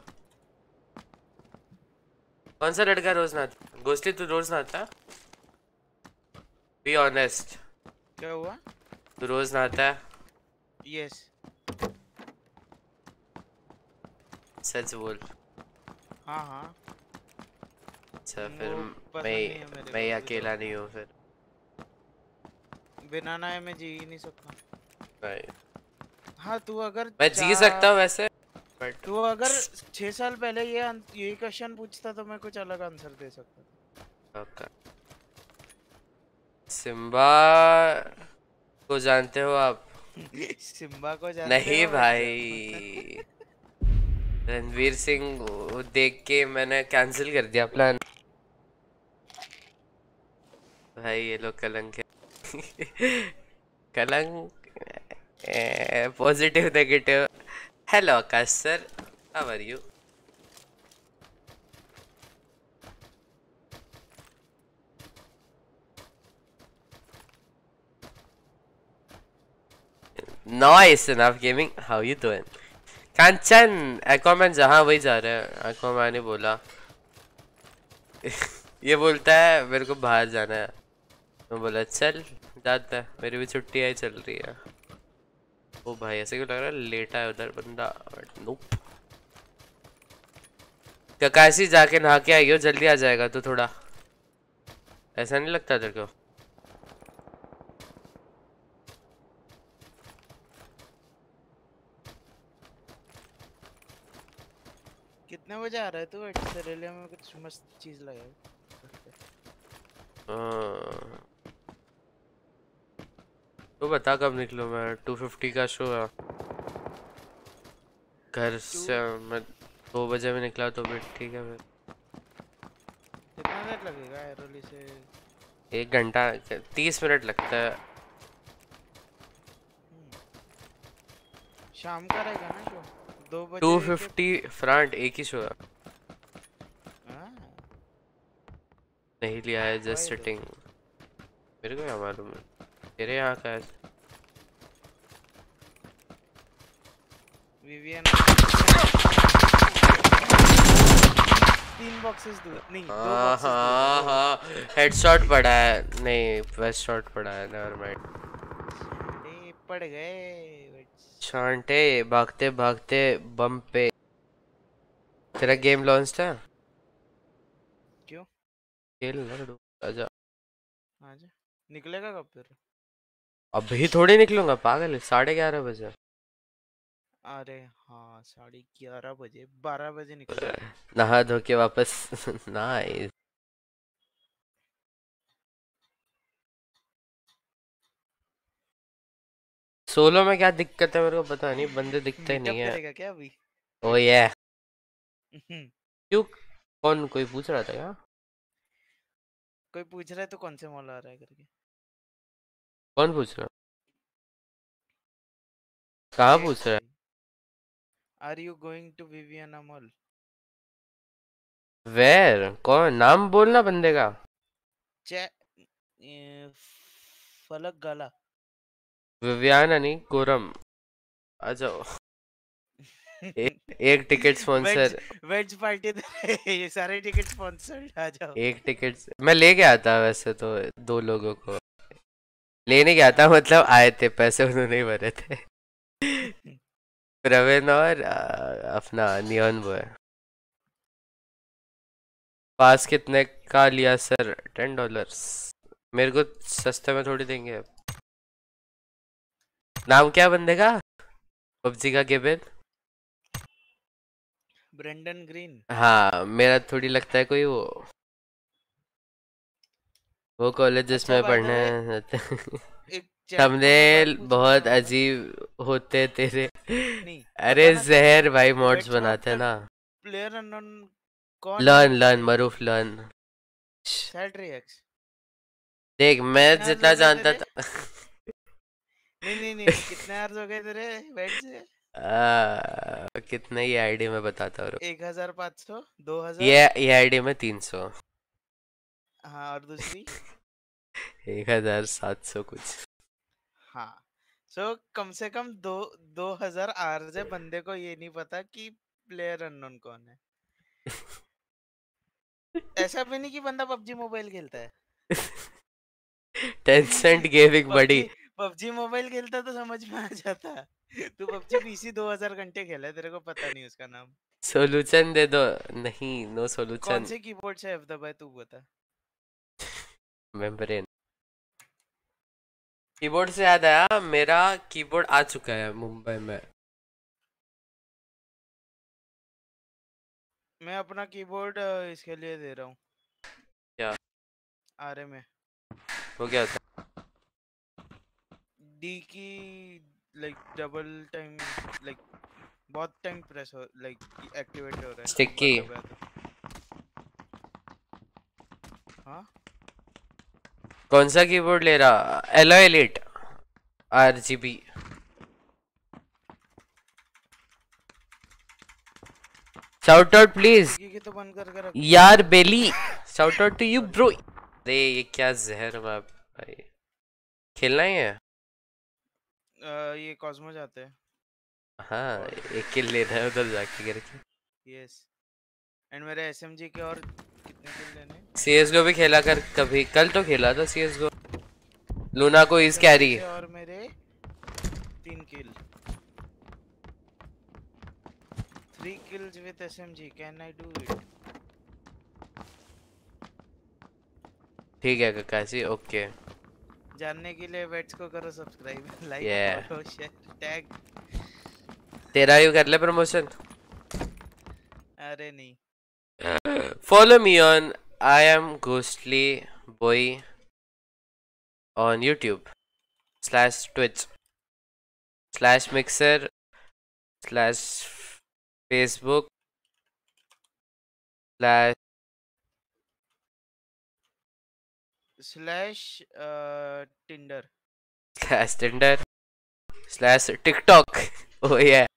S2: कौन सा लड़का रोज नहाता? गोस्टली तू रोज नहाता? Be honest.
S4: क्या हुआ?
S2: तू रोज नहाता है?
S4: यस.
S2: सच बोल.
S4: हाँ हाँ.
S2: अच्छा फिर मैं मैं अकेला नहीं हूँ. फिर
S4: बिना नहाए मैं जी ही नहीं सकता
S2: भाई.
S4: हाँ तू अगर
S2: मैं जी सकता हूँ वैसे बट
S4: तू अगर छह साल पहले ये यही क्वेश्चन पूछता तो मैं कुछ अलग आंसर दे सकता था.
S2: सिम्बा को जानते हो आप?
S4: सिम्बा को जानते
S2: नहीं
S4: हो?
S2: भाई. रणवीर सिंह देख के मैंने कैंसिल कर दिया प्लान. भाई ये लोग कलंक है. कलंक. Positive negative. Hello Akash sir, how are you? Nice enough gaming. How you doing? Kanchan Aquaman जहाँ वही जा रहे हैं। एक्वामैन ने बोला ये बोलता है मेरे को बाहर जाना है, तो बोला चल जाता है, मेरी भी छुट्टी आई चल रही है। ओ भाई ऐसे क्यों लग रहा है लेटा है उधर बंदा। नोप ककाशी जाके नहा के आई हो, जल्दी आ जाएगा तो थोड़ा, ऐसा नहीं लगता तेरे को?
S4: कितने बजे आ रहा है तू? ऑस्ट्रेलिया में कुछ मस्त चीज लगा।
S2: तो बता कब निकलूं मैं? टू फिफ्टी का शो है घर से, मैं दो बजे में निकला तो भी ठीक है। फिर
S4: कितना देर लगेगा एरोली से?
S2: एक घंटा तीस मिनट लगता है।
S4: शाम का रहेगा ना शो? दो बजे
S2: टू फिफ्टी फ्रंट एक ही शो है। नहीं लिया है, जस्ट सिटिंग। मेरे को क्या मालूम है तेरे यहाँ का है।
S4: विवियन तीन बॉक्सेस दूर नहीं, दो
S2: हाँ
S4: बॉक्सेस
S2: हाँ हाँ हेडशॉट पड़ा है, नहीं वेस्ट शॉट पड़ा है। नेवर माइंड,
S4: पड़ गए
S2: शांटे भागते भागते बम पे। तेरा गेम लॉन्च है?
S4: क्यों?
S2: खेल ना डू, आजा
S4: आजा। निकलेगा कब फिर?
S2: अभी थोड़ी निकलूंगा पागल है, साढ़े ग्यारह बजे।
S4: अरे हाँ साढ़े ग्यारह बजे, बारह बजे निकल।
S2: नहा धो के वापस नाइस। सोलो में क्या दिक्कत है मेरे को पता नहीं, बंदे दिखते ही नहीं है।
S4: करेगा क्या अभी?
S2: ओ ये क्यों, कौन कोई पूछ रहा था क्या?
S4: कोई पूछ रहा है तो कौन से मॉल आ रहा है करके।
S2: कौन पूछ रहा? कहाँ पूछ रहा है?
S4: Are you going to Viviana mall?
S2: Where? कौन? नाम बोलना बंदे का।
S4: चे फलक गाला।
S2: विवियाना नहीं, कोरम। आ जाओ एक, एक टिकट स्पॉन्सर।
S4: वेज पार्टी ये सारे टिकट स्पॉन्सर्ड, आ जाओ।
S2: एक टिकट मैं ले गया था वैसे तो, दो लोगों को लेने गया था, मतलब आए थे, पैसे उन्होंने ही भरे थे प्रवीण और अपना नियॉन बॉय। पास कितने का लिया सर? Ten dollars. मेरे को सस्ते में थोड़ी देंगे। नाम क्या बंदे का? पबजी का गेबेल?
S4: Brendon green.
S2: हाँ मेरा थोड़ी लगता है कोई वो वो कॉलेज जिसमें
S4: अच्छा,
S2: पढ़ने
S4: एक
S2: थंबनेल बहुत अजीब होते तेरे। अरे जहर भाई मॉड्स बनाते हैं ना।
S4: प्लेयर अननोन कौन?
S2: Learn learn Maroof learn. देख मैं जितना जानता था
S4: नहीं नहीं नहीं कितने आवर्स हो गए तेरे बैठ से?
S2: आ, कितने ही आईडी में बताता हूँ।
S4: एक हजार पाँच सौ, दो हजार।
S2: ये ये आईडी में तीन सौ।
S4: हाँ और दूसरी
S2: एक हजार सात सौ कुछ।
S4: हाँ सो so, कम से कम दो दो हजार आवर्स है, बंदे को ये नहीं पता कि प्लेयर अननोन कौन है। ऐसा भी नहीं कि बंदा पबजी मोबाइल खेलता है।
S2: टेंसेंट गेमिंग बड़ी।
S4: पबजी मोबाइल खेलता तो समझ में आ जाता। तू पबजी पीसी दो हजार घंटे खेला है, तेरे को पता नहीं उसका नाम।
S2: सोल्यूशन दे दो। नहीं नो सोल्यूशन।
S4: कौन से कीबोर्ड से एफ दबाए तू बता।
S2: मेम्ब्रेन कीबोर्ड से याद आया, मेरा कीबोर्ड आ चुका है मुंबई में।
S4: मैं अपना कीबोर्ड इसके लिए दे रहा हूँ।
S2: क्या?
S4: आरे में
S2: वो क्या होता है?
S4: डी की लाइक डबल टाइम, लाइक बहुत टाइम प्रेस हो, लाइक एक्टिवेट हो रहा है।
S2: स्टिक की। हाँ कौन सा कीबोर्ड ले रहा? Alloy elite RGB. Shout out please
S4: तो बंद कर कर
S2: यार बेली। Shout out to you bro. अरे ये क्या जहर में भाई, खेलना ही है।
S4: आ, ये कॉस्मो जाते हैं।
S2: हाँ एक किल लेना है उधर जाके करके।
S4: यस एंड मेरे एसएमजी के और कितने किल लेने?
S2: सीएसगो भी खेला कर कभी, कल तो खेला था सीएसगो। लूना को इज कैरी।
S4: और मेरे तीन किल, three kills with SMG, can I do it?
S2: ठीक है काकाजी, ओके।
S4: जानने के लिए वेट्स को करो subscribe, like,
S2: Yeah.
S4: Follow, share, tag.
S2: तेरा ही कर ले प्रमोशन।
S4: अरे नहीं,
S2: Follow me on I am Ghostly Boy on YouTube slash Twitch slash Mixer slash Facebook slash
S4: slash Tinder
S2: slash Tinder slash TikTok. Oh yeah.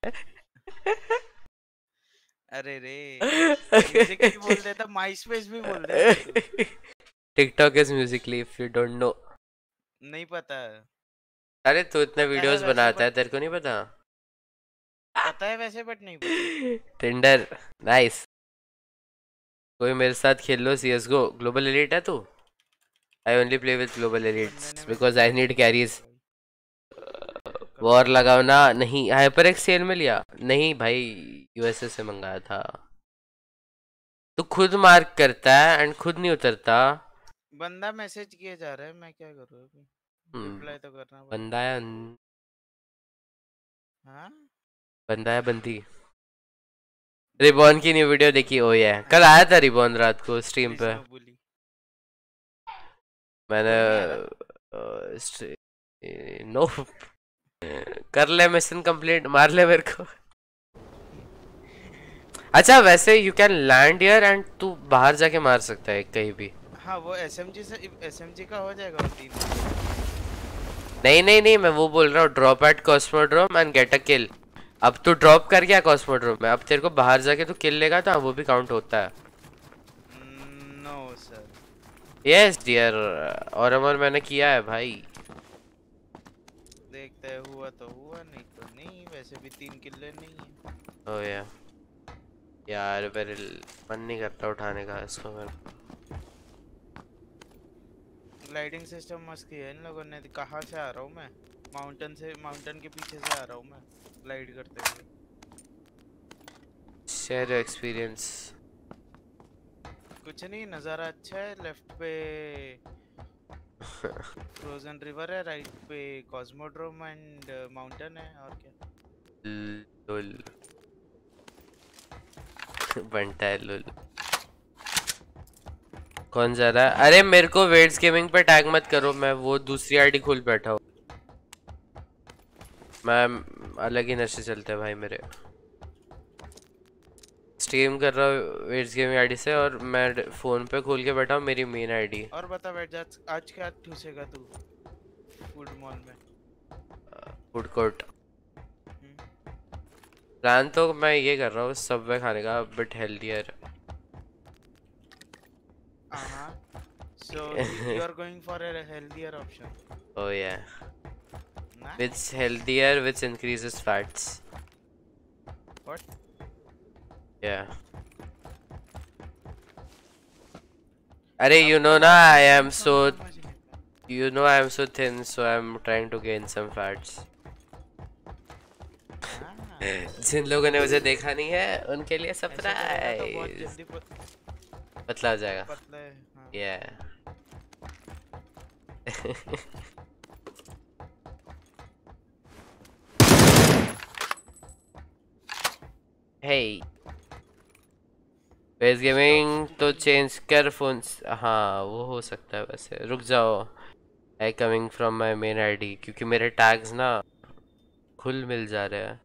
S4: अरे रे Musically बोल देता, माइस्पेस भी बोल देता तू।
S2: TikTok is Musical.ly if you don't know.
S4: नहीं पता,
S2: अरे तू इतने वीडियोस
S4: वैसे
S2: बनाता है,
S4: but-
S2: तेरे को नहीं पता?
S4: पता है वैसे बट नहीं पता।
S2: Tinder nice. कोई मेरे साथ खेल लो सीएसगो। ग्लोबल एलीट है तू? I only play with global elites because I need carries. War लगाओ ना। नहीं हाइपर एक्स सेल में लिया नहीं भाई, यूएसए से मंगाया था। तू खुद मार्क करता है एंड खुद नहीं उतरता।
S4: बंदा मैसेज किए जा रहा है, मैं क्या करूँ अभी?
S2: हम्म,
S4: रिप्लाई तो करना पड़ेगा।
S2: बंदा है
S4: हाँ
S2: बंदा है बंदी। रिबॉन की न्यू वीडियो देखी? ओ ये कल आया था रिबॉन रात को स्ट्रीम पे।
S4: Please no bully।
S2: मैंने
S4: कोई नहीं
S2: अ, नो कर ले मिशन कंप्लीट, मार ले मेरे को। अच्छा वैसे you can land here and तू बाहर जाके मार सकता है कहीं भी।
S4: हाँ वो एसएमजी से एसएमजी का हो जाएगा वो तीन।
S2: नहीं नहीं नहीं मैं वो बोल रहा हूँ drop at cosmodrome and get a kill. अब तू ड्रॉप कर गया कॉस्मोड्रोम में, अब तेरे को बाहर जाके तू किल लेगा तो वो भी काउंट होता है।
S4: No sir.
S2: यस डियर, और अमर मैंने किया है भाई।
S4: देखते हैं, हुआ तो हुआ, नहीं तो नहीं। वैसे भी तीन किल्ले नहीं है।
S2: ओ या यार मेरे मन नहीं करता उठाने का इसको। मेरे
S4: ग्लाइडिंग सिस्टम मस्त किया है इन लोगों ने। कहाँ से आ रहा हूँ मैं? माउंटेन से, माउंटेन के पीछे से आ रहा हूँ मैं ग्लाइड करते हुए।
S2: Share your experience.
S4: कुछ नहीं, नज़ारा अच्छा है। लेफ्ट पे फ्रोजन रिवर है, राइट पे कॉस्मोड्रोम एंड माउंटेन है, और क्या।
S2: लुल बनता है लुल। कौन जा रहा है? अरे मेरे को वेट्स गेमिंग पे टैग मत करो, मैं वो दूसरी आईडी खोल बैठा हूँ। मैं अलग ही नशे चलते हैं भाई मेरे। स्ट्रीम कर रहा हूँ वेट्स गेमिंग आईडी से और मैं फोन पे खोल के बैठा हूँ मेरी मेन आईडी।
S4: और बता बैठ जा, आज क्या ठूसेगा तू फूड मॉल में?
S2: फूड कोर्ट प्लान तो मैं ये कर रहा हूँ सबवे खाने का, but healthier.
S4: Uh-huh. So you are going for a healthier option.
S2: Oh yeah.
S4: Nice.
S2: Which healthier, which increases fats.
S4: What?
S2: Yeah. Arey, you know na I am so, you know I am so thin, so I am trying to gain some fats. जिन लोगों ने मुझे देखा नहीं है उनके लिए surprise. पतला हो जाएगा।
S4: पतला है, हाँ।
S2: Yeah. Hey. वेज गेमिंग तो चेंज कर फोन। हाँ वो हो सकता है वैसे। रुक जाओ, I coming from my main ID क्योंकि मेरे टैग्स ना खुल मिल जा रहे हैं।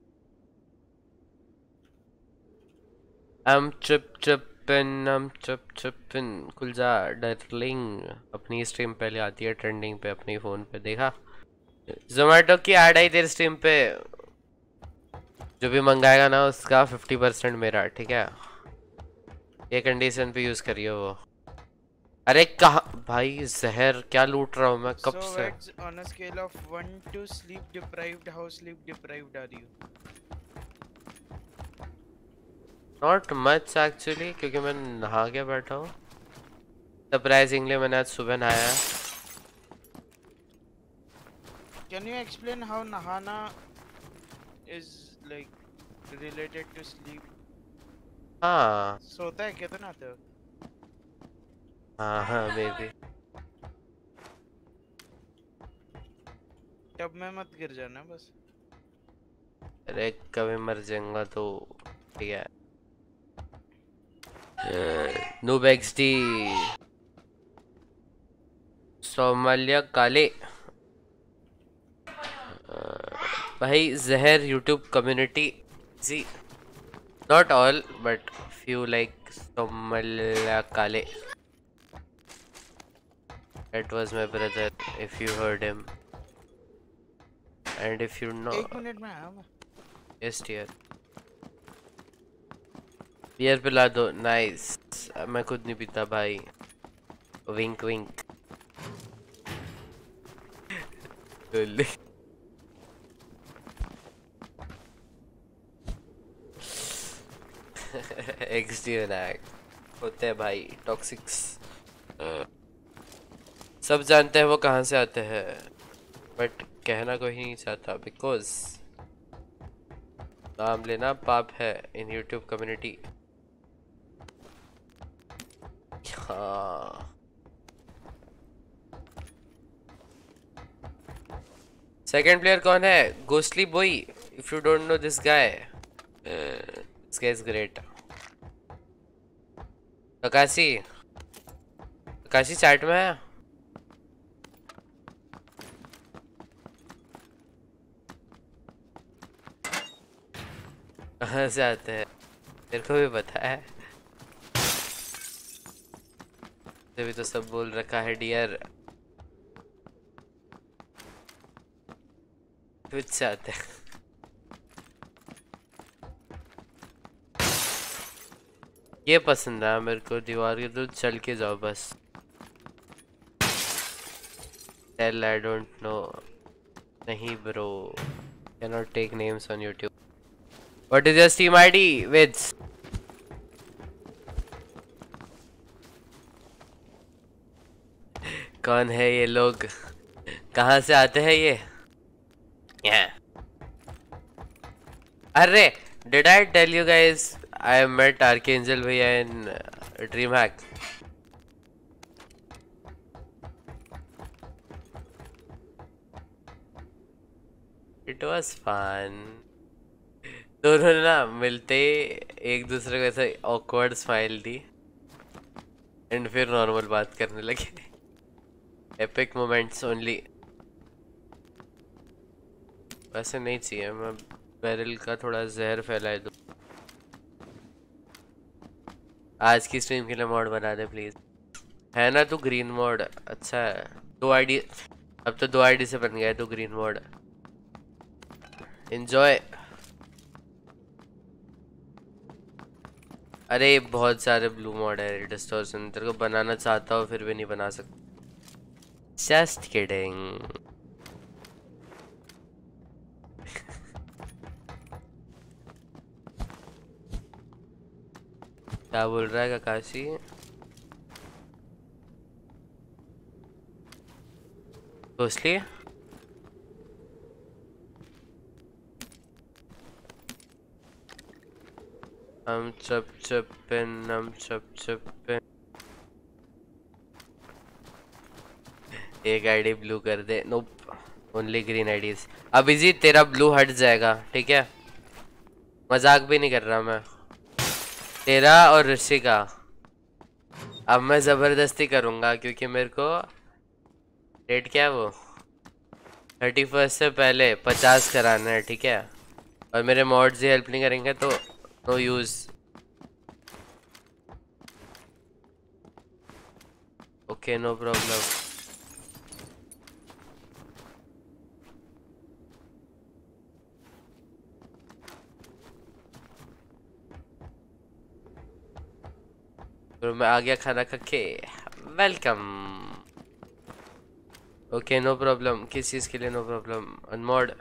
S2: I'm chip chippin, I'm chip chippin। खुल जा डार्लिंग। अपनी स्ट्रीम पहले आती है ट्रेंडिंग पे अपनी फोन पे, देखा? जोमेटो की ऐड आई तेरी स्ट्रीम पे, जो भी मंगाएगा ना उसका फिफ्टी परसेंट मेरा, ठीक है? ये कंडीशन पे यूज करियो वो। अरे कहा भाई जहर क्या लूट रहा हूँ मैं कब
S4: So
S2: से।
S4: on a scale of one to sleep deprived, how sleep deprived are you?
S2: Not much actually, क्योंकि मैं नहा के बैठा हूँ। सरप्राइजिंगली मैंने आज सुबह नहाया।
S4: Can you explain how nahana is like related to sleep?
S2: हाँ
S4: सोता है क्या तो नहाते हो?
S2: हाँ हाँ मे बी।
S4: टब में मत गिर जाना बस।
S2: अरे कभी मर जाऊंगा तो ठीक है। नूब एक्सडी सोमालिया काले भाई जहर यूट्यूब कम्युनिटी जी, not all but few like Somalia काले। That was my brother if you heard him and if you know।
S4: एक मिनट में आया मैं।
S2: yes dear। बियर पिला दो। नाइस। मैं खुद नहीं पीता भाई। विंक विंक। एक्सडी विनायक होते हैं भाई टॉक्सिक्स। सब जानते हैं वो कहाँ से आते हैं बट कहना कोई नहीं चाहता बिकॉज नाम लेना पाप है इन यूट्यूब कम्युनिटी। हाँ सेकंड प्लेयर कौन है? Ghostly boy. If you don't know this guy, this guy is great. Kakashi Kakashi chat में है। कहाँ से आते हैं तेरे को भी पता है। भी तो सब बोल रखा है डियर। ट्विच से आते हैं। ये पसंद है मेरे को, दीवार के तो चल के जाओ बस। Tell I don't know. नहीं bro, cannot take names on YouTube. What is your Steam ID which? कौन है ये लोग? कहाँ से आते हैं ये? yeah. अरे did I tell you guys I met archangel भैया in DreamHack. It was fun. दोनों ने ना मिलते एक दूसरे को ऐसे ऑकवर्ड स्माइल दी एंड फिर नॉर्मल बात करने लगे। Epic moments only. वैसे नहीं चाहिए, मैं बैरल का थोड़ा जहर फैलाए दूँ। आज की स्ट्रीम के लिए मॉड बना दे प्लीज। है ना तू ग्रीन मॉड? अच्छा है। दो आईडी अब तो दो आईडी से बन गया है तू ग्रीन मॉड। एंजॉय। अरे बहुत सारे ब्लू मॉड है डिस्टॉर्शन, तेरे को बनाना चाहता हूँ फिर भी नहीं बना सकता। Just kidding. क्या बोल रहा है ककाशी? घोसली हम चप चपिन हम चप चपिन। एक आईडी ब्लू कर दे। Nope, only green IDs. Abhijit तेरा ब्लू हट जाएगा ठीक है, मजाक भी नहीं कर रहा मैं। तेरा और ऋषि का अब मैं जबरदस्ती करूंगा क्योंकि मेरे को डेट क्या है वो थर्टी फर्स्ट से पहले पचास कराना है ठीक है। और मेरे मॉड्स ही हेल्प नहीं करेंगे तो no use. Okay no problem. तो मैं आ गया खाना खा के। वेलकम। Okay no problem. किस चीज के लिए नो प्रॉब्लम? अनमोड .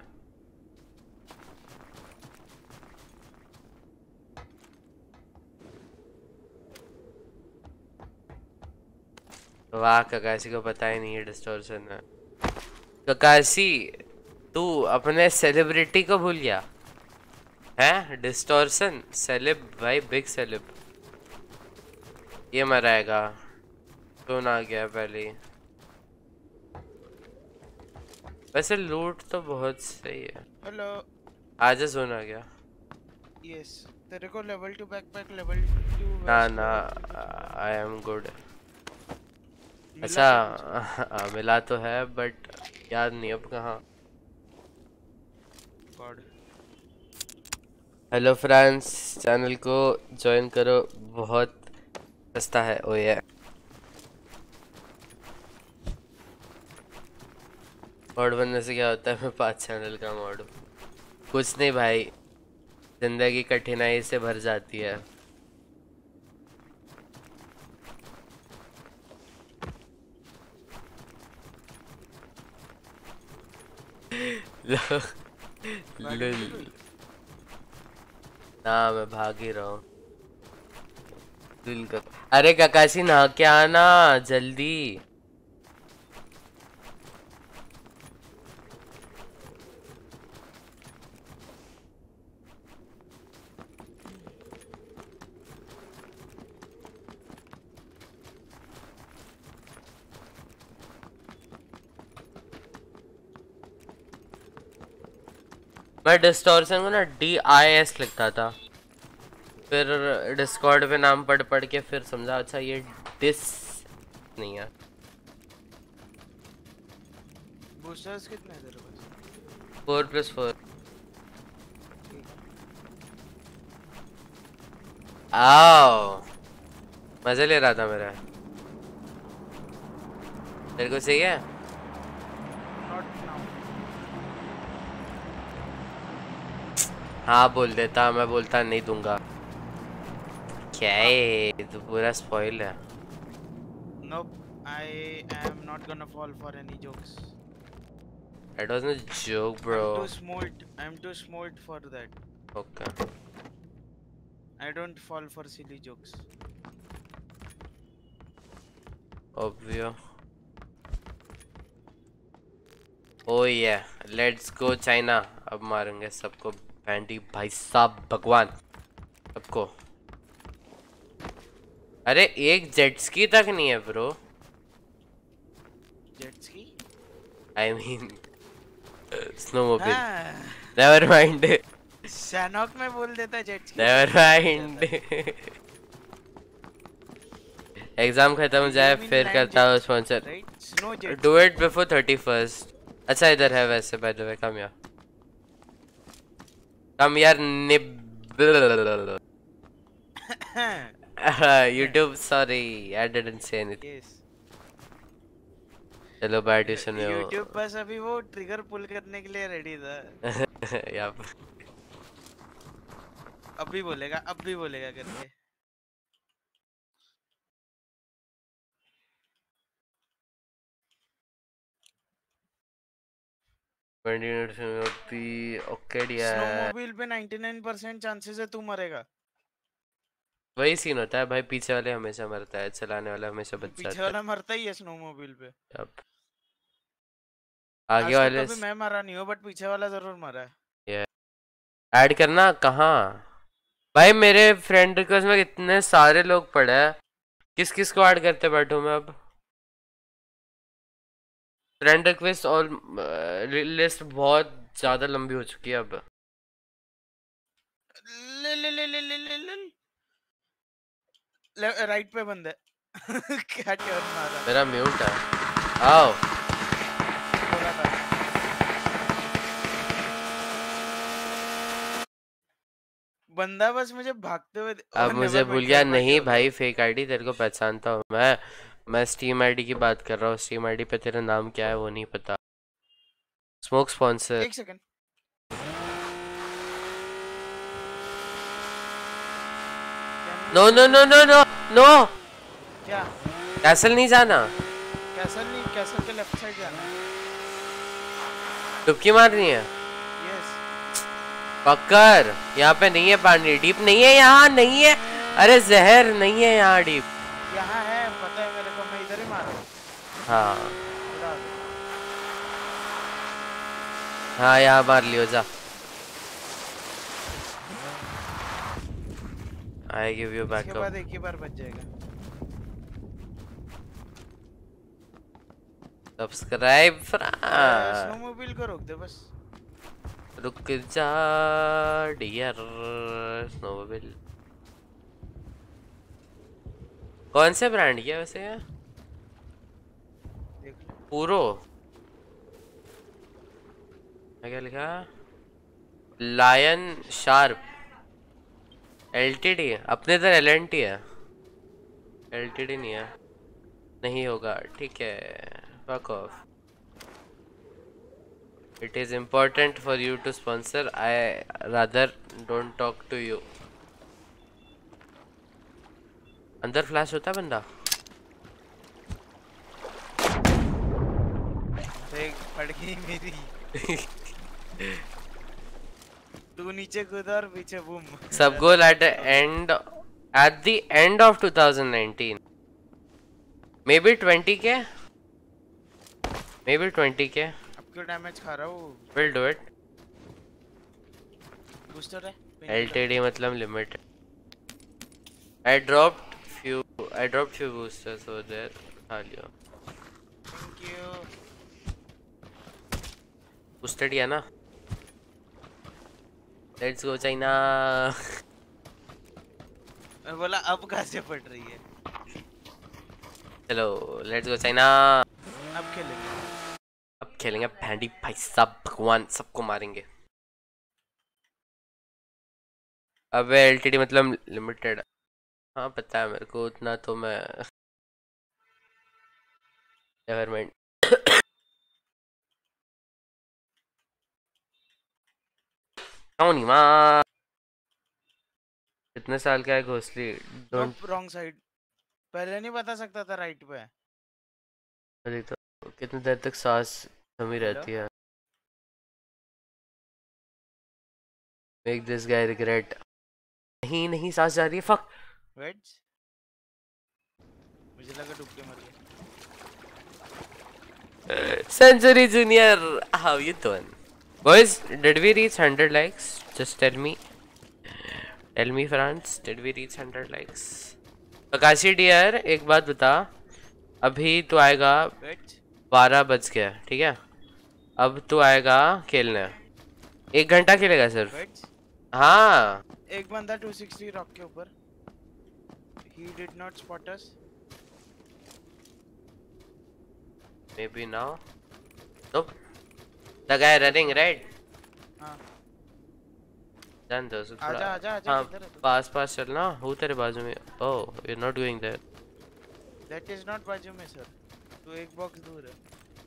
S2: वाह, ककाशी को पता ही नहीं है डिस्टॉर्शन है। ककाशी तू अपने सेलिब्रिटी को भूल गया है? डिस्टॉर्शन सेलिब भाई, बिग सेलिब। ये मराएगा, सुन आ गया पहले। वैसे लूट तो बहुत सही है।
S4: हेलो,
S2: आज सुन आ गया।
S4: यस, तेरे को level two backpack, level two
S2: ना ना, आई एम गुड। अच्छा हाँ, मिला तो है बट याद नहीं अब कहाँ।
S4: गॉड।
S2: हेलो फ्रेंड्स, चैनल को ज्वाइन करो, बहुत सस्ता है। ओ ये मॉड बनने से क्या होता है? मैं पाँच चैनल का मॉड हूँ। कुछ नहीं भाई, जिंदगी कठिनाई से भर जाती है। लुल। ना मैं भाग ही रहा हूँ। अरे ककाशी नहा के आना जल्दी। मैं डिस्टॉर्शन को ना डी आई एस लिखता था, फिर डिस्कॉर्ड पे नाम पढ़ पढ़ के फिर समझा अच्छा ये डिस नहीं है।
S4: बूस्टर्स कितने हैं तेरे पास?
S2: Four plus four. आओ, मजे ले रहा था मेरा। तेरे को सही है? हाँ बोल देता, मैं बोलता नहीं दूंगा। क्या है तो पूरा स्पॉइल है।
S4: Nope, I am not gonna fall for any jokes.
S2: That wasn't a joke, bro.
S4: I'm too smart. I'm too smart for that.
S2: Okay.
S4: I don't fall for silly jokes.
S2: Obvious. Oh yeah, let's go China. अब मारेंगे सबको bandy भाई साहब, भगवान सबको। अरे एक जेट्स-की तक नहीं है bro.
S4: Jet ski?
S2: I mean snowmobile. Never mind.
S4: सैनॉक में बोल देता जेट्स-की।
S2: Never mind. एग्जाम खत्म हो जाए फिर करता हूँ sponsor. Do it before thirty first. अच्छा इधर है वैसे, by the way, come here. Come here, nib. YouTube, sorry, I didn't say anything.
S4: Yes.
S2: चलो बाय ट्यूशन में।
S4: YouTube बस अभी वो ट्रिगर पुल करने के लिए रेडी था।
S2: यार
S4: अभी बोलेगा, अभी बोलेगा करके।
S2: ट्वेंटी मिनट्स में होती ओके डियर।
S4: स्नोमोबाइल पे ninety-nine percent चांसेस है तू मरेगा।
S2: वही सीन होता है भाई, पीछे वाले हमेशा मरता है, चलाने वाला हमेशा बच जाता है।
S4: पीछे वाला मरता ही है स्नोमोबाइल पे।
S2: अब आगे वाले
S4: कभी मैं मरा नहीं हूँ बट पीछे वाला जरूर मरा है।
S2: ये ऐड करना कहाँ भाई? मेरे फ्रेंड रिक्वेस्ट में कितने सारे लोग पड़े हैं, किस किस को ऐड करते बैठूं मैं अब? फ्रेंड रिक्वेस्ट और लिस्ट बहुत ज्यादा लंबी हो चुकी है अब।
S4: ले ले ले ले ले ले ले ले राइट पे बंद है। क्या टर्न मारा?
S2: मेरा म्यूट है। आओ
S4: बोला था। बंदा बस मुझे भागते हुए
S2: अब मुझे भूल गया। नहीं भाई फेक आईडी, तेरे को पहचानता हूँ मैं। मैं स्टीम आईडी की बात कर रहा हूँ। स्टीम आईडी पे तेरा नाम क्या है वो नहीं पता। Smoke sponsor.
S4: एक second.
S2: No no no no no no.
S4: क्या?
S2: कैसल नहीं जाना।
S4: कैसल नहीं, कैसल के लेफ्ट साइड जाना।
S2: डुबकी मारनी है।
S4: यस।
S2: पकड़, यहाँ पे नहीं है पानी। डीप नहीं है यहाँ, नहीं है। अरे जहर नहीं है यहाँ डीप।
S4: यहाँ है, पता है मेरे को, मैं इधर ही मार रहा हूँ।
S2: हाँ
S4: उड़ा दो।
S2: हाँ यहाँ मार लियो जा। आई गिव यू
S4: इसके
S2: बैकअप।
S4: बाद एक ही बार बच जाएगा।
S2: सब्सक्राइब
S4: स्नोमोबाइल को रोक दे बस।
S2: रुक जा डियर। स्नोमोबाइल कौन से ब्रांड की है वैसे ये?
S4: देख ले।
S2: पूरो क्या लिखा? Lion sharp LTD. अपने इधर एलएनटी है, एलटीडी नहीं है। नहीं होगा ठीक है, fuck off. It is important for you to sponsor. I rather don't talk to you. अंदर फ्लैश होता है बंदा।
S4: देख पड़ गई मेरी। तू नीचे कूदा और पीछे बूम।
S2: सब गोल at the end at the end of twenty nineteen. Maybe twenty k. Maybe twenty k.
S4: अब क्यों डैमेज खा रहा हूँ?
S2: We'll do it.
S4: बूस्टर है?
S2: L T D मतलब limit. I dropped few. I dropped few boosters over there. खा लियो।
S4: Thank you.
S2: Booster दिया ना? Let's go China.
S4: मैं बोला अब कहाँ से पड़ रही है?
S2: चलो लेट्स गो चाइना।
S4: अब खेलेंगे।
S2: अब खेलेंगे भैंडी भाई सब भगवान सबको मारेंगे। अबे एलटीडी मतलब लिमिटेड। हाँ पता है मेरे को, उतना तो मैं नेवर माइंड। नहीं माँ कितने साल का है घोसली? Don't
S4: wrong side. पहले नहीं बता सकता था राइट पे।
S2: अरे तो कितनी देर तक सांस थमी रहती है? Make this guy regret. नहीं नहीं सांस जा रही है। फक
S4: वेट, मुझे लगा डूब के मर गया।
S2: Century junior, how you doing boys? Did we reach one hundred likes? Just tell me, tell me friends, did we reach one hundred likes? प्रकाशी डियर एक बात बता, अभी तू आएगा बारह बज गया ठीक है, अब तू आएगा खेलने, एक घंटा खेलेगा सिर्फ। हाँ
S4: एक बंदा two sixty रॉक के ऊपर, he did not spot us.
S2: maybe now. Nope. The guy running right.
S4: हाँ
S2: जान दो उसको थोड़ा।
S4: आजा आजा आजा।
S2: हाँ
S4: किधर है तू?
S2: पास पास चलना, हूँ तेरे बाजू में। oh you're not going there.
S4: That is not बाजू में सर, तू एक बॉक्स दूर है।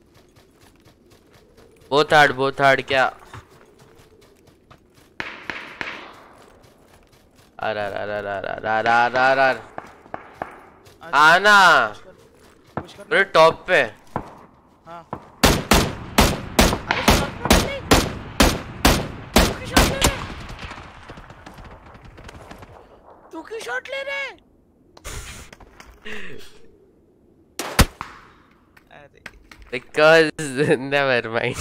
S2: बहुत हार्ड बहुत हार्ड क्या? अरे अरे अरे अरे अरे अरे अरे अरे आना पूरे टॉप पे।
S4: हाँ तू की शॉट ले रहे? अरे
S2: because never mind.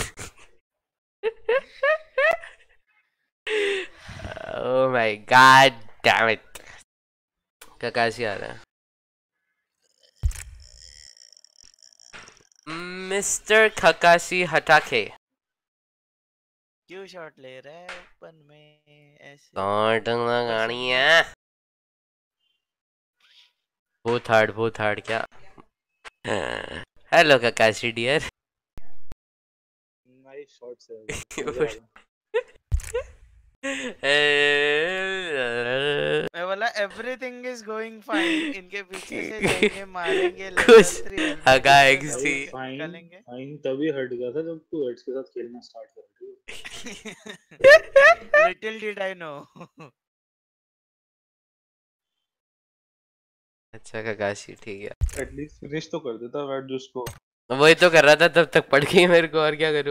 S2: oh my god damn it. ककाशी आ रहा है। मिस्टर ककाशी हटाके
S4: क्यों शॉट ले रहा है ओपन में ऐसे?
S2: शॉट लगानी है। बहुत हार्ड बहुत हार्ड क्या? Hello Kakashi dear.
S5: Nice shots
S4: मैं बोला एवरीथिंग इज गोइंग फाइन, इनके पीछे से जाएंगे मारेंगे
S2: कुछ हगा एक्सटी
S4: निकालेंगे।
S5: फाइन तभी हट गया था जब तू हेड्स के साथ खेलना स्टार्ट कर दी।
S4: Little did I know.
S2: अच्छा ककाशी ठीक है,
S5: एटलीस्ट फिनिश तो कर देता वेट जूस को।
S2: वही तो कर रहा था, तब तक पड़ गई मेरे को, और क्या करूं?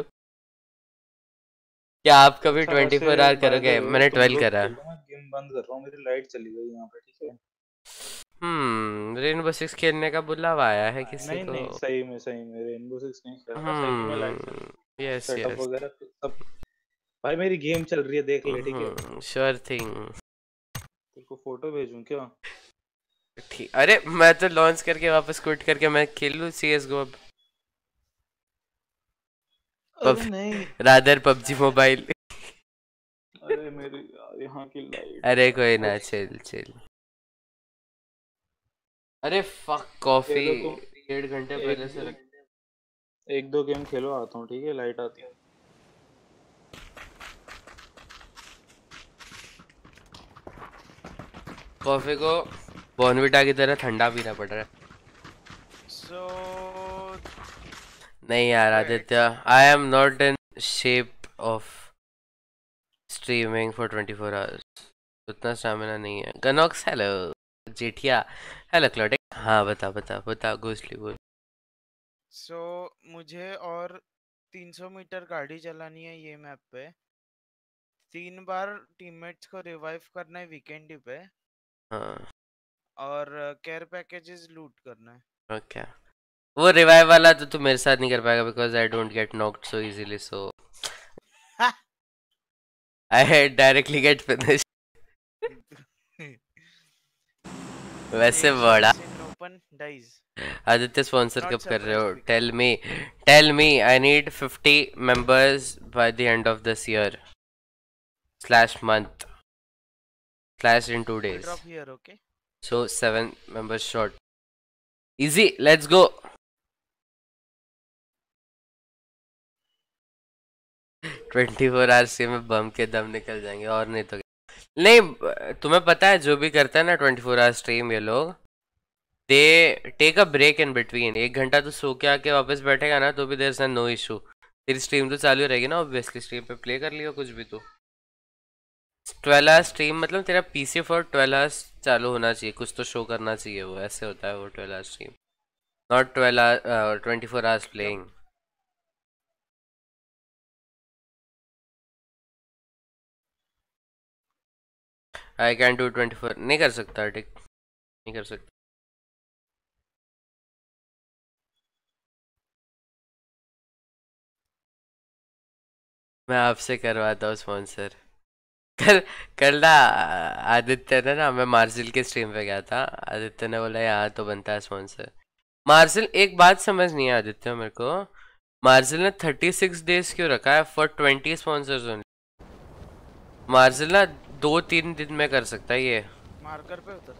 S2: क्या आप कभी ट्वेंटी फोर आवर करोगे? मैंने ट्वेल्व करा।
S5: गेम बंद कर रहा हूँ, मेरी लाइट चली गई यहाँ पे ठीक है।
S2: हम्म रेनबो सिक्स खेलने का बुलावा आया है किसी
S5: नहीं
S2: को?
S5: नहीं, सही में सही में रेनबो सिक्स नहीं खेल रहा, सही में license
S2: hmm yes
S5: setup
S2: yes
S5: वगैरह सब। भाई मेरी गेम चल रही है, देख ले, ठीक है?
S2: Hmm sure thing.
S5: तेरे को फोटो भेजूं क्या?
S2: ठीक, अरे मैं तो लॉन्च करके वापस क्विट करके मैं खेल लूं सी एस गो अब।
S5: अरे नहीं,
S2: रादर पबजी मोबाइल।
S5: अरे मेरी यार यहाँ की लाइट
S2: अरे कोई
S5: यार।
S2: ना, चिल चिल। अरे फक कॉफी
S5: खेलो तुम,
S2: डेढ़ घंटे
S5: एक
S2: पहले से
S5: दो
S2: रख।
S5: एक दो गेम खेलो, आता हूँ, ठीक है? लाइट आती है।
S2: कॉफी को बॉर्नविटा की तरह ठंडा पीना पड़ रहा है।
S4: So
S2: नहीं यार
S4: wait,
S2: Aditya, I am not in shape of streaming for twenty four hours. उतना स्टैमिना नहीं है। गनॉक्स हेलो। जेठिया हेलो क्लॉडिक। हाँ बता बता बता घोसली बोल।
S4: so मुझे और तीन सौ मीटर गाड़ी चलानी है ये मैप पे। तीन बार टीममेट्स को रिवाइव करना है वीकेंड पे।
S2: हाँ
S4: और केयर पैकेजेस लूट करना है।
S2: ओके। वो रिवाइव वाला तो तू मेरे साथ नहीं कर पाएगा because I don't get knocked so easily, so I directly get finished. वैसे बड़ा
S4: open dies.
S2: Aditya sponsor
S4: Not
S2: कब कर रहे हो?
S4: surprised because-
S2: tell me tell me I need fifty members by the end of this year slash month slash in two
S4: We'll
S2: days,
S4: drop here, okay?
S2: So seven members short. Easy, let's go. Twenty four hours में बम के दम निकल जाएंगे और नहीं तो क्या। नहीं तुम्हें पता है जो भी करता है ना ट्वेंटी फोर आवर स्ट्रीम, ये लोग they take a break in between. एक घंटा तो सो के आके वापस बैठेगा ना तो भी देयर इज नो इशू। तेरी स्ट्रीम तो चालू रहेगी ना ऑब्वियसली, स्ट्रीम पे प्ले कर लियो कुछ भी। तो ट्वेल्व आवर्स स्ट्रीम मतलब तेरा पीसी फॉर ट्वेल्व आवर्स चालू होना चाहिए, कुछ तो शो करना चाहिए। वो ऐसे होता है वो twelve hours stream, not twelve hour twenty four hours playing. I can do twenty four, नहीं कर सकता ठीक, नहीं कर सकता। मैं आपसे करवाता हूँ स्पॉन्सर। कल कल ना आदित्य ने ना, मैं मार्जिल के स्ट्रीम पे गया था, आदित्य ने बोला यहाँ तो बनता है स्पॉन्सर। मार्जिल एक बात समझ नहीं है आदित्य मेरे को, मार्जिल ने थर्टी सिक्स डेज क्यों रखा है फॉर ट्वेंटी स्पॉन्सर्स ओनली? मार्जिल ना दो तीन दिन में कर सकता है ये।
S4: मार्कर पे उतर।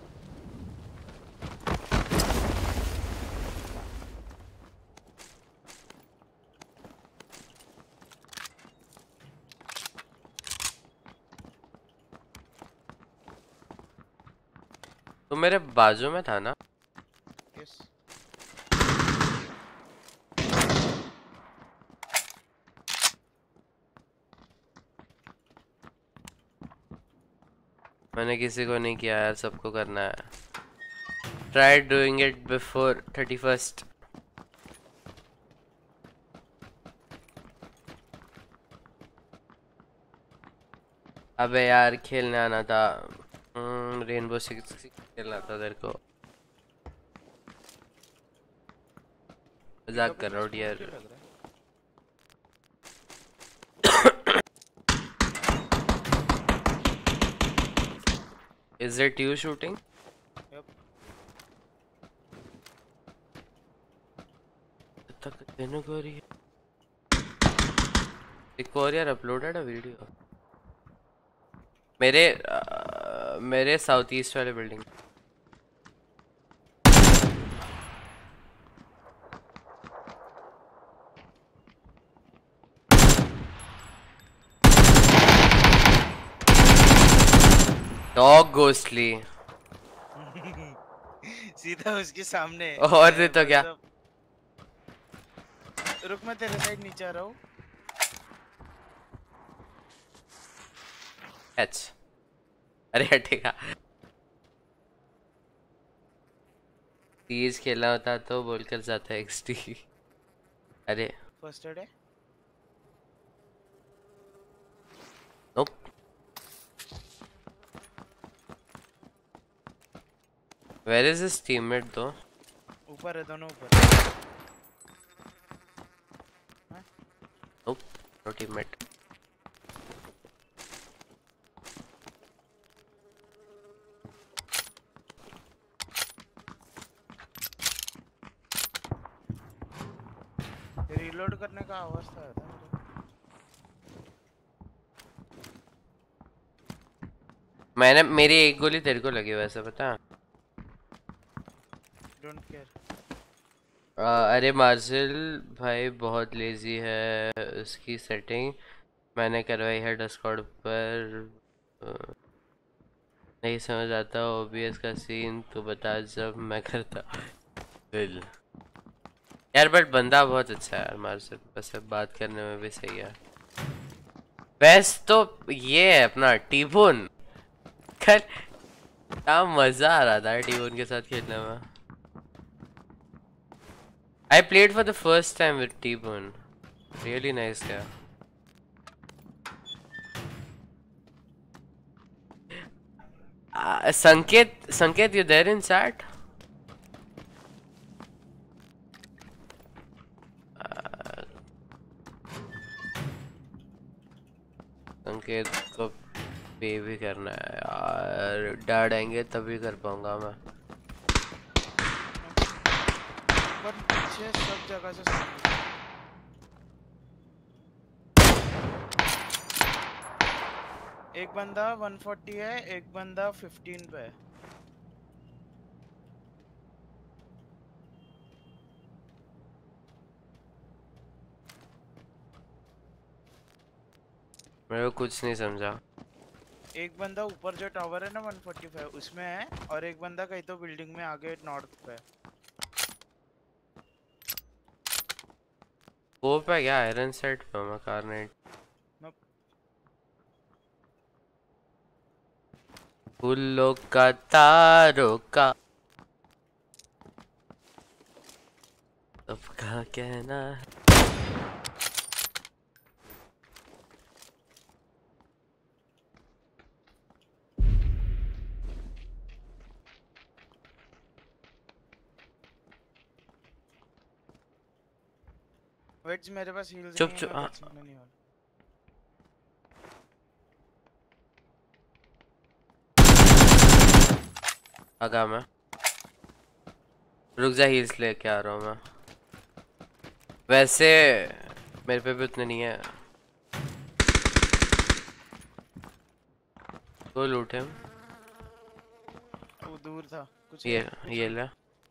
S2: तो मेरे बाजू में था ना।
S4: यस
S2: मैंने किसी को नहीं किया यार, सबको करना है। Try doing it before thirty first. अबे यार खेलने आना था, रेनबो सिक्स खेलना था तेरे को। मजाक कर रहा हूँ यार। Is it you shooting?
S4: Yep.
S2: तक तेनू को रही है। एक और यार अपलोडेड है वीडियो मेरे आ, मेरे साउथ ईस्ट वाले बिल्डिंग। डॉग घोस्टली
S4: सीधा उसके सामने।
S2: और नहीं तो क्या।
S4: रुक मैं तेरे साइड नीचे आ रहा हूँ।
S2: एच अरे हटेगा। सीरीज खेलना होता तो बोलकर जाता है एक्सटी। अरे
S4: फर्स्ट एड है।
S2: नोप। Where is his teammate though?
S4: ऊपर है दोनों ऊपर।
S2: Nope, no teammate.
S4: रीलोड करने का आवाज था था
S2: मैंने मेरी एक गोली तेरे को लगी वैसे पता।
S4: Don't care.
S2: अरे मार्शल भाई बहुत लेजी है, उसकी सेटिंग मैंने करवाई है डिस्कॉर्ड पर। आ, नहीं समझ आता ओबीएस का सीन तो बता जब मैं करता। बिल यार बट बंदा बहुत अच्छा है यार मार्शल, बस बात करने में भी सही है। बेस्ट तो ये है अपना टीबोन। कल क्या मजा आ रहा था टीबोन के साथ खेलने में। I played for the first time with T-Bone. Really nice guy. Uh, Sanket, Sanket, you there in chat? Uh, संकेत को पे भी करना है यार, डैड आएंगे तभी कर पाऊंगा मैं।
S4: पर पीछे सब जगह से एक बंदा वन फोर्टी है, एक बंदा फिफ्टीन पे है।
S2: मेरे को कुछ नहीं समझा।
S4: एक बंदा ऊपर जो टावर है ना वन फोर्टी फाइव उसमें है, और एक बंदा कहीं तो बिल्डिंग में आगे नॉर्थ पे है।
S2: वो पे क्या आयरन सेट पे मैं कार्नेट फूलों का तारों का सबका कहना है।
S4: वेट्स मेरे पास हील्स
S2: चुप
S4: नहीं
S2: चुप
S4: है,
S2: हाँ।
S4: बचने नहीं वाला।
S2: आगा मैं रुक जा, हील्स लेके आ रहा हूँ मैं। वैसे मेरे पे भी उतने नहीं है तो लूटे हम।
S4: वो दूर था कुछ।
S2: ये ये ले।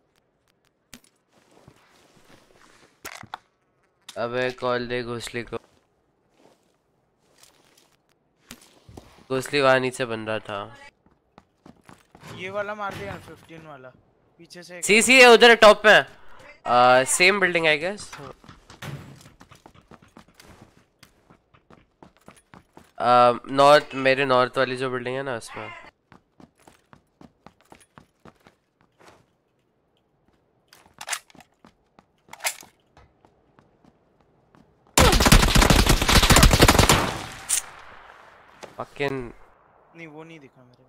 S2: अबे कॉल दे घोसली को। घोसली वहाँ नीचे बन रहा था।
S4: ये वाला मार दिया फिफ्टीन वाला पीछे से।
S2: सी सी है उधर टॉप पे। आ, same building I guess. North मेरे नॉर्थ वाली जो बिल्डिंग है ना उसमें। Fucking
S4: नहीं वो नहीं दिखा मेरे को।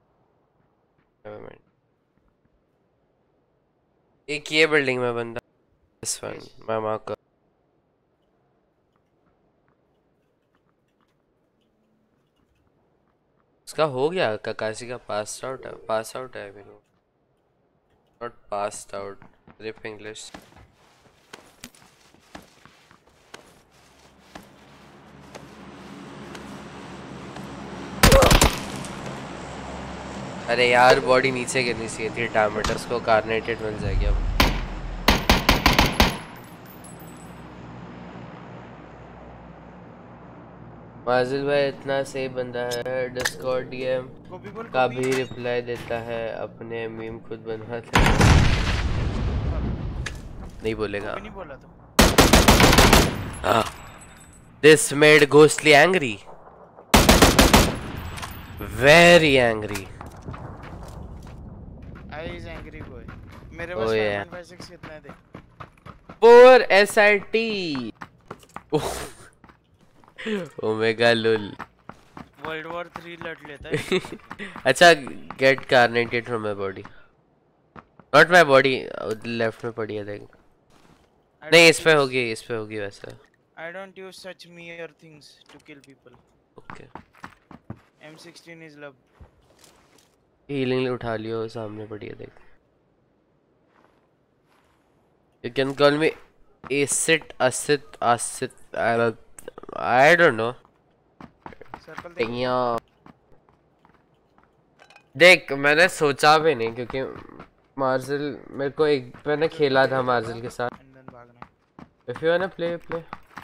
S2: एक ये बिल्डिंग में बंदा। This one, मैं मार्क कर। उसका हो गया ककाशी का पास आउट है, पास आउट है अभी लोग। Not passed out, RIP English. अरे यार बॉडी नीचे गिरनी चाहिए थी, डैमेट उसको कार्नेटेड मिल जाएगी अब। माजिल भाई इतना सही बंदा है, डिस्कॉर्ड डीएम का भी रिप्लाई देता है, अपने मीम खुद बनवाता है। नहीं बोलेगा।
S4: नहीं बोला तो।
S2: This made Ghostly angry, very angry.
S4: I is angry boy. मेरे पास
S2: Oh yeah.
S4: One five six कितना दे?
S2: Four S I T. Omega lul.
S4: World war three लड़ लेता है।
S2: अच्छा गेट कार्नेटेड from my body. Not my body, left में पड़ी है देख।
S4: I
S2: नहीं
S4: don't
S2: इस पे
S4: use
S2: होगी, इस पे होगी वैसे।
S4: I don't use such mere things to kill people.
S2: Okay
S4: M sixteen is love.
S2: Healing उठा लियो, सामने पड़ी है देख। You can call me Esit, Asit, Aasit, I don't know.
S4: Circle देख लिया?
S2: देख मैंने सोचा भी नहीं क्योंकि मार्जिल मेरे को एक मैंने खेला था मार्जिल के साथ।
S4: And then भागना।
S2: If you wanna play play.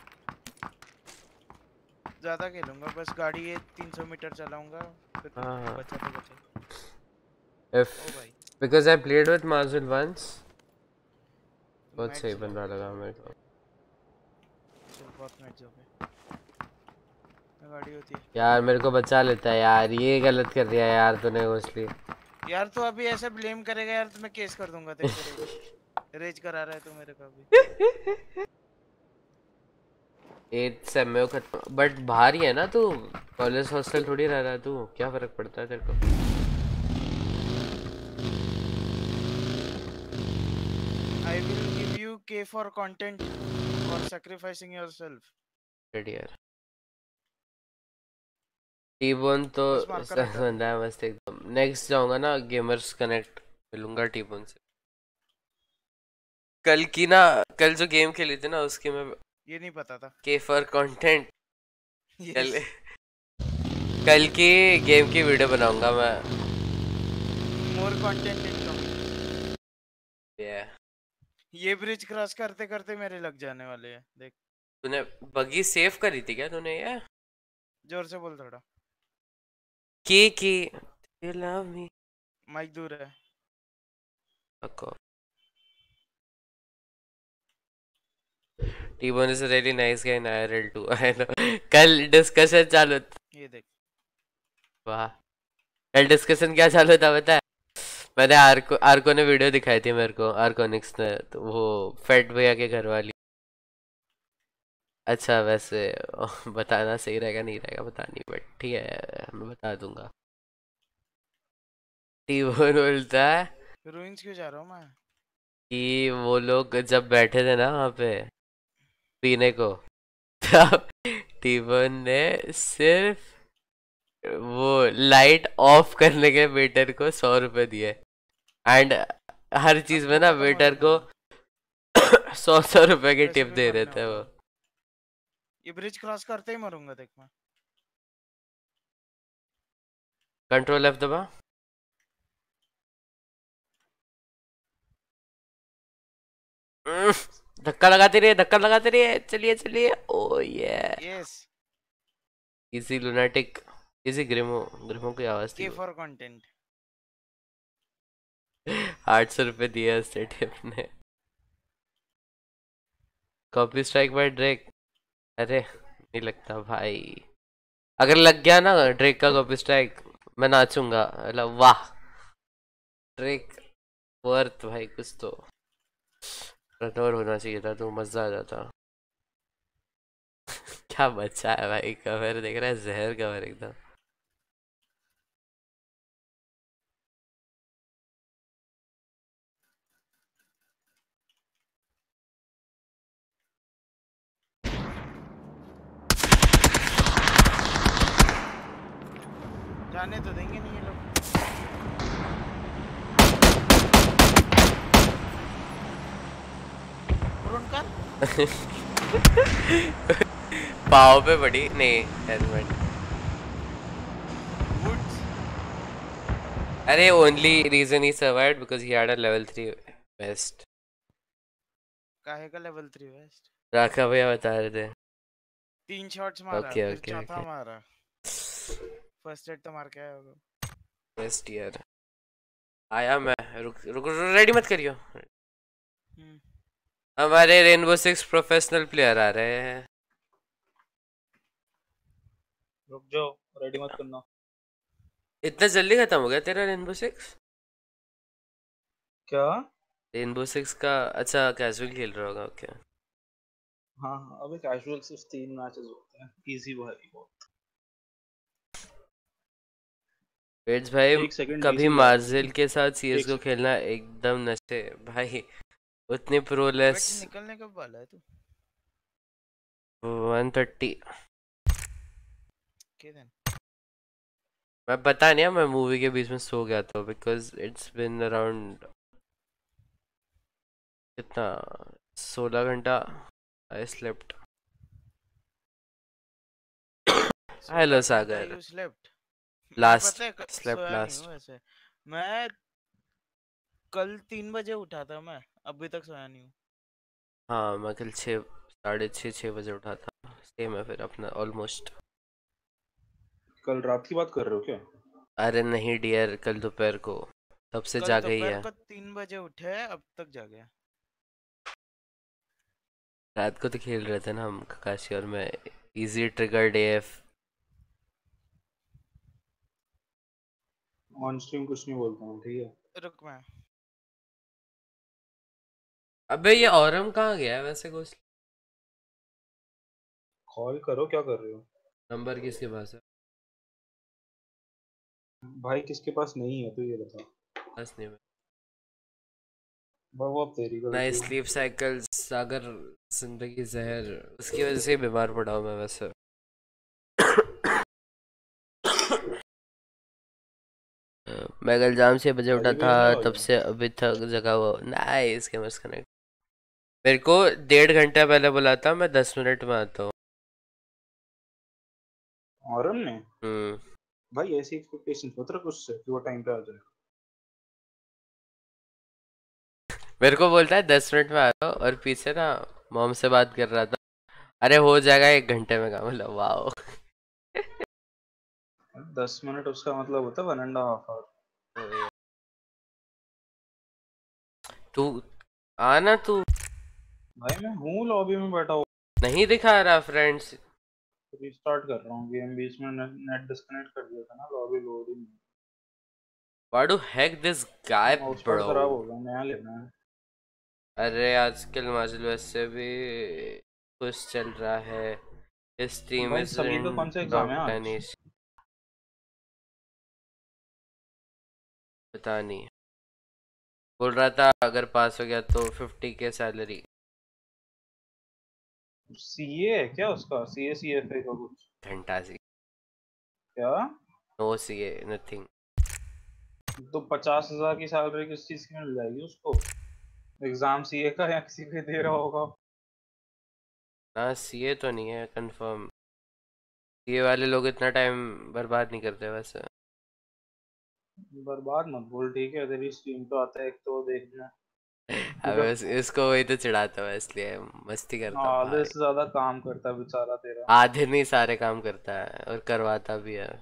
S4: ज़्यादा खेलूंगा, बस गाड़ी ये तीन सौ मीटर चलाऊंगा, फिर
S2: हाँ।
S4: बचा तो बचा।
S2: If
S4: ओ भाई।
S2: because I played with Marzil once, बहुत
S4: Max
S2: सही
S4: लो।
S2: बन रहा लगा मेरे को।
S4: चल बहुत मैच हो गए। गाड़ी होती है।
S2: यार मेरे को बचा लेता है यार, ये गलत कर दिया यार तूने घोसली।
S4: यार तो अभी ऐसे ब्लेम करेगा यार, तो मैं केस कर दूंगा तेरे पे। रेज करा रहा है तू मेरे को अभी।
S2: एट सेम में खत्म, बट बाहर ही है ना तू, कॉलेज हॉस्टल थोड़ी रह रहा है तू, क्या फर्क पड़ता है तेरे को?
S4: I will give you K for content for sacrificing yourself.
S2: Ready यार। टीबोन तो
S4: बस मार कर रखा है।
S2: बंदा है मस्त एकदम। नेक्स्ट जाऊंगा ना गेमर्स कनेक्ट, मिलूंगा टीबोन से। कल की ना, कल जो गेम खेली थी ना उसकी मैं
S4: ये नहीं पता था।
S2: के फॉर कंटेंट
S4: Yes.
S2: कल कल की गेम की वीडियो बनाऊंगा मैं।
S4: More content incoming.
S2: yeah.
S4: ये ब्रिज क्रॉस करते करते मेरे लग जाने वाले हैं, देख।
S2: तूने बगी सेव करी थी क्या तूने? ये
S4: जोर से बोल थोड़ा।
S2: की की you love me
S4: माइक दूर है।
S2: Fuck T-Bone is a really nice guy in I R L too. I know. कल डिस्कशन चालू था।
S4: ये देख।
S2: वाह। कल डिस्कशन क्या चालू था पता है? मैंने आर्को आर्को ने वीडियो दिखाई थी मेरे को, आर्कोनिक्स ने, तो वो फेट भैया के घर वाली। अच्छा वैसे बताना सही रहेगा नहीं रहेगा पता नहीं, बट ठीक है मैं बता दूंगा। टी-बोन बोलता है
S4: रूइंस क्यों जा रहा हूँ मैं?
S2: कि वो लोग जब बैठे थे ना वहाँ पे पीने को, तब टी-बोन ने सिर्फ वो लाइट ऑफ करने के वेटर को सौ रुपए दिए, एंड हर चीज में ना वेटर को सौ सौ रुपए के टिप दे रहे थे वो।
S4: ये ब्रिज क्रॉस करते ही मरूंगा देख मैं।
S2: कंट्रोल एफ दबा। धक्का लगाते रहिए, धक्का लगाते रहिए, चलिए चलिए। ओ ये
S4: yes
S2: easy lunatic, easy Grimo, Grimo की आवाज थी।
S4: के फॉर कंटेंट।
S2: आठ सौ रुपए दिया उसने टिप ने। Copy strike by Drake. अरे नहीं लगता भाई, अगर लग गया ना ड्रेक का कॉपी स्ट्राइक मैं नाचूंगा। मतलब वाह ड्रेक वर्थ भाई, कुछ तो रनोर होना चाहिए था तो मजा आ जाता। क्या बच्चा है भाई, कवर देख रहा है, जहर कवर एकदम।
S4: जाने तो देंगे नहीं ये लोग। कर
S2: पाव पे पड़ी नहीं हेलमेट।
S4: Woods.
S2: अरे only reason he survived because he had a level three vest.
S4: काहे का लेवल थ्री वेस्ट?
S2: राखा भैया बता रहे थे।
S4: तीन शॉट्स मारा
S2: okay,
S4: फिर
S2: okay,
S4: चौथा
S2: okay.
S4: मारा। फर्स्ट एड तो मार के आया होगा।
S2: वेस्ट ईयर आया मैं। रुक रुक रेडी मत करियो। हमारे रेनबो सिक्स प्रोफेशनल प्लेयर आ रहे हैं।
S5: रुक जाओ, रेडी मत करना।
S2: इतना जल्दी खत्म हो गया तेरा रेनबो सिक्स?
S5: क्या?
S2: रेनबो सिक्स का अच्छा कैजुअल खेल रहा होगा। ओके
S5: हाँ हाँ, अबे कैजुअल सिर्फ तीन मैचेस होते हैं, इजी भाई बहुत।
S2: वेट्स भाई
S5: एक सेकंड
S2: कभी
S5: डीसी जा रहा
S2: मार्जिल
S5: हूँ।
S2: के साथ
S5: एक
S2: सीएसगो
S5: सेकंड
S2: खेलना एकदम नशे भाई। उतनी प्रोलेस
S4: वेट्स निकलने कब वाला है तू?
S2: One thirty.
S4: के दिन?
S2: मैं पता नहीं, मैं मूवी के बीच में सो गया था बिकॉज इट्स बिन अराउंड कितना सोलह घंटा आई स्लेप्ट। हेलो
S4: सोलह घंटा
S2: सागर।
S4: You slept? मैं
S2: लास्ट
S4: पता है क-
S2: स्लेप्ट
S4: सोया नहीं हूँ
S2: लास्ट।
S4: वैसे। मैं कल तीन बजे उठा था मैं, अभी तक सोया नहीं हूँ।
S2: हाँ मैं कल छः साढ़े छः छः बजे उठा था। सेम है फिर अपना ऑलमोस्ट।
S5: कल रात की बात कर रहे हो क्या?
S2: अरे नहीं डियर, कल दोपहर को तब से
S4: कल
S2: जागा ही
S4: दोपहर
S2: है।
S4: को तीन बजे उठे, अब तक जागे।
S2: रात को तो खेल रहे थे ना हम, काशी और मैं। इजी ट्रिगर डे एफ।
S5: ऑन स्ट्रीम कुछ नहीं बोलता हूँ, ठीक है?
S4: रुक मैं
S2: अबे ये औरम कहाँ गया है वैसे कुछ?
S5: कॉल करो, क्या कर रहे हो?
S2: नंबर किसके पास है?
S5: भाई किसके पास नहीं है तो ये बता।
S2: बस नहीं।
S5: भाई वो अब तेरी
S2: नाइट
S5: गलती है।
S2: स्लीप साइकिल सागर जिंदगी जहर, उसकी वजह से ही बीमार पड़ा हूँ मैं वैसे। मैं कल जाम छः बजे उठा
S5: गाली
S2: था,
S5: भेजने वाला
S2: तब
S5: हूँ।
S2: से अभी तक जगा हुआ। नाइस कैमर्स कनेक्ट। मेरे को डेढ़ घंटा पहले बोला था, मैं दस मिनट में आता हूँ।
S5: औरम ने
S2: हम्म।
S5: भाई ऐसी एक्सपेक्टेशन मत रख उससे कि वो टाइम पे आ जाए।
S2: मेरे को बोलता है दस मिनट में आ रहा हूँ, और पीछे ना मॉम से बात कर रहा था। अरे हो जाएगा एक घंटे में काम। मतलब वाओ।
S5: दस मिनट उसका मतलब होता है वन एंड हाफ आवर।
S2: तू आना तू।
S5: भाई मैं हूँ लॉबी में बैठा हूँ,
S2: नहीं दिखा रहा फ्रेंड्स।
S5: रिस्टार्ट कर रहा हूँ गेम, बीच में नेट डिस्कनेक्ट कर दिया था ना, लॉबी लोड ही नहीं।
S2: Why do heck this guy
S5: mouse pad
S2: bro?
S5: खराब हो गया, नया लेना है।
S2: अरे आजकल माजिल वैसे भी कुछ चल रहा है। His team
S5: भाई
S2: is
S5: सभी का
S2: in
S5: कौन सा एग्जाम है
S2: top
S5: आज?
S2: ten east। पता नहीं। बोल रहा था अगर पास हो गया तो फिफ्टी के सैलरी।
S5: सीए है क्या उसका? सीए सीएफए का कुछ?
S2: घंटा सी।
S5: क्या?
S2: नो सी ए नथिंग।
S5: तो पचास हजार की सैलरी किस चीज की मिल जाएगी उसको? एग्जाम सीए का या किसी के दे रहा होगा?
S2: ना सी ए तो नहीं है कंफर्म। सी ए वाले लोग इतना टाइम बर्बाद नहीं करते वैसे।
S5: बर्बाद मत बोल, ठीक है? तेरी स्ट्रीम तो आता है एक तो देखना।
S2: अब इस, इसको वही तो चिढ़ाता हूँ, इसलिए मस्ती करता हूँ
S5: आधे
S2: भाई।
S5: से ज्यादा काम करता है बेचारा तेरा।
S2: आधे नहीं सारे काम करता है और करवाता भी है।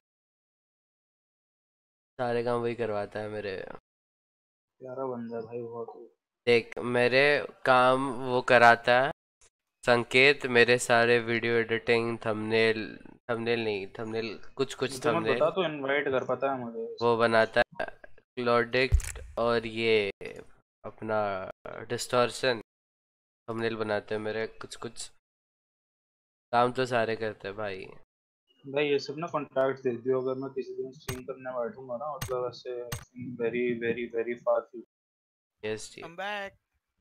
S2: सारे काम वही करवाता है मेरे।
S5: प्यारा बंदा है भाई बहुत।
S2: देख मेरे काम वो कराता है। संकेत मेरे सारे वीडियो एडिटिंग, थंबनेल थंबनेल नहीं थंबनेल कुछ कुछ
S5: मुझे मत बता,
S2: थंबनेल
S5: तो इनवाइट कर, पता है मुझे
S2: वो
S5: सब कुछ।
S2: बनाता है। क्लॉडिक्ट और ये अपना डिस्टॉर्शन थंबनेल बनाते हैं मेरे कुछ कुछ। काम तो सारे करते हैं भाई।
S5: भाई ये सब ना कॉन्टैक्ट दे दियो, अगर मैं किसी दिन स्ट्रीम करने बैठूंगा ना, मतलब ऐसे very very very far future.
S2: Yes जी।
S4: I'm back।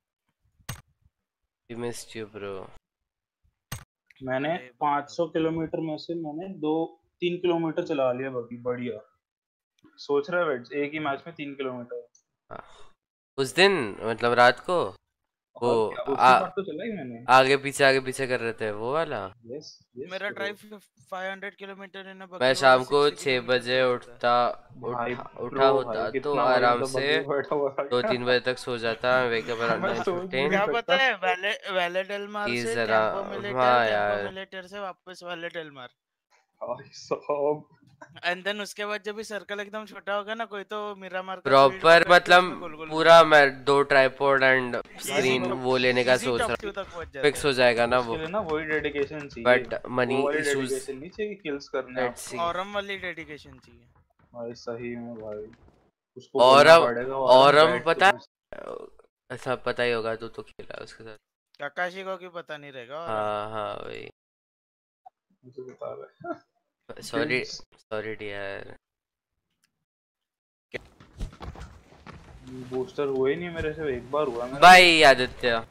S2: We missed you bro.
S5: मैंने
S4: अरे
S5: पाँच
S4: बाप।
S5: सौ किलोमीटर में से मैंने दो तीन किलोमीटर चला लिया, बाकी बढ़िया। सोच रहा है एक ही मैच में तीन किलोमीटर।
S2: उस दिन मतलब रात को वो
S5: और क्या,
S2: आ,
S5: उसी बार तो चला ही मैंने।
S2: आगे पीछे आगे पीछे कर रहे थे वो वाला।
S5: यस यस
S4: मेरा
S5: bro.
S4: Drive five hundred kilometre है ना,
S2: मैं
S4: बकरवाल
S2: शाम को
S4: सिक्सटी
S2: छः
S4: किलोमीटर
S2: बजे
S4: चल चुका है।
S2: उठता।
S5: भाई
S2: उठा उठा
S5: ब्रो
S2: होता
S5: भाई
S2: तो
S5: कितना भाई,
S2: आराम
S5: मतलब
S2: से
S5: बग्गी बैठा हुआ था
S2: दो
S5: क्या?
S2: तीन बजे तक सो जाता। वेकअप अराउंड
S5: मैं
S2: नाइन
S5: सोच भी
S2: फिफ्टीन
S5: नहीं
S4: क्या
S5: सकता।
S4: पता है, वैले वैले डेलमार
S2: प्लीज
S4: से
S2: जरा।
S4: कैंपो मिलिटर,
S2: हाँ
S4: कैंपो
S2: यार
S4: मिलिटर से वापस वैले डेलमार।
S5: भाई साहब।
S4: एंड देन उसके बाद जब भी सर्कल एकदम छोटा होगा ना, कोई तो मिरामार का फील्ड
S2: प्रॉपर
S4: पकड़ के
S2: मतलब
S4: उसमें गोल गोल
S2: पूरा
S4: घुमाना।
S2: मैं दो ट्राइपॉड एंड
S5: भाई
S4: इजी
S2: स्क्रीन
S5: मतलब
S2: वो लेने का
S4: इजी
S2: सोच
S4: टॉप
S2: रहा
S4: टू
S2: हूँ।
S4: तक पहुंच जाते
S2: फिक्स
S4: हैं।
S2: हो जाएगा ना
S5: उसके
S2: वो।
S5: लिए ना वही डेडिकेशन चाहिए।
S2: बट मनी
S5: वो वाली
S2: इश्यूज।
S5: डेडिकेशन नहीं चाहिए कि किल्स करने
S2: लेट्स
S5: आपको।
S2: सी।
S4: औरम वाली डेडिकेशन चाहिए।
S5: भाई सही में भाई, उसको
S2: और
S5: बोलना
S2: अब
S5: पड़ेगा
S2: और
S5: औरम
S2: हम
S5: बैठ के
S2: पता
S5: मेरे साथ।
S2: ऐसा पता ही होगा, तू तो खेला है उसके साथ।
S4: काकाशी को क्यों पता नहीं रहेगा औरम?
S2: हाँ हाँ वही।
S5: मुझे बता रहा है
S2: sorry
S5: kills.
S2: Sorry dear.
S5: Booster हुआ ही नहीं मेरे से, एक बार हुआ मेरा।
S2: भाई आदित्य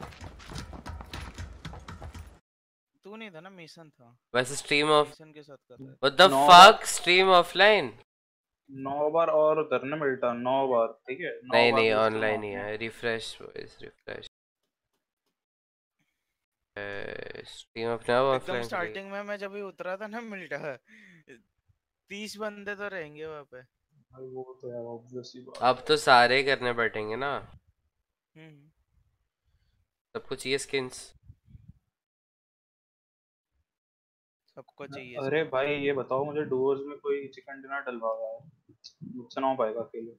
S4: तू नहीं था ना, मिशन था।
S2: वैसे स्ट्रीम ऑफ
S4: मिशन के साथ कर रहा
S2: व्हाट द
S5: नौ
S2: फक स्ट्रीम ऑफलाइन
S5: नौ बार और करना मिलता, नौ बार, ठीक है, नौ
S2: नहीं
S5: बार
S2: नहीं
S5: booster
S2: ऑनलाइन ही
S5: मारना।
S2: है refresh voice refresh stream off now
S4: एकदम
S2: ऑफलाइन
S4: स्टार्टिंग में मैं जब भी उतरा था ना मिल्टा, तीस बंदे तो रहेंगे वहाँ पे।
S5: भाई वो तो है ऑब्वियस ही बात
S2: अब तो सारे ही करने बैठेंगे ना
S4: हम्म
S2: सबको चाहिए स्किन्स
S4: सबको
S5: है।
S4: चाहिए
S5: अरे
S4: skin।
S5: भाई ये बताओ मुझे, डोर्स में कोई चिकन डिनर डलवा हुआ है, मुझसे ना हो पाएगा अकेले।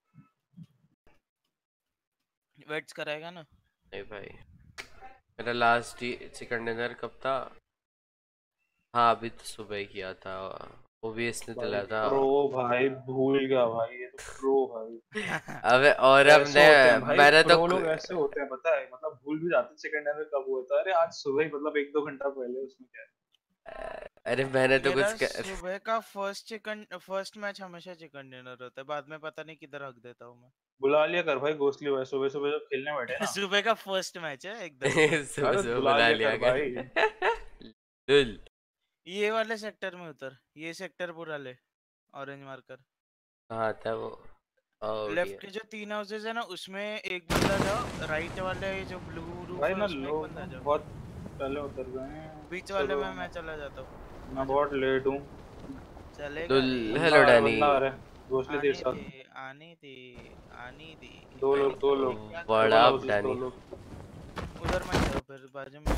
S4: वेट्स कराएगा ना।
S2: नहीं भाई मेरा लास्ट चिकन डिनर कब था हाँ अभी तो सुबह ही किया था वो भी इसने
S5: भाई
S2: दिलाया था
S5: प्रो भाई, भूल गया भाई, ये तो प्रो भाई।
S2: अबे और
S5: ऐसे
S2: हमने
S5: होते हैं भाई,
S2: मैंने तो
S5: प्रो लोग ऐसे होते हैं, पता है, मतलब भूल भी जाते सेकंड डिनर कब हुआ था। अरे आज सुबह ही, मतलब एक दो घंटा पहले, उसमें क्या है।
S2: अरे मैंने तो
S4: मेरा
S2: कुछ कर...
S4: सुबह का फर्स्ट चिकन फर्स्ट मैच हमेशा चिकन डिनर होता है, बाद में पता नहीं किधर रख देता हूँ
S5: बुला लिया कर भाई घोसली भाई, सुबह सुबह जब खेलने बैठे
S4: मैं।
S5: ना।
S4: सुबह का फर्स्ट मैच है एकदम।
S2: सुबह
S5: अरे
S2: सुबह
S5: बुला
S2: बुला
S5: लिया
S2: लिया
S5: कर
S2: कर
S5: भाई।
S2: लुल
S4: ये वाले सेक्टर में उतर, ये सेक्टर पूरा ले, ऑरेंज मार्कर।
S2: कहाँ था वो ओह
S4: लेफ्ट के जो तीन हाउसेज है ना, उसमें एक बंदा जाओ, राइट वाले जो ब्लू रूफ
S5: भाई
S4: है
S5: ना
S4: उसमें एक
S5: लोग
S4: बंदा जाओ,
S5: बहुत पहले उतर गए हैं।
S4: बीच वाले
S5: चलो,
S4: में मैं चला जाता हूँ।
S5: मैं बहुत लेट हूँ।
S4: चलेगा
S2: लुल
S4: रे।
S2: हेलो
S5: बंदा आ रहा है,
S2: डैनी
S5: बंदा आ रहा है, घोसले तेरे
S4: आने
S5: साथ।
S4: दे आने दे आने दे।
S5: दो लोग, दो लोग,
S4: क्या कर
S2: व्हाट
S5: डबल
S2: अप
S5: हाउसेस, दो
S2: डैनी
S5: लोग।
S4: उधर मत जाओ फिर, बाजू में।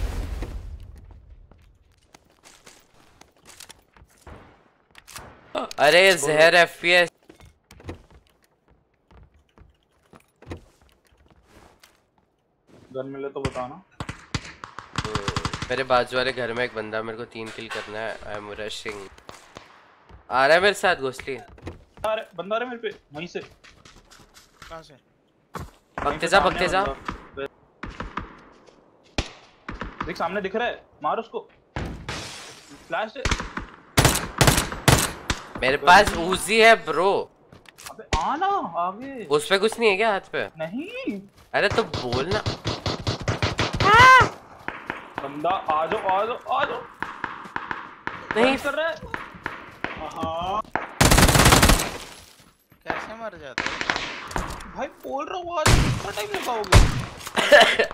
S2: अरे जहर एफपीएस
S5: गन मिले तो बताना।
S2: मेरे बाजू वाले घर में एक बंदा मेरे को तीन किल करना है आई एम रशिंग आ रहा है मेरे साथ घोसली
S5: अरे बंदा आ रहा है मेरे पे वहीं से।
S4: कहाँ से?
S2: भगते जा भगते जा
S5: देख सामने दिख रहा है, मार उसको, फ्लैश है।
S2: मेरे पास उजी है ब्रो।
S5: अबे आना आगे।
S2: उस पे कुछ नहीं है क्या हाथ पे?
S5: नहीं
S2: अरे तो बोल ना।
S5: बंदा आ जाओ आ जाओ आ जाओ।
S2: नहीं
S5: कर रहा है। हाँ
S4: कैसे मर जाता है?
S5: भाई बोल रहा हूँ, आज कितना टाइम लगाओगे?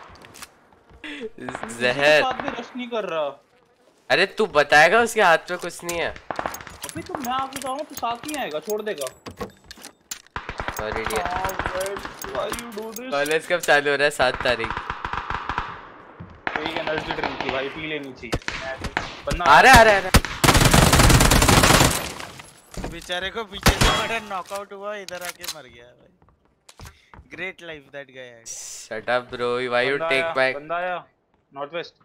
S2: जहर
S5: साथ में रश नहीं कर रहा।
S2: अरे तू बताएगा उसके हाथ पे कुछ नहीं है।
S5: अभी तो मैं आगे जाऊँ तो साथ ही आएगा, छोड़ देगा।
S2: Sorry dear.
S5: Why you do this?
S2: College कब चालू हो रहा है? सात तारीख।
S5: एक एनर्जी ड्रिंक की भाई पी लेनी चाहिए। बंदा
S2: आ रहा है आ रहा है आ रहा है।
S4: बेचारे को पीछे से बड़ा नॉकआउट हुआ, इधर आके मर गया भाई। Great life that guy had.
S2: Shut up bro, why you
S5: बंदा
S2: टेक
S5: आया,
S2: माय
S5: बंदा आया नॉर्थ वेस्ट।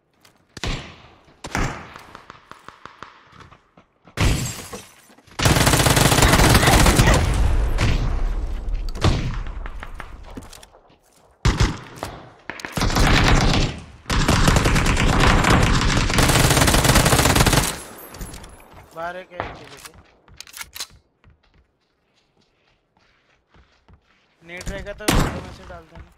S4: बाहर है क्या इनके लेके? नेट रहेगा तो विंडो में से डाल देना।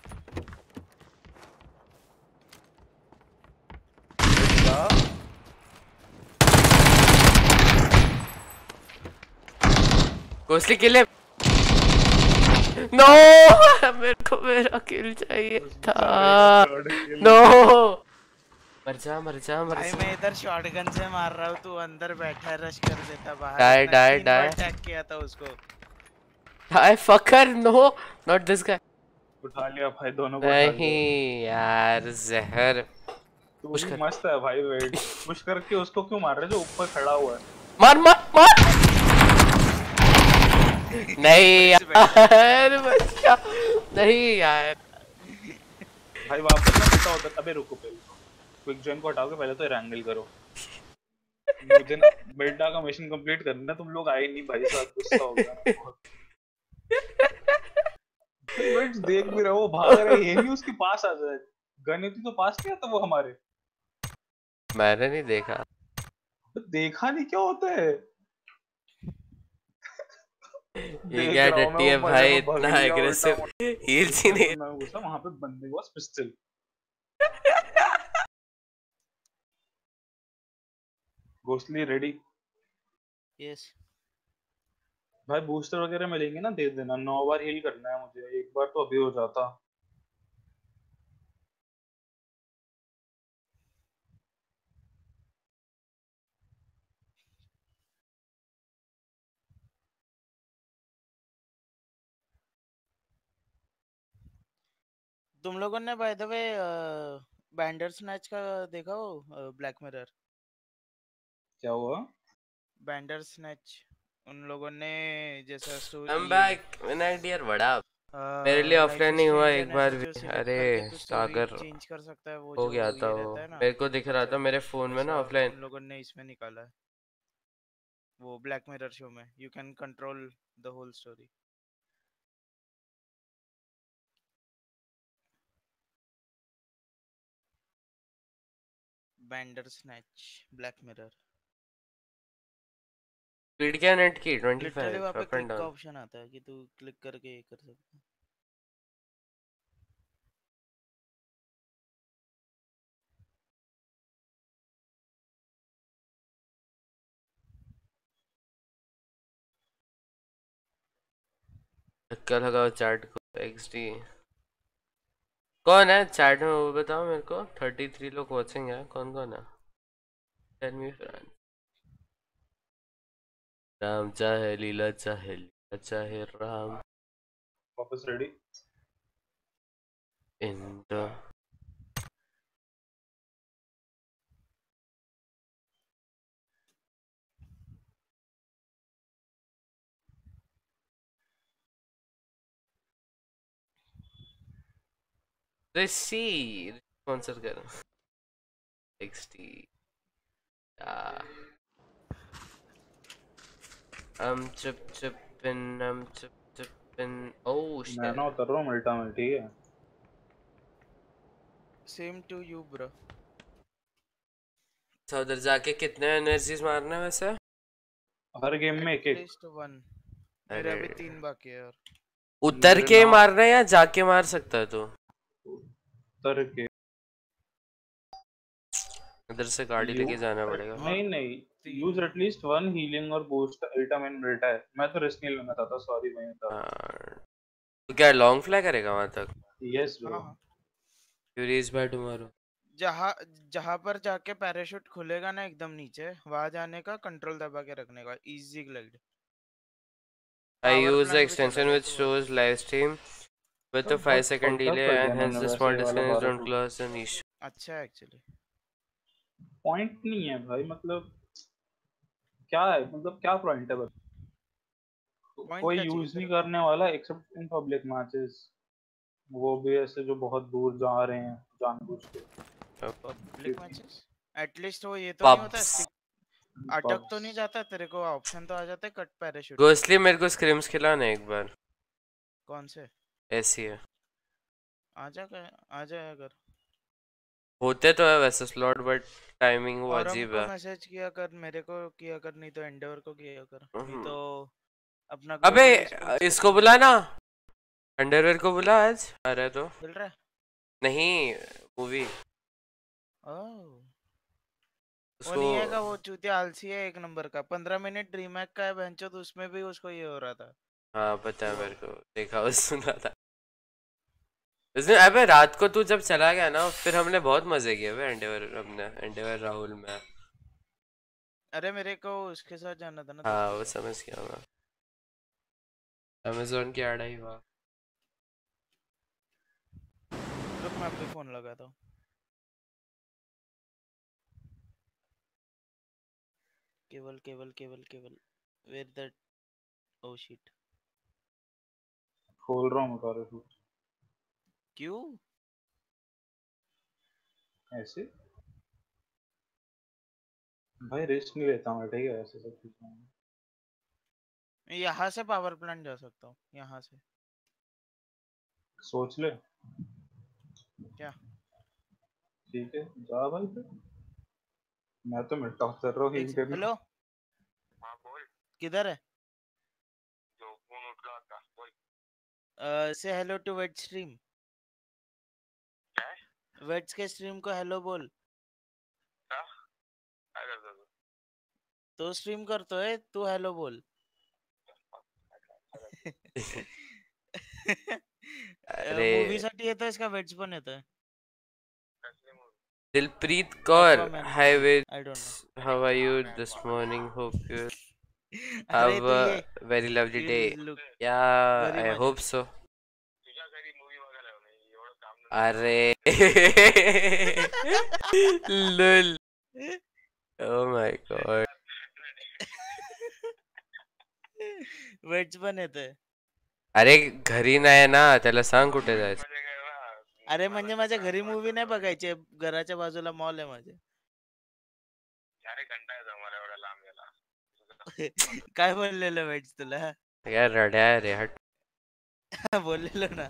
S2: घोसली किल है। नो मेरे को मेरा किल चाहिए था। नो मर जा मर जा मर
S4: भाई
S2: जा।
S4: मैं इधर शॉटगन से मार रहा हूँ, तू अंदर बैठा है, रश कर देता बाहर।
S2: Die,
S4: मैं
S2: die,
S4: तीन बार
S2: die.
S4: टैग किया था उसको।
S2: Hi fucker no not this guy.
S5: उठा लिया भाई, दोनों को उठा लिया।
S2: नहीं यार जहर
S5: तू भी मस्त है भाई। वेट पुश करके उसको क्यों मार रहे जो ऊपर खड़ा हुआ है?
S2: मार मार मार। नहीं यार बच्चा नहीं यार।
S5: भाई वापस ना कितना होता। अबे रुको पहले क्विक जॉइन को हटाओगे, पहले तो रैंगल करो। मुझे ना बेटा का मिशन कंप्लीट करना, तुम लोग आए नहीं भाई साहब, गुस्सा हो गया। वेट देख भी रहा, वो भाग रहा है, ये नहीं उसके पास आ जाए। गन होती तो पास नहीं आता वो हमारे।
S2: मैंने नहीं देखा।
S5: देखा नहीं क्या होता है?
S2: ये
S5: देख
S2: क्या
S5: रहा हूँ मैं
S2: डट्टी
S5: वो
S2: है
S5: मजे
S2: भाई,
S5: में
S2: इतना
S5: भग लिया उल्टा
S2: एग्रेसिव हील सी
S5: मुड़
S2: नहीं।
S5: मैं घुसा वहां पे बंदे के पास पिस्टल। घोसली रेडी।
S4: यस
S5: भाई बूस्टर वगैरह मिलेंगे ना दे देना, नौ बार हील करना है मुझे, एक बार तो अभी हो जाता।
S4: तुम लोगों ने by the way Bandersnatch का देखा हो ब्लैक मिरर?
S5: क्या हुआ?
S4: बैंडर स्नैच उन लोगों ने जैसा
S2: I'm
S4: स्टोरी ये
S2: back Vinayak dear what up. मेरे लिए
S4: लाइफ
S2: ऑफलाइन
S4: इज
S2: नहीं हुआ
S4: स्ट्रेंज
S2: एक
S4: एंड
S2: बार
S4: ऐसे
S2: भी।
S4: जो सिलेक्ट
S2: अरे
S4: करके तू स्टोरी
S2: सागर
S4: चेंज कर सकता है, वो
S2: हो
S4: जो
S2: गया था
S4: ये
S2: वो,
S4: रहता है ना
S2: मेरे को दिख रहा था
S4: कॉन्सेप्ट,
S2: मेरे फोन में ना
S4: वैसा
S2: ऑफलाइन।
S4: उन लोगों ने इसमें निकाला है वो ब्लैक मिरर शो में। You can control the whole story. Bandersnatch Black Mirror.
S2: Speed क्या नेट की
S4: लिटरली वहाँ
S2: ट्वेंटी फाइव
S4: पे
S2: अप एंड
S4: क्लिक का
S2: डाउन।
S4: ऑप्शन आता है कि तू क्लिक करके ये कर सकता है।
S2: धक्का लगाओ चैट को एक्सडी। कौन है चैट में वो बताओ मेरे को। थर्टी थ्री लोग वॉचिंग है, कौन कौन है? Tell me friend. राम चाहे लीला चाहे लीला चाहे राम
S5: वापस ready.
S2: In the sea sponsor कर एक्सडी। हम चुप चुप पिन हम चुप चुप पिन। ओह
S5: मैं ना
S2: शिट।
S5: उतर रहा हूँ मल्टा में, ठीक है?
S4: Same to you bro.
S2: अच्छा उधर जाके कितने एनर्जीज मारना है वैसे?
S5: हर गेम में एक एक।
S4: At least one. मेरे
S2: अरे
S4: अभी तीन बाकी है यार।
S2: उतर
S5: मेरे
S2: के
S5: नौ
S2: मारना है या जाके मार सकता है तू?
S5: उतर के।
S2: उधर से गाड़ी
S5: यू
S2: लेके जाना पड़ेगा।
S4: हाँ
S5: नहीं नहीं, यूज
S4: तीन।
S5: एटलीस्ट वन हीलिंग और बूस्ट अल्टा मैन मिलता है। मैं तो रिस्क नहीं लेना चाहता, सॉरी वहीं था।
S2: हाँ तो क्या लॉन्ग फ्लाई करेगा वहां तक?
S5: यस
S4: हाँ
S5: ब्रो।
S4: हाँ
S2: क्यूरियस बाय टुमारो।
S4: जहाँ जहाँ पर जाके पैराशूट खुलेगा ना एकदम नीचे, वहां जाने का कंट्रोल दबा के रखने का, easy glide.
S2: I
S4: power
S2: use the
S4: plant भी चला
S2: extension
S4: जाए
S2: which
S4: तो बहुत
S2: shows
S4: सही।
S2: live stream with
S5: तो
S2: a five
S5: बहुत
S2: second
S5: फक्ड अप
S2: delay
S5: कर
S2: and
S5: दिया
S2: hence
S5: इन्होंने
S2: the
S5: वैसे
S2: small
S5: ये वाला
S2: distance don't
S5: parachute.
S2: cause an issue.
S4: अच्छा है एक्चुअली।
S5: पॉइंट नहीं है भाई, मतलब क्या है, मतलब क्या पॉइंट है बस?
S4: पॉइंट
S5: कोई
S4: क्या चाहिए
S5: यूज नहीं
S4: तेरे को?
S5: करने वाला एक्सेप्ट इन पब्लिक मैचेस, वो भी ऐसे जो बहुत दूर जा रहे हैं जानबूझ के।
S4: पब्लिक मैचेस एटलीस्ट वो ये तो नहीं होता
S2: Pubs.
S4: स्टिक अटक तो नहीं
S5: पब्स।
S4: जाता तेरे को? ऑप्शन तो आ जाता है कट पैराशूट का।
S2: Ghostly मेरे को स्क्रिम्स खिलाना एक बार।
S4: कौन से?
S2: ऐसी है
S4: आ जा कर आ जाए अगर।
S2: होते तो है वैसे स्लॉट बट टाइमिंग वो
S4: और
S2: अजीब
S4: हमको
S2: है।
S4: मैसेज किया कर, मेरे को किया कर, नहीं तो एंडेवर को किया कर, नहीं
S2: हम्म।
S4: तो अपना
S2: अबे
S4: ग्लोबल स्पोर्ट्स को
S2: इसको
S4: किया
S2: बुला
S4: कर।
S2: ना, अंडरवेयर को बुला आज आ रहा है तो।
S4: मिल रहा है?
S2: नहीं मूवी
S4: ओह वो
S2: उसको।
S4: नहीं आएगा, वो चूतिया आलसी है एक नंबर का। पंद्रह मिनट रीमेक का है बहनचोद, तो उसमें भी उसको ये हो रहा था।
S2: हाँ पता है
S4: वो
S2: मेरे को, देखा और सुना था उसने। अबे रात को तू जब चला गया ना फिर हमने बहुत मजे किए वे एंडेवर, अपने एंडेवर राहुल में।
S4: अरे मेरे को उसके साथ जाना था ना,
S2: हाँ
S4: दोस्त
S2: वो
S4: के साथ।
S2: समझ गया मैं। अमेजोन की ऐड आई वाह।
S4: रुक मैं अभी फोन लगाता हूँ। केवल केवल केवल केवल वेयर दैट। Oh shit.
S5: खोल रहा हूँ मैं पैराशूट
S4: क्यों?
S5: ऐसे। भाई रिस्क नहीं लेता मैं, ठीक है? ऐसे सब चीज़ों में
S4: यहाँ से पावर प्लांट जा सकता हूँ, यहाँ से।
S5: सोच ले।
S4: क्या?
S5: ठीक है जा भाई फिर। मैं तो मिलता हूँ, कर रहा हूँ
S4: एक
S5: हील
S4: से...
S5: तेरी।
S4: हेलो किधर है? से हेलो टू वेट स्ट्रीम। वेट्स के स्ट्रीम को हेलो बोल। तो स्ट्रीम करतो है तू हेलो बोल।
S2: अरे
S4: मूवी साठी येतोय इसका वेट्स पण येतोय।
S2: Dilpreet Kaur,
S4: Aquaman
S2: hi
S4: movie.
S2: Wits,
S4: I don't know.
S2: how are you this morning? Hope you
S4: अरे
S2: have
S4: तू
S2: a
S4: ये
S2: very lovely
S4: you
S2: day.
S4: look
S2: Yeah,
S4: very
S2: I
S4: much.
S2: hope so. अरे lol, oh my god.
S4: वेट्स पण येतोय।
S2: अरे घरी नाही ना, त्याला सांग कुठे जायचं.
S4: अरे म्हणजे माझ्या घरी मूवी नाही बघायची, घराच्या बाजूला मॉल आहे माझ्या। काय बोललेलं वेट्स तुला?
S2: यार रड्या है रे, हट.
S4: बोललेलो ना।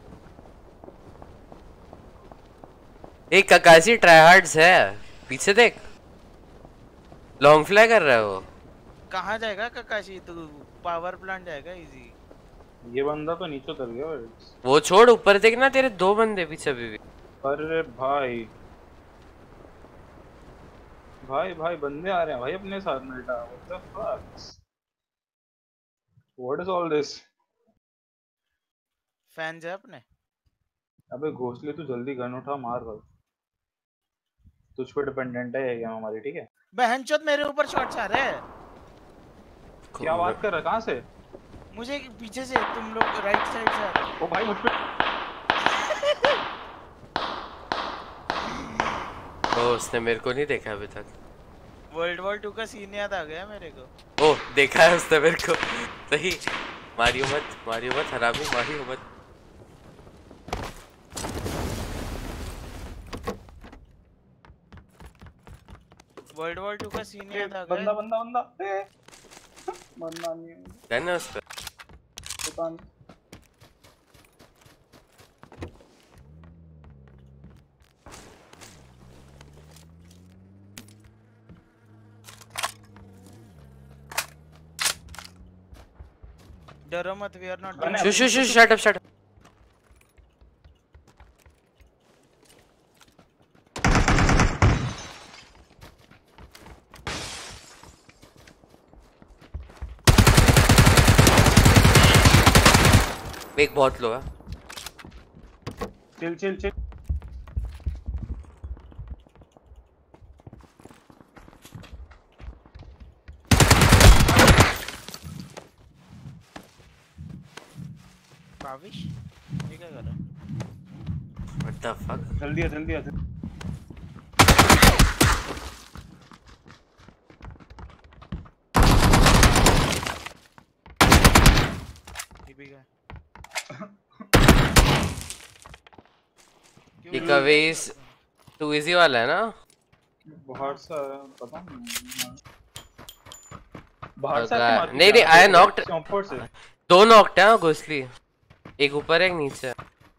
S2: एक ककाशी ट्रायहार्ड्स है, पीछे देख, लॉन्ग फ्लाई कर रहा है वो।
S4: कहाँ जाएगा ककाशी? तू पावर प्लांट जाएगा इजी।
S5: ये बंदा तो नीचे उतर गया।
S2: वो छोड़, ऊपर देख ना, तेरे दो बंदे पीछे अभी भी।
S5: अरे भाई भाई भाई बंदे आ रहे हैं भाई अपने साथ में। What the fuck, what is all this?
S4: Fans है अपने।
S5: अबे घोसले तू जल्दी गन उठा, मार भाई, तुझ पे डिपेंडेंट है ये गेम हमारी, ठीक है?
S4: बहनचोद मेरे ऊपर शॉट्स आ रहे हैं।
S5: क्या बात कर रहा है? कहां से?
S4: मुझे पीछे से, तुम लोग राइट साइड से आ रहे हो।
S5: ओ भाई मुझ पे।
S2: ओ उसने मेरे को नहीं देखा अभी तक।
S4: वर्ल्ड वॉर टू का सीन याद आ गया मेरे को।
S2: ओ देखा है उसने मेरे को। सही, मारियो मत, मारियो मत हरामी, मारियो मत।
S4: वर्ल्ड वॉर टू का सीन याद आ
S5: बंदा
S4: गया।
S5: बंदा बंदा ए, मरना नहीं है।
S2: गन है उस पे।
S5: पता नहीं।
S4: डरो मत, we are not.
S2: Shoo shoo shoo, shut up shut up. एक बहुत लो है।
S5: Chill chill chill.
S4: काविश ये क्या कर रहा है?
S2: What the fuck?
S5: जल्दी आ जल्दी आ जल्दी।
S4: ये भी गया।
S2: ये कवेस टू इजी वाला है ना?
S5: बाहर से पता नहीं। बाहर से
S2: अगर-
S5: आके मार
S2: नहीं नहीं आया नॉक्ड,
S5: ऊपर से
S2: दो नॉक्ड है घोसली, एक ऊपर एक नीचे।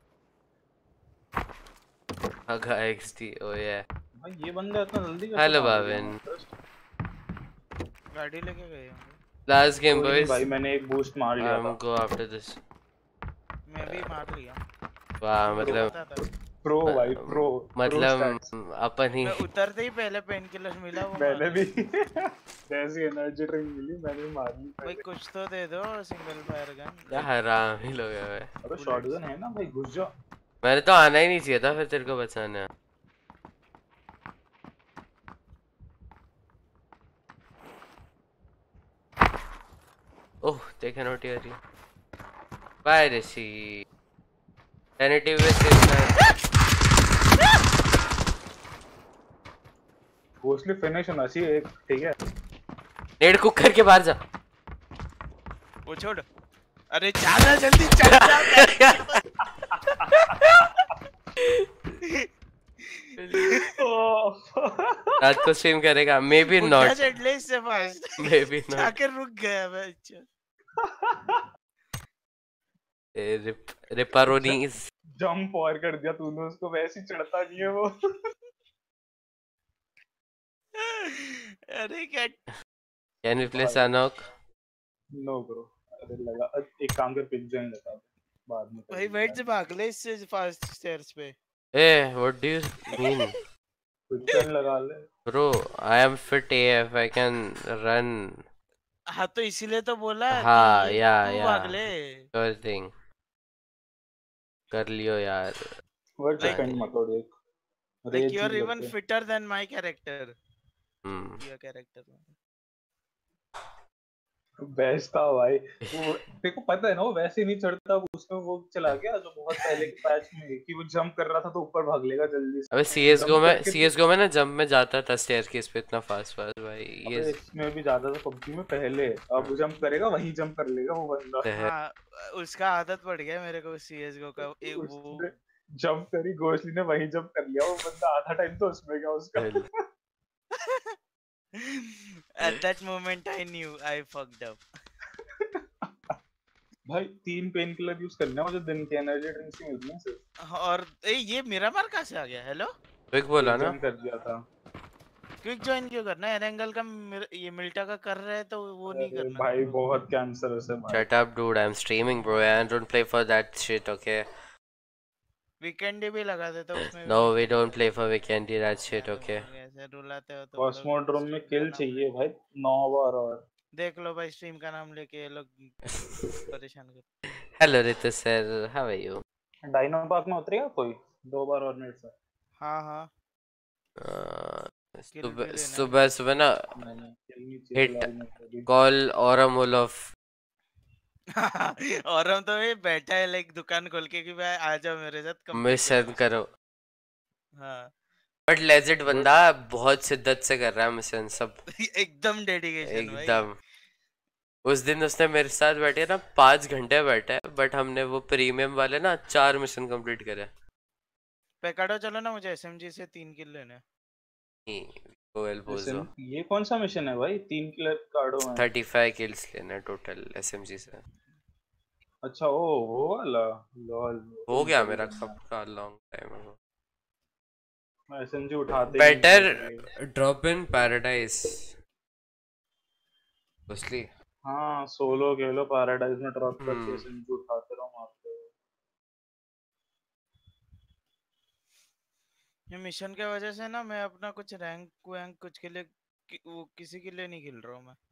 S2: अगा एक्सटी ओ ये
S5: भाई ये बंदा इतना जल्दी कैसे
S2: हेलो
S5: मार
S2: बाविन,
S5: दिया?
S4: गाड़ी लेके गए होंगे।
S2: लास्ट गेम
S5: कोई नहीं
S2: बॉयज,
S5: भाई मैंने एक बूस्ट मार लिया
S2: हम
S5: था।
S2: Go after this.
S4: मैं भी मार लिया।
S2: वाह
S4: मुझे
S2: मतलब
S4: पता था।
S5: प्रो भाई प्रो।
S2: मतलब अपन ही
S4: मैं उतरते ही पहले पेन किलर मिला वो
S5: मैंने
S4: मार
S5: भी जैसी एनर्जी ड्रिंक मिली मैंने भी मार ली
S4: भाई।
S5: पहले।
S4: कुछ तो दे दो, सिंगल फायर गन।
S2: क्या हराम ही लोग हैं भाई।
S5: अबे शॉटगन है ना भाई, घुस जा।
S2: मैंने तो आना ही नहीं चाहिए था फिर तेरे को बचाने। ओह देखे नोटी आ रही है। बाय ऋषि टेनेटिव में सेफ
S5: घोसले फिनिश होना चाहिए एक, ठीक है?
S2: नेड कुक करके बाहर जा।
S4: वो छोड़। अरे ज्यादा जल्दी चल जा।
S2: रात को स्ट्रीम करेगा मे बी नॉट,
S4: चढ़ले इससे फास्ट
S2: मे बी नॉट।
S4: जाकर रुक गया मैं। अच्छा
S2: रिप रिपारोनीज
S5: जंप और कर दिया तूने उसको, वैसे ही चढ़ता नहीं है वो।
S4: अरे क्या
S2: can we play snook?
S5: No bro. अरे लगा एक काम कर, पिक जॉइन लगा बाद में
S4: भाई वेट से भाग ले इससे फास्ट स्टेयर्स पे।
S2: A what do you mean?
S5: Quick turn लगा ले
S2: bro I am fit AF, I can run.
S4: हाँ तो इसीलिए तो बोला
S2: हाँ
S4: कि
S2: या
S4: तू
S2: या
S4: भाग ले।
S2: श्योर थिंग, कर लियो यार।
S5: वर्ड
S4: Like-
S5: सेकंड मत और एक
S4: like you are even fitter then my character.
S2: Hmm
S4: your character.
S5: Best था भाई वो। देखो पता है ना वो वैसे नहीं चढ़ता, उसमें वो चला गया जो बहुत पहले के पैच में कि वो जंप कर रहा था तो ऊपर भाग लेगा जल्दी से।
S2: अबे सीएसगो
S5: Jump
S2: में
S5: करके-
S2: सीएसगो में ना जंप में जाता था स्टेयरकेस पे इतना फास्ट फास्ट भाई। ये
S5: अबे इसमें भी ज्यादा था पबजी में पहले। अब जंप करेगा वहीं जंप कर लेगा वो बंदा।
S2: है।
S4: हाँ उसका आदत पड़ गया मेरे को सीएसगो का। एक वो
S5: उसने जंप करी, गोस्टली ने वहीं जंप कर लिया, वो बंदा आधा टाइम तो उसमें गया उसका।
S4: At that moment I knew I fucked up.
S5: भाई तीन पेन किलर यूज करना है मुझे दिन के, एनर्जी ड्रिंक्स ही मिलती हैं सिर्फ।
S4: और ए ये मेरा मार कहाँ से आ गया? हेलो
S2: क्विक बोला ना।
S5: Jump कर दिया था।
S4: क्विक ज्वाइन क्यों करना है? एरेंगल का मिर- ये मिल्टा का कर रहे हैं तो वो नहीं
S5: अरे
S4: करना।
S5: भाई बहुत कैंसर है भाई।
S2: Shut up dude, I'm streaming bro and don't play for that shit, okay?
S4: Weekend भी लगा देता उसमें।
S2: No, we don't play for weekend that shit, okay?
S4: ऐसे रुलाते हो तो
S5: कॉस्मोड्रोम में किल चाहिए भाई नौ बार और।
S4: देख लो भाई स्ट्रीम का नाम लेके ये लोग परेशान कर।
S2: Hello Ritu sir, how are you?
S5: Dino park में उतरेगा कोई दो बार और मेरे साथ।
S4: हाँ हाँ
S2: Uh,
S4: Kill भी
S2: सुबह
S4: लेना
S2: सुबह सुबह ना
S5: मैंने kill नहीं चाहिए
S2: Hit.
S5: फिलहाल मेरे को अभी।
S2: call Aurum Olaf.
S4: और हम तो ये बैठा है लाइक दुकान खोल के कि भाई आ जाओ मेरे साथ complete
S2: मिशन
S4: करो।
S2: करो।
S4: हाँ
S2: बट लेजिट बंदा बहुत शिद्दत से कर रहा है मिशन सब
S4: एकदम डेडिकेशन भाई।
S2: एकदम। उस दिन उसने मेरे साथ बैठे ना पाँच घंटे बैठे, बट हमने वो प्रीमियम वाले ना चार मिशन कंप्लीट करे।
S4: पेकाडो चलो ना, मुझे एसएमजी से तीन किल लेने हैं।
S2: कोएल बोझो
S5: Listen, ये कौन सा मिशन है भाई? तीन किलर कार्डो में।
S2: थर्टी फाइव किल्स लेने टोटल एसएमजी से।
S5: अच्छा ओ वो वाला लॉल
S2: हो गया मेरा कब का लॉन्ग टाइम अगो।
S5: एसएमजी उठाते
S2: better drop in Paradise mostly.
S5: हाँ सोलो खेलो पैराडाइज में ड्रॉप करके
S2: हम्म।
S5: एसएमजी उठाते रहो मारते रहो।
S4: ये मिशन के वजह से ना मैं अपना कुछ रैंक वैंक कुछ के लिए कि, वो किसी के लिए नहीं खेल रहा हूँ मैं।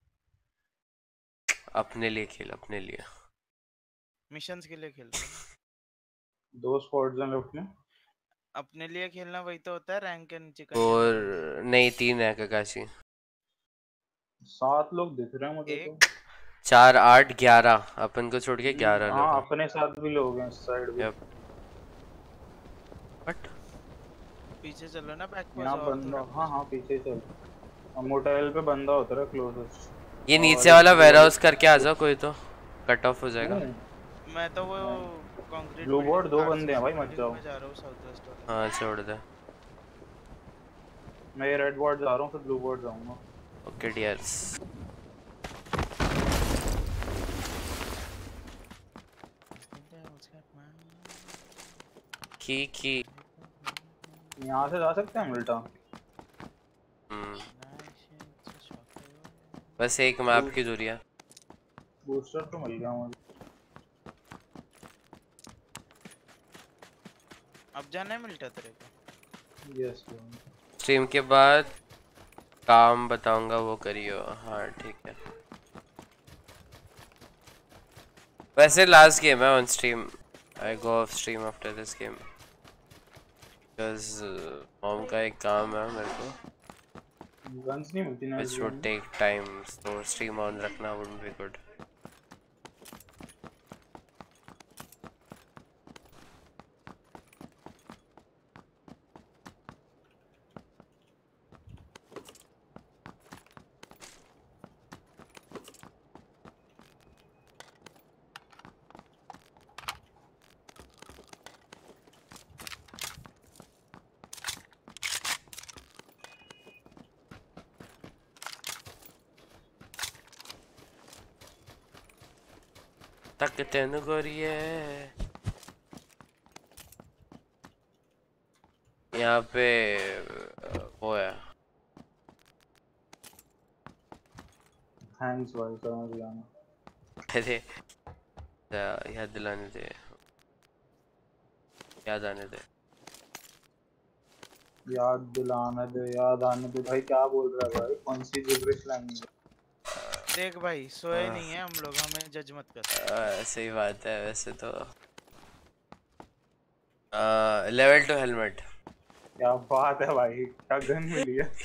S2: अपने लिए खेल, अपने लिए।
S4: मिशंस के लिए खेल रहा हूँ।
S5: दो स्क्वाड्स हैं लेफ्ट में।
S4: अपने लिए खेलना वही तो होता है रैंक के नीचे का।
S2: और नहीं तीन है ककाशी।
S5: सात लोग दिख रहे हैं मुझे तो।
S4: एक
S2: चार आठ ग्यारह अपन को छोड़ के ग्यारह
S5: हाँ
S2: लोग।
S5: अपने साथ भी लोग हैं इस साइड भी।
S2: Yep. बट
S4: पीछे चलो ना बैक
S5: यहाँ बंदा हाँ हाँ पीछे चल। मोटेल पे बंदा होता है क्लोजेस्ट।
S2: ये नीचे वाला वेयरहाउस करके आ जाओ कोई तो कट ऑफ हो जाएगा।
S4: मैं तो वो कंक्रीट
S5: ब्लू बोर्ड दो बंदे हैं भाई मत जाओ।
S4: मैं जा रहा हूँ साउथ वेस्ट वाला।
S2: हाँ छोड़ दे।
S5: मैं ये रेड बोर्ड जा रहा हूँ फिर ब्लू बोर्ड जाऊंगा।
S2: Okay dears. की की
S5: यहाँ से जा सकते हैं मिल्टा।
S2: हम्म बस एक मैप की दूरी है।
S5: बूस्टर तो मिल गया मुझे।
S4: अब जाना है मिल्टा तेरे को?
S5: यस
S2: स्ट्रीम के बाद काम बताऊंगा वो करियो। हाँ ठीक है। वैसे लास्ट गेम है on stream. I go off stream after this game because mom का एक काम है मेरे को
S5: गन्स नहीं मिलती ना।
S2: which would take time, so stream on रखना wouldn't be good. तक तेन गोरिए यहाँ पे वो है।
S5: थैंक्स भाई समझ गया मैं।
S2: अरे याद दिलाने दे, याद आने दे,
S5: याद दिलाने दे, याद आने दे। भाई क्या बोल रहा है भाई? कौन सी गिब्रिश लैंग्वेज?
S4: देख भाई सोए नहीं है हम लोग, हमें जज मत कर।
S2: आ, सही बात है वैसे तो। Level two helmet.
S5: क्या बात है भाई, क्या गन मिली है?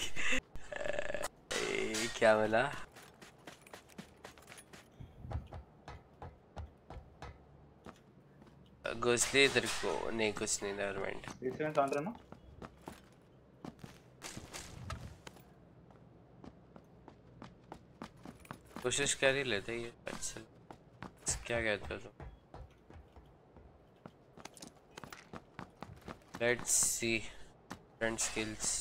S2: ए, क्या मिला? घुसली इधर को? नहीं कुछ नहीं, नेवर माइंड।
S5: इसमें कौन रहा ना?
S2: कोशिश कर ही लेते ये। अच्छा क्या कहते हो तुम? Let's see friend skills,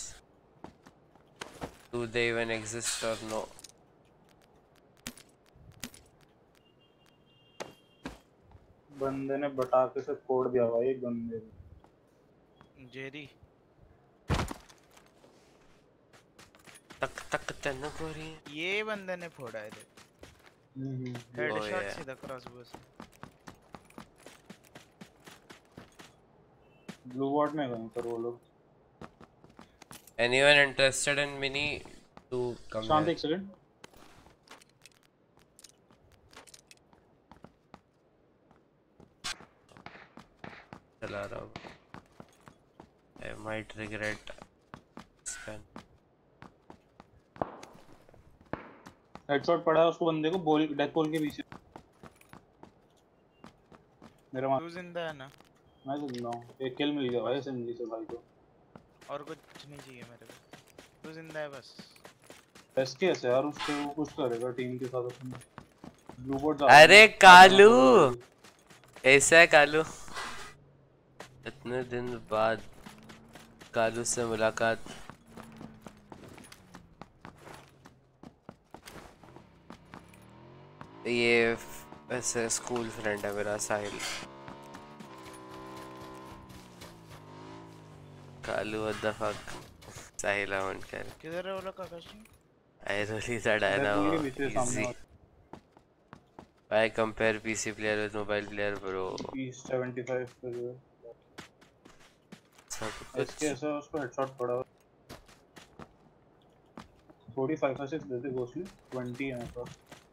S2: do they even exist और नो?
S5: बंदे ने बटाके से फोड़ दिया भाई एक बंदे को।
S4: जेरी
S2: तक तक तन गोरी।
S4: ये बंदे ने फोड़ा है,
S5: हम्म
S4: हेडशॉट सीधा क्रॉसबो से।
S5: ब्लू वॉट में गए पर वो लोग।
S2: Anyone interested in mini to come
S5: शांत
S2: here?
S5: एक सेकंड।
S2: चला रहा हूँ। I might regret spend.
S5: Headshot पड़ा है उसको बंदे को, बॉल डेथ बॉल के पीछे। मेरा मार।
S4: तू जिंदा है ना?
S5: मैं जिंदा हूँ। एक किल मिल गया भाई एसएमजी से भाई को।
S4: और कुछ नहीं चाहिए मेरे को, तू जिंदा है बस।
S5: एसके ऐसे यार उसके वो कुछ करेगा टीम के साथ अपने। Blue board.
S2: अरे कालू ऐसा है कालू, इतने दिन बाद कालू से मुलाकात। ये वैसे स्कूल फ्रेंड है मेरा Sahil. Kalu what the fuck? Sahil I won't care.
S4: किधर है वो लोग काकाशी?
S2: I really thought I know easy. Why compare P C player with mobile player bro?
S5: P seventy-five पे जो
S2: सब
S5: इसके ऐसा उसको हेडशॉट पड़ा। forty-five का सिक्स देते गोस्टली twenty है तो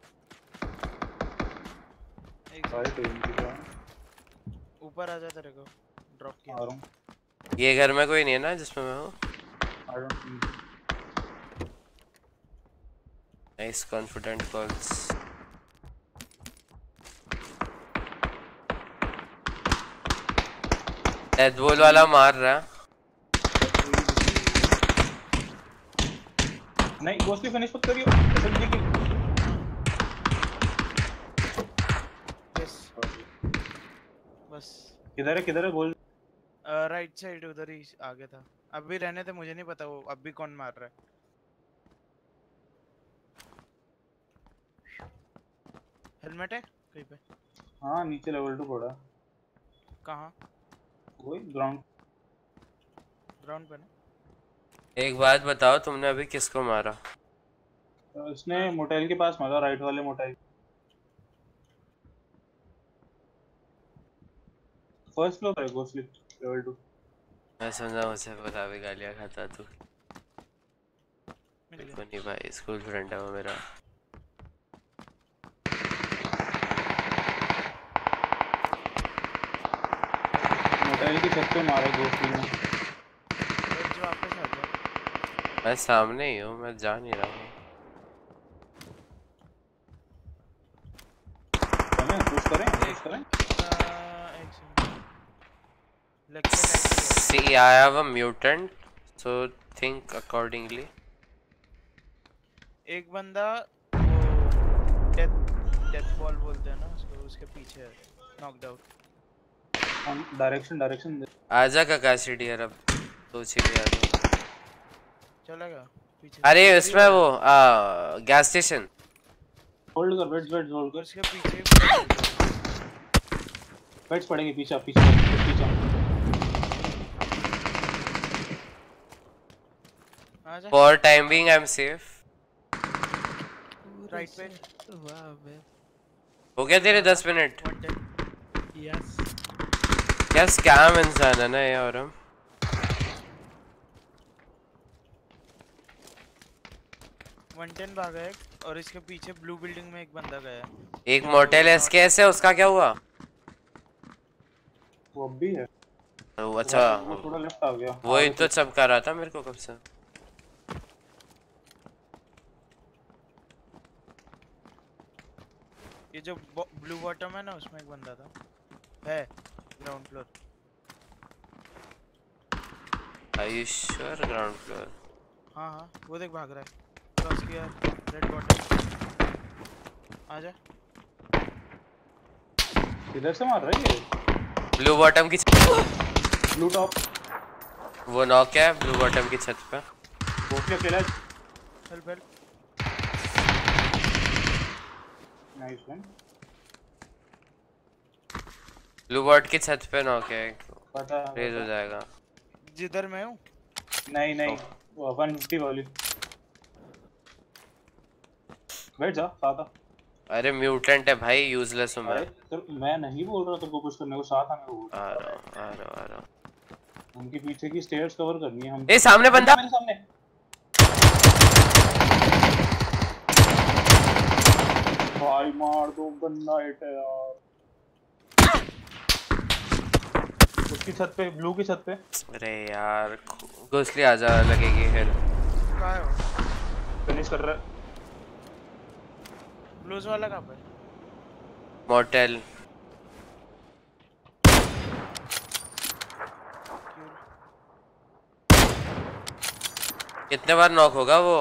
S5: भाई ट्वेंटी का।
S4: ऊपर आ जा, तेरे को ड्रॉप किया।
S5: आ रहा हूँ।
S2: ये घर में कोई नहीं है ना जिसमें मैं हूँ?
S5: I don't think
S2: Nice confident calls. Death ball वाला मार रहा।
S5: नहीं गोस्टली फिनिश मत करियो एसएमजी की।
S4: यस बस।
S5: किधर है किधर है बोल।
S4: राइट साइड उधर ही आगे था। अभी रहने थे, मुझे नहीं पता वो अभी कौन मार रहा है। हेलमेट है कहीं पे?
S5: हाँ नीचे लेवल टू पड़ा।
S4: कहाँ?
S5: वही ग्राउंड
S4: ग्राउंड पे ना।
S2: एक बात बताओ, तुमने अभी किसको मारा?
S5: इसने मोटेल के पास मारा, राइट वाले मोटेल। फर्स्ट फ्लोर है गोस्टली लेवल टू।
S2: मैं समझा मुझसे पता भी गालियाँ खाता तू। देखो नहीं भाई, स्कूल फ्रेंड है वो मेरा।
S5: मोटेल की छत पे मारा गोस्टली ने।
S4: वापस आ गया।
S2: मैं सामने ही हूँ, मैं जा नहीं रहा हूँ।
S5: चलें पुश करें पुश करें।
S2: See, I have a mutant, so think accordingly.
S4: एक बंदा वो डेथ डेथ बॉल बोलते हैं ना उसको, उसके पीछे है नॉकड आउट।
S5: हम डायरेक्शन डायरेक्शन
S2: आजा काकाशी डियर, अब दो चीजें आ दो।
S4: चलेगा पीछे।
S2: अरे उसमें वो आ, गैस स्टेशन।
S5: होल्ड कर, बेड्स बेड्स होल्ड कर।
S4: उसके पीछे
S5: बेड्स पड़ेंगे पीछे पीछे पीछे।
S2: For time being, I'm safe.
S4: Right पे।
S3: वाह बे।
S2: हो गया तेरे दस मिनट?
S3: यस
S2: क्या स्कैम इंसान है ना ये। और हम
S4: वन टेन भागा है और इसके पीछे ब्लू बिल्डिंग में एक बंदा गया है।
S2: एक मोटेल एसकेएस है, उसका क्या हुआ?
S5: वो अब भी है।
S2: ओ, अच्छा
S5: वो थोड़ा लेफ्ट आ गया।
S2: वही तो चमका रहा था मेरे को कब से।
S4: ये जो ब्लू बॉटम है ना उसमें एक बंदा था है ground floor.
S2: Are you sure ground floor?
S4: हाँ हाँ वो देख भाग रहा है। क्रॉस किया रेड बॉटम। आजा।
S5: किधर से मार रहा है ये?
S2: ब्लू बॉटम की
S5: ब्लू टॉप
S2: वो नॉक है ब्लू बॉटम की छत पे।
S5: वो क्या अकेला?
S4: Help help.
S5: Nice one.
S2: Blue bot की छत पे नॉक है।
S5: पता
S2: रेज हो जाएगा।
S4: जिधर मैं हूँ।
S5: नहीं नहीं वो वन फिफ्टी वाली। बैठ जा साथ आ।
S2: अरे म्यूटेंट है भाई, यूजलेस हूँ मैं।
S5: अरे तो मैं नहीं बोल रहा तेरे को कुछ करने को, साथ आने को।
S2: आ रहा हूँ आ रहा हूँ आ रहा हूँ।
S5: उनके पीछे की स्टेयर्स कवर करनी है हम।
S2: ए सामने बंदा
S5: मेरे सामने। भाई मार दो बंदा हिट है यार। उसकी छत पे ब्लू की छत पे।
S2: अरे यार घोसली आजा लगेगी हेल्प।
S4: कहाँ है वो?
S5: फिनिश कर रहा है।
S4: ब्लूज वाला कहाँ पे?
S2: मोटेल कितने बार नॉक होगा वो?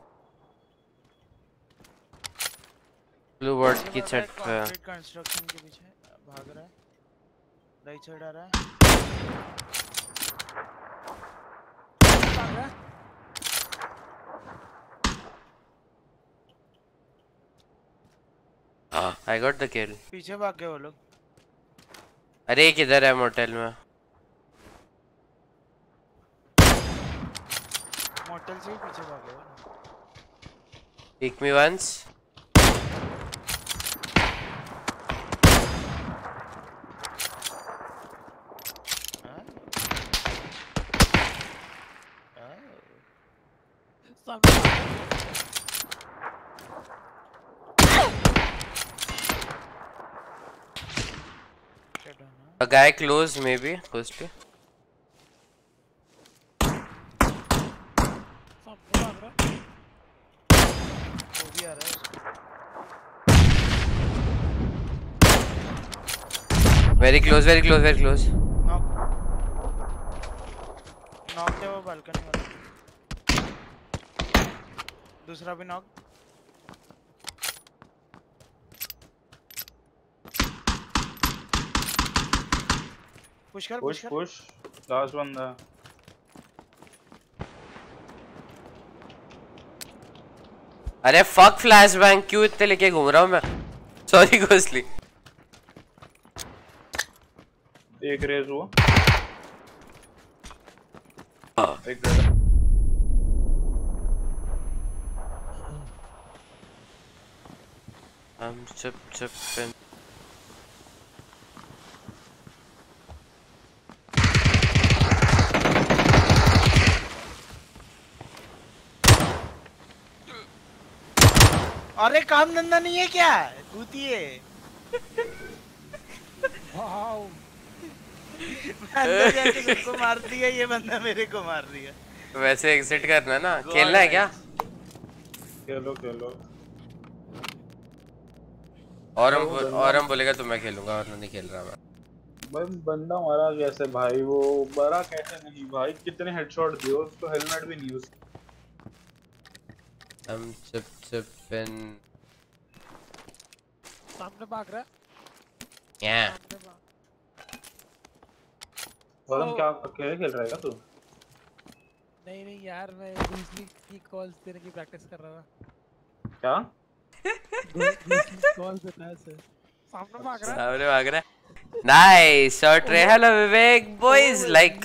S2: ब्लू बॉट की छत पे
S4: कंस्ट्रक्शन के पीछे भाग रहा है। राइट साइड आ रहा है।
S3: भाग रहा है।
S2: I got the kill.
S4: पीछे भाग गए वो लोग।
S2: अरे किधर है मोटेल में?
S4: मोटेल से ही पीछे भाग गए।
S2: Pick me once. A guy close maybe ghostly.
S3: सामने भाग रहा है।
S4: वो भी आ रहा है।
S2: Very close very close very close.
S4: Knock knock है वो बालकनी वाला। दूसरा भी नॉक। पुश कर
S5: पुश पुश लास्ट बंदा।
S2: अरे फक फ्लैश बैंग क्यों इतने लेके घूम रहा हूँ मैं। सॉरी घोसली।
S5: एक रेज हुआ। एक
S2: हम चुप चुप पे
S4: अरे काम धंधा नहीं है क्या? कूती है।
S3: वाओ
S4: अंदर जाके सबको मार दिया, ये बंदा मेरे को मार दिया।
S2: वैसे एग्जिट करना ना। खेलना है क्या?
S5: खेलो खेलो।
S2: और हम और हम बोलेगा तो मैं खेलूंगा और नहीं खेल रहा मैं।
S5: भाई बंदा मारा कैसे भाई? वो मरा कैसे नहीं भाई? कितने हेडशॉट दिए उसको, हेलमेट भी नहीं उसका।
S2: हम चुप चुप इन
S3: सामने भाग रहा है।
S2: क्या?
S3: सामने भाग।
S5: और हम क्या अकेले खेल रहा है क्या तू?
S3: नहीं नहीं यार मैं दूसरी की कॉल्स देने की प्रैक्टिस कर रहा था।
S5: क्या?
S3: दूसरी कॉल्स देता है सर। सामने भाग रहा है।
S2: सामने भाग रहा है। नाइस शॉट रे। Hello Vivek boys like.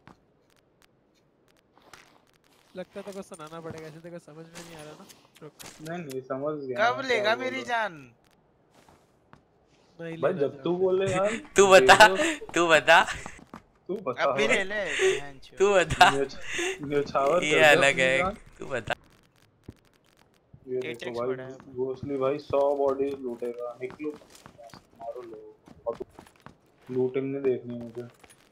S3: लगता है तो को सुनाना पड़ेगा, ऐसे तो समझ में नहीं आ रहा ना। रुक
S5: नहीं नहीं समझ गया।
S4: कब लेगा मेरी जान?
S3: नहीं
S5: भाई
S3: ले
S5: जब तू बोले यार
S2: तू बता तू बता
S5: तू बता
S4: अभी ले ले
S2: तू बता
S5: न्योछावर
S2: ये अलग है तू बता।
S5: ये देखो भाई घोसली भाई सौ बॉडीज लूटेगा निकलो मारो लोग लूटिंग नहीं देखनी मुझे।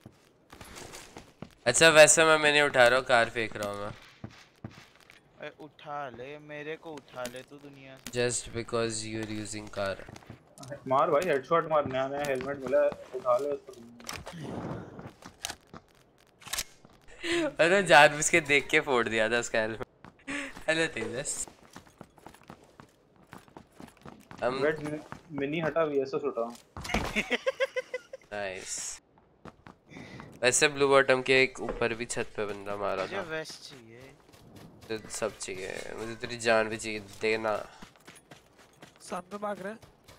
S2: अच्छा वैसे मैं मैंने उठा रहा हूँ कार फेंक रहा हूँ मैं।
S4: उठा ले मेरे को उठा ले तू दुनिया
S2: just because you are using car.
S5: मार भाई हेडशॉट मार नया नया हेलमेट मिला उठा ले उसको।
S2: अरे जानबूझ के देख के फोड़ दिया था उसका हेलमेट। हेलो तेजस हम
S5: वेट मिनी हटा वीएसएस उठा।
S2: नाइस। वैसे ब्लू बॉटम के एक ऊपर भी छत पे बंदा मारा था।
S4: मुझे वेस्ट चाहिए
S2: तो सब चाहिए मुझे तेरी जान भी चाहिए देना।
S3: सामने भाग रहा है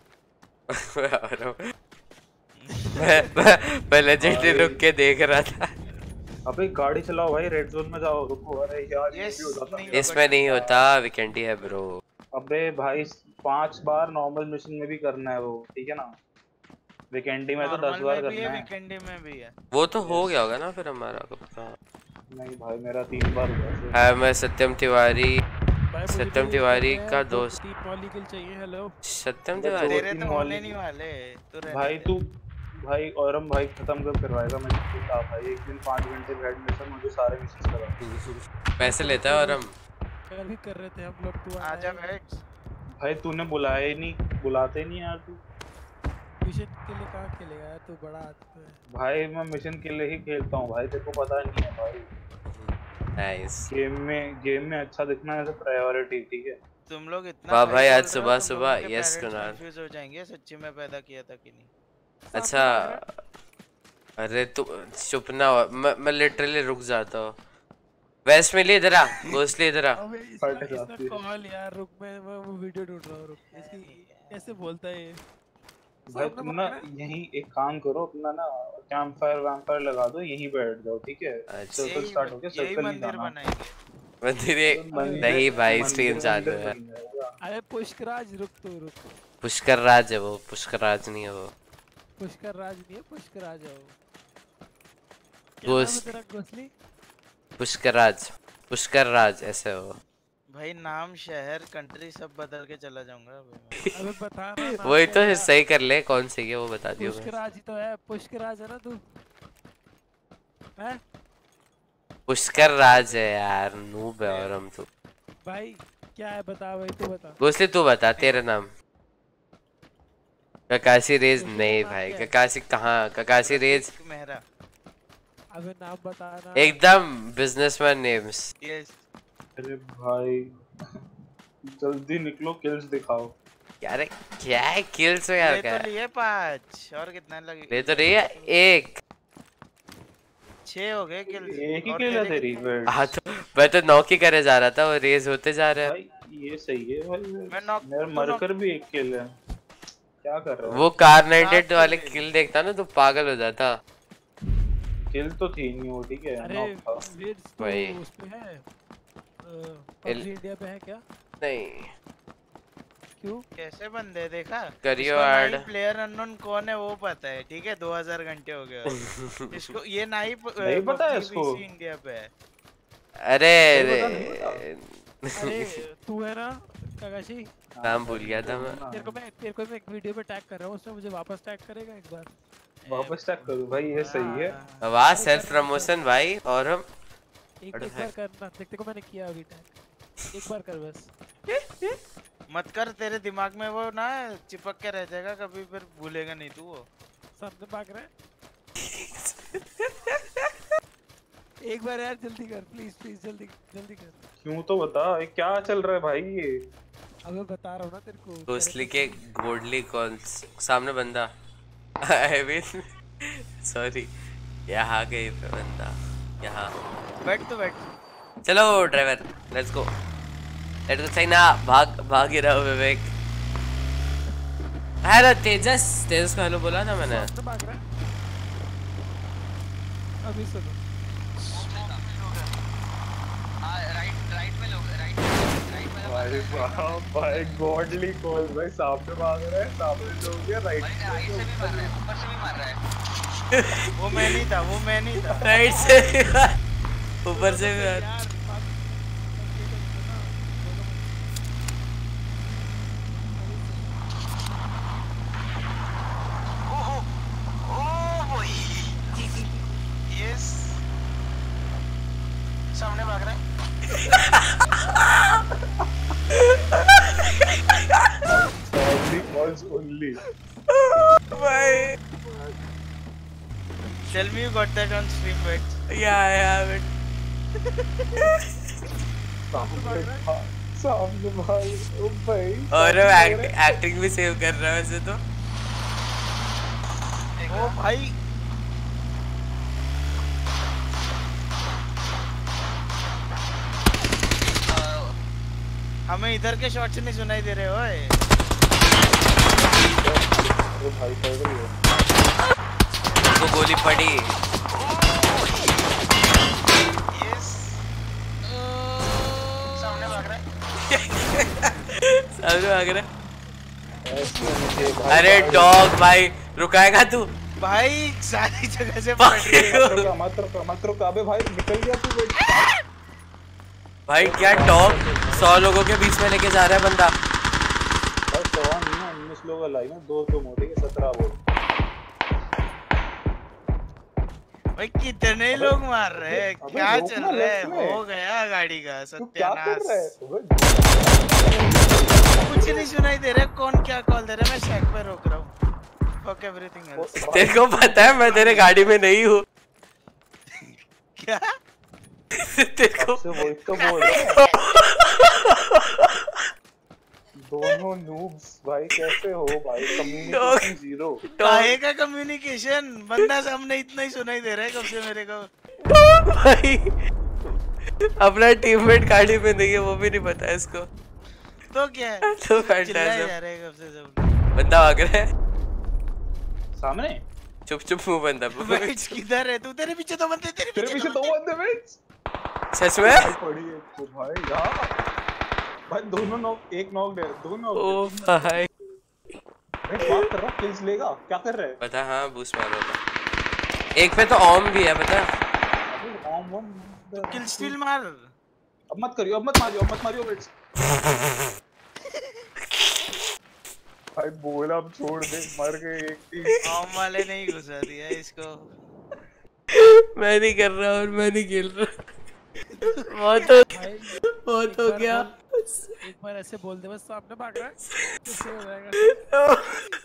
S2: पहले जेटी रुक के देख रहा था।
S5: अबे गाड़ी चलाओ भाई रेड जोन में जाओ रुको। अरे यार ये भी हो जाता है
S2: इसमें नहीं होता वीकेंड ही है ब्रो।
S5: अबे भाई पांच बार नॉर्मल मिशन में भी करना है वो ठीक है ना। वीकेंडी में तो दस बार करना है।
S4: वीकेंडी में भी है
S2: वो तो हो गया होगा ना फिर हमारा कब का।
S5: नहीं भाई मेरा तीन बार हुआ
S2: है। मैं सत्यम तिवारी सत्यम तिवारी का दोस्त।
S3: मॉलिक्यूल चाहिए। हेलो
S2: सत्यम तिवारी
S4: तेरे तो होने नहीं वाले तू
S5: भाई तू भाई औरम भाई खत्म कर करवाएगा। मैं बता भाई एक दिन पाँच घंटे रेड मिशन मुझे सारे मिशन करा।
S2: पैसे लेता है औरम।
S3: कल भी कर रहे थे हम लोग। तू
S4: आजा बैठ
S5: भाई तूने बुलाया ही नहीं बुलाते नहीं यार तू।
S3: मिशन के लिए कहाँ खेलेगा यार तू बड़ा आदमी है।
S5: भाई मैं मिशन के लिए ही खेलता हूँ भाई तेरे को पता नहीं है भाई।
S2: नाइस।
S5: गेम में गेम में अच्छा दिखना है तो प्रायोरिटी ठीक है।
S4: तुम लोग इतना
S2: वाह भाई आज सुबह सुबह यस कुणाल
S4: कंफ्यूज हो जाएंगे सच्ची में पैदा किया था कि नहीं।
S2: अच्छा अरे तू चुप ना हो। मैं मैं लिटरली रुक जाता हूँ। वेस्ट में ले इधर आ घोसले इधर आ।
S3: कॉल यार रुक मैं वो वीडियो ढूंढ रहा हूँ। रुक इसकी कैसे बोलता है ये।
S5: भाई तुम ना यहीं एक काम करो अपना ना कैंप फायर वैम्प फायर लगा दो यहीं बैठ जाओ ठीक है। सर्कल स्टार्ट हो गया सर्कल नहीं जाना।
S2: मंदिर नहीं भाई स्ट्रीम चालू है।
S3: अरे पुष्कराज रुक तू रुक।
S2: पुष्कर राज है वो पुष्कर राज नहीं है वो।
S3: पुष्कर राज नहीं है पुष्कर राज है वो।
S2: घोसली पुष्कर राज पुष्कर राज ऐसे हो
S4: भाई नाम शहर कंट्री सब बदल के चला जाऊंगा
S3: अबे बता ना।
S2: वही तो सही कर ले कौन सी है वो बता दियो।
S3: पुष्कराज ही तो है पुष्कराज है ना तू हैं।
S2: पुष्कर राज है यार नूब है और हम तो
S3: भाई क्या है बता भाई तू बता।
S2: घोसली तू बता तेरा नाम। ककाशी रेज नहीं भाई ककाशी कहाँ ककाशी रेज
S4: मेहरा।
S3: अबे नाम बताना
S2: एकदम बिजनेसमैन नेम्स।
S4: यस
S5: अरे भाई जल्दी निकलो किल्स दिखाओ।
S2: यार क्या है किल्स हो यार क्या।
S4: ले तो लिए पाँच और कितना लगे।
S2: ले तो रही है एक
S4: छह हो गए किल्स।
S5: एक ही किल है तेरी।
S2: हाँ तो मैं तो नौ की करे जा रहा था वो रेज होते जा रहे
S5: हैं। ये सही है भाई
S4: मैं नॉक
S5: मेरा मरकर भी एक किल है। क्या कर रहा है
S2: वो कार नाइंटी एट वाले किल देखता ना तो पागल हो जाता।
S5: किल तो थी नहीं वो ठीक है।
S3: अरे रेड्स तो उस पे है पबजी इंडिया पे है क्या।
S2: नहीं
S3: क्यों
S4: कैसे बंदे देखा
S2: करियो ऐड।
S4: प्लेयर अननोन कौन है वो पता है ठीक है दो हज़ार घंटे हो गए इसको ये नहीं
S5: नहीं पता है इसको
S4: इंडिया पे है।
S2: अरे
S3: अरे तू है ना काकाशी
S2: नाम भूल गया था मैं।
S3: तेरे को मैं तेरे को मैं एक वीडियो पे टैग कर रहा हूँ उसमें मुझे वापस टैग करेगा एक बार।
S5: वापस टैग करूँ भाई ये सही है।
S2: वाह सेल्फ प्रमोशन भाई और हम
S3: एक, एक बार करना देखते को मैंने किया अभी टैग एक बार कर बस।
S4: मत कर तेरे दिमाग में वो ना चिपक के रह जाएगा कभी फिर भूलेगा नहीं तू वो।
S3: सामने भाग रहा है एक बार यार जल्दी कर प्लीज प्लीज जल्दी जल्दी कर।
S5: क्यों तो बता ये क्या चल रहा है भाई ये।
S3: अबे बता रहा हूँ ना तेरे को।
S2: घोसली के गोडली कौन सामने बंदा आई मीन सॉरी यहाँ गई पे बंदा यहाँ
S4: बैठ तो बैठ।
S2: चलो driver let's go let's go. सही ना भाग भाग ही रहा विवेक। हेलो तेजस तेजस को हेलो बोला था मैंने।
S3: भाग रहा है अभी सुनो
S5: भाई साहब भाई गॉडली कॉल भाई सामने भाग रहा है सामने जो हो गया राइट
S6: राइट से भी मार रहा है ऊपर से भी मार रहा है
S4: वो मैं नहीं था वो मैं नहीं था
S2: राइट से भी मार, ऊपर से भी मार।
S3: यार बात ये तो ना
S6: ओहो ओ भाई यस सामने भाग रहा है
S5: only calls only
S2: भाई
S4: tell me you got that on stream wait
S2: yeah yeah but
S5: सामने भाग सामने भाग ओ भाई
S2: और वो एक्ट, एक्टिंग भी सेव कर रहा है वैसे तो।
S4: ओ भाई हमें इधर के शॉट्स नहीं सुनाई दे रहे ओए
S5: ओ भाई पड़ रही है
S2: वो गोली पड़ी
S6: यस सामने भाग रहा है
S2: सामने भाग रहा है।
S5: ऐसे मुझे भाई
S2: अरे डॉग भाई रुकाएगा तू?
S4: भाई सारी जगह से पड़ रही है
S5: मत रुक मत रुक मत रुक अबे भाई निकल गया तू बेटा
S2: भाई क्या डॉग सौ लोगों के बीच में लेके जा रहा है बंदा।
S5: भाई सौ नहीं है उन्नीस लोग लाइन में दो तो मोटे के सत्रह वो
S4: भाई कितने लोग मार रहे हैं
S5: अबे
S4: क्या
S5: रोक
S4: चल
S5: ना,
S4: रहा है
S5: लेफ्ट में।
S4: हो गया गाड़ी का
S5: तू क्या कर
S4: सत्यानाश
S5: रहा है अबे
S4: कुछ नहीं सुनाई दे रहा कौन क्या कॉल दे रहा है मैं शैक पे रोक रहा हूँ फक एवरीथिंग एल्स
S2: तेरे को पता है मैं तेरे गाड़ी में नहीं हूँ।
S4: क्या
S2: तेरे को
S5: से वही तो बोल रहा हूँ दोनों नूब्स भाई कैसे हो भाई कम्युनिकेशन जीरो
S4: काहे का कम्युनिकेशन बंदा सामने इतना ही सुनाई दे रहा है कब से मेरे को
S2: भाई अपना टीममेट गाड़ी में नहीं है वो भी नहीं पता है इसको।
S4: तो क्या है
S2: तो
S4: चिल्लाए
S2: फैंटास्टिक
S4: जा रहे हैं कब से सब
S2: बंदा भाग रहा है
S5: सामने
S2: चुप चुप मुंह बंदा
S4: वेट्स किधर है तू तेरे पीछे तो बंदे तेरे
S5: तेरे पीछे दो बंदे बेच
S2: सच में
S5: भाई पड़ी है तो भाई यार भाई दोनों नॉक एक नॉक दे दो नॉक
S2: ओ भाई
S5: भाई बात कर रहा किल्स लेगा क्या कर रहा है
S2: पता हाँ बूस्ट मार रहा था एक पे तो ऑम भी है पता
S5: अबे ऑन वन
S4: किल स्टील मार
S5: अब मत करियो अब मत मारियो अब मत मारियो बेट्स भाई बोला अब छोड़ दे मर गए एक टीम
S4: ऑम वाले नहीं घुसा दिया इसको
S2: मैं नहीं कर रहा और मैं नहीं खेल रहा बहुत हो
S3: भाई
S2: बहुत हो गया
S3: एक बार ऐसे बोल दे बस सामने भाग रहा है कैसे हो जाएगा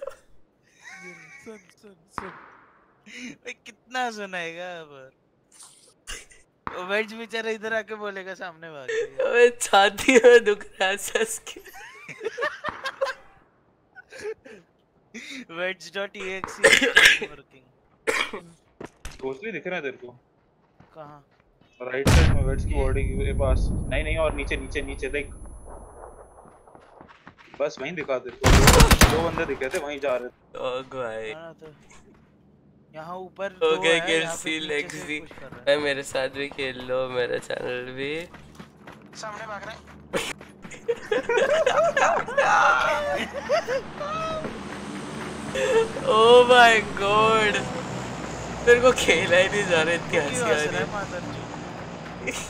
S3: सुन सुन सुन
S4: भाई कितना सुनाएगा अब वो वेज बेचारा इधर आके बोलेगा सामने भाग रही है।
S2: अबे छाती में दुख रहा है सस के
S4: वेज dot e x e working
S5: घोंसले दिख रहा है तेरे को
S4: कहाँ
S5: राइट साइड में वेट्स की बॉडी के पास नहीं नहीं और नीचे नीचे नीचे देख बस वहीं दिखा तेरे को दो बंदे दिखे थे वहीं जा रहे थे
S2: ओ भाई
S4: हाँ तो यहाँ ऊपर
S2: हो
S4: दो
S2: गया
S4: है,
S2: गेल
S4: यहाँ पे
S2: सी
S4: नीचे
S2: लेक्स
S4: से
S2: भी
S4: push कर रहा है।
S2: भाई मेरे साथ भी खेल लो मेरा चैनल भी
S6: सामने भाग रहा है
S2: ओ माय गॉड मेरे को खेला ही नहीं जा रहा इतनी
S4: क्यों
S2: हंसी आ
S4: हंस
S2: रही
S4: रहा है
S2: है।
S4: मादर चोद?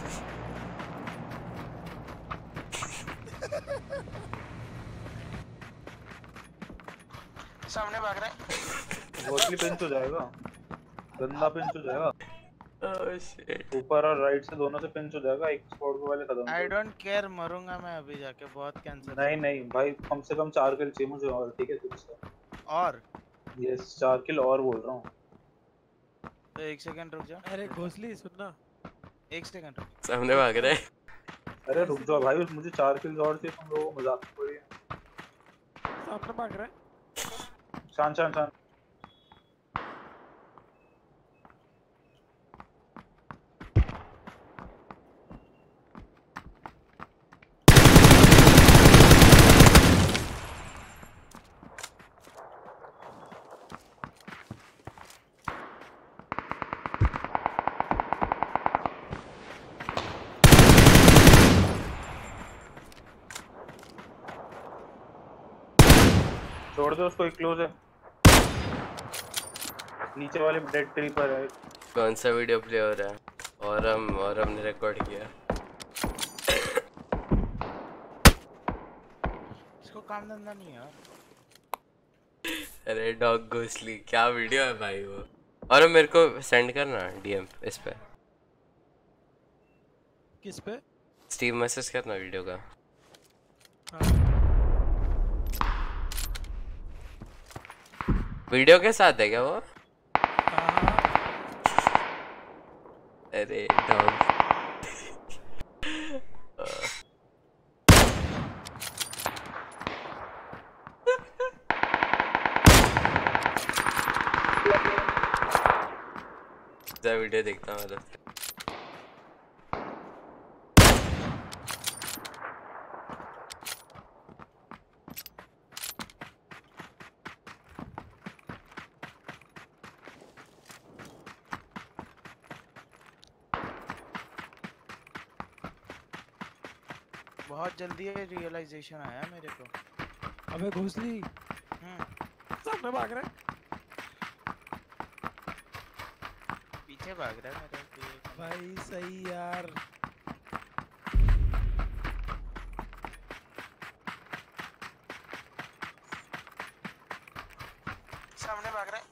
S6: सामने भाग रहा है
S5: घोंसले पिंच हो जाएगा गंदा पिंच हो जाएगा
S2: Oh shit.
S5: ऊपर और राइट से दोनों से पिंच हो जाएगा एक स्पॉट पे वाले खत्म
S4: आई डोंट केयर मरूंगा मैं अभी जाके बहुत कैंसर
S5: नहीं नहीं भाई कम से कम चार किल चाहिए मुझे और ठीक है तुझसे
S4: और
S5: यस चार किल और बोल रहा हूँ
S4: तो एक सेकंड रुक जा
S3: अरे घोंसली सुनना
S4: एक सेकंड रुक
S2: सामने भाग रहा है
S5: अरे रुक जाओ भाई मुझे चार किल और चाहिए तुम लोगों को मजाक हो रही है
S3: सामने भाग रहा है
S5: शान शान शान छोड़ दो उसको, एक क्लोज है नीचे वाले डेड ट्री पर है।
S2: कौन सा वीडियो प्ले हो रहा है? और हम और हमने रिकॉर्ड किया।
S4: इसको काम धंधा नहीं है यार।
S2: अरे डॉग घोसली क्या वीडियो है भाई वो। और मेरे को सेंड करना डीएम इस पे,
S3: किस पे?
S2: स्टीव मैसेज करना वीडियो का।
S3: हाँ।
S2: वीडियो के साथ है क्या वो?
S3: हाँ।
S2: अरे डॉग वीडियो देखता हूँ मतलब।
S4: बहुत जल्दी रियलाइजेशन आया मेरे को।
S3: अबे घोसली
S4: हम्म
S3: सामने भाग रहा है।
S4: पीछे भाग रहा है मेरे को।
S3: भाई सही यार।
S4: सामने भाग रहा है।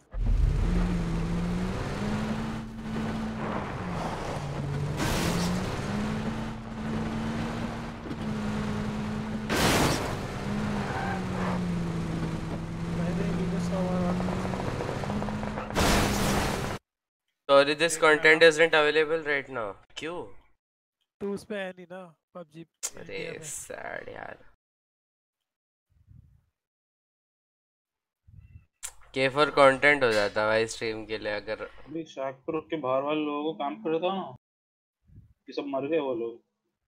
S2: Sorry, this content isn't available right now. क्यों?
S3: तू उस पे है नहीं ना पबजी।
S2: अरे सैड यार। के फॉर कंटेंट हो जाता भाई स्ट्रीम के लिए। अगर
S5: अभी शाहपुर के बाहर वाले लोगों को काम कर था ना, ये सब मर गए वो लोग।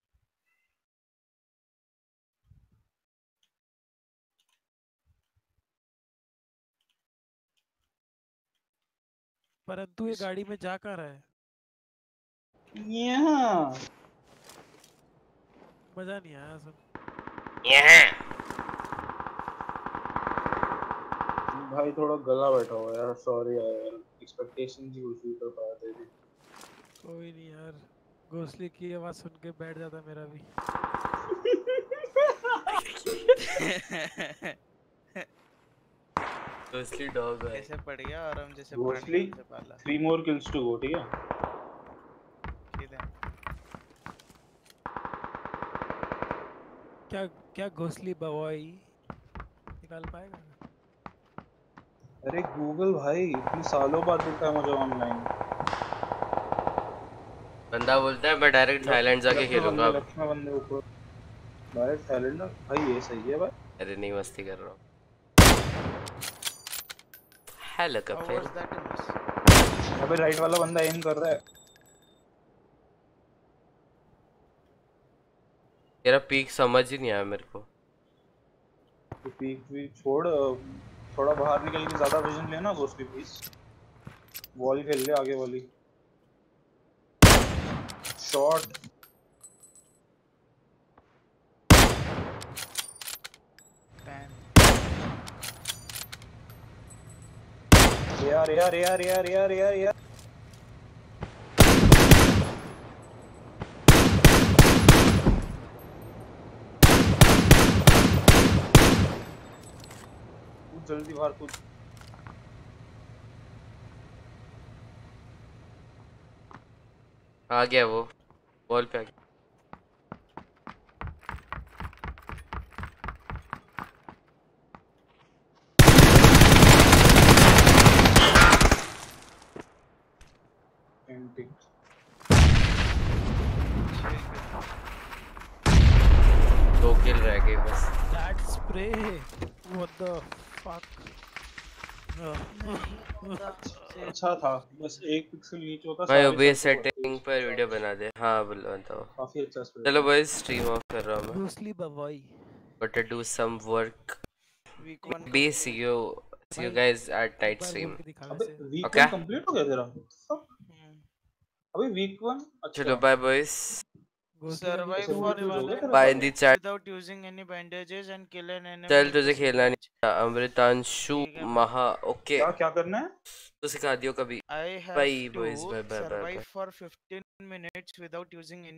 S3: परंतु ये गाड़ी में जा कर रहा है।
S5: यहाँ
S3: मजा नहीं आया सुन।
S5: भाई थोड़ा गला बैठा हुआ यार, सॉरी यार, एक्सपेक्टेशन की फुलफिल कर पाया तेरी।
S3: कोई नहीं यार, घोसले की आवाज सुन के बैठ जाता मेरा भी।
S2: घोसली डॉग है।
S4: कैसे पड़ गया और हम जैसे
S5: घोसली
S4: प्राणी से पाला।
S5: Three more kills to go, ठीक है?
S4: ठीक है।
S3: क्या क्या घोसली बवॉई निकाल पाएगा?
S5: अरे गूगल भाई इतने सालों बाद दिखता है मुझे ऑनलाइन।
S2: बंदा बोलता है मैं डायरेक्ट थाईलैंड जाके खेलूंगा अब।
S5: लक्ष्मण बंदे ऊपर डायरेक्ट थाईलैंड ना भाई, ये सही है भाई।
S2: अरे नहीं मस्ती कर रहा हूँ। हेलो कपिल।
S5: अबे राइट वाला बंदा एम कर रहा है।
S2: तेरा पीक समझ ही नहीं आया मेरे को।
S5: तो पीक भी छोड़, थोड़ा बाहर निकल के ज्यादा विजन लेना घोसली प्लीज। वॉल खेल ले आगे वाली। शॉट यार यार यार यार यार यार यार जल्दी बाहर कूद।
S2: आ गया वो, वॉल पे आ गया। दो किल रह गए बस।
S3: That spray, what the fuck?
S5: अच्छा था, बस एक पिक्सल नीचे होता।
S2: भाई ओबीएस सेटिंग पर वीडियो बना दे। हाँ बोलो बताओ।
S5: काफी अच्छा स्प्रे।
S2: चलो बॉयज स्ट्रीम ऑफ कर रहा हूँ मैं।
S3: Mostly बवॉई।
S2: Got to do some work. Be see you see you guys at night stream.
S5: अबे वीक वन कंप्लीट हो गया तेरा? अबे वीक वन।
S2: चलो बाय बॉयज।
S4: Survive
S5: ऐसे
S4: for
S5: confuse हो गया तेरा
S2: बाय इन
S5: साला?
S2: The chat.
S4: without using any bandages and kill an enemy
S2: चल
S4: with
S2: तुझे
S4: a
S2: खेलना
S4: single
S2: नहीं आता, अमृतांशु
S4: ठीक है भाई।
S2: महा ओके
S5: क्या क्या करना है?
S2: तो सिखा दियो कभी।
S4: I have
S2: Bye
S4: to
S2: boys, bye bye bye
S4: survive
S2: bye।
S4: for fifteen minutes without using any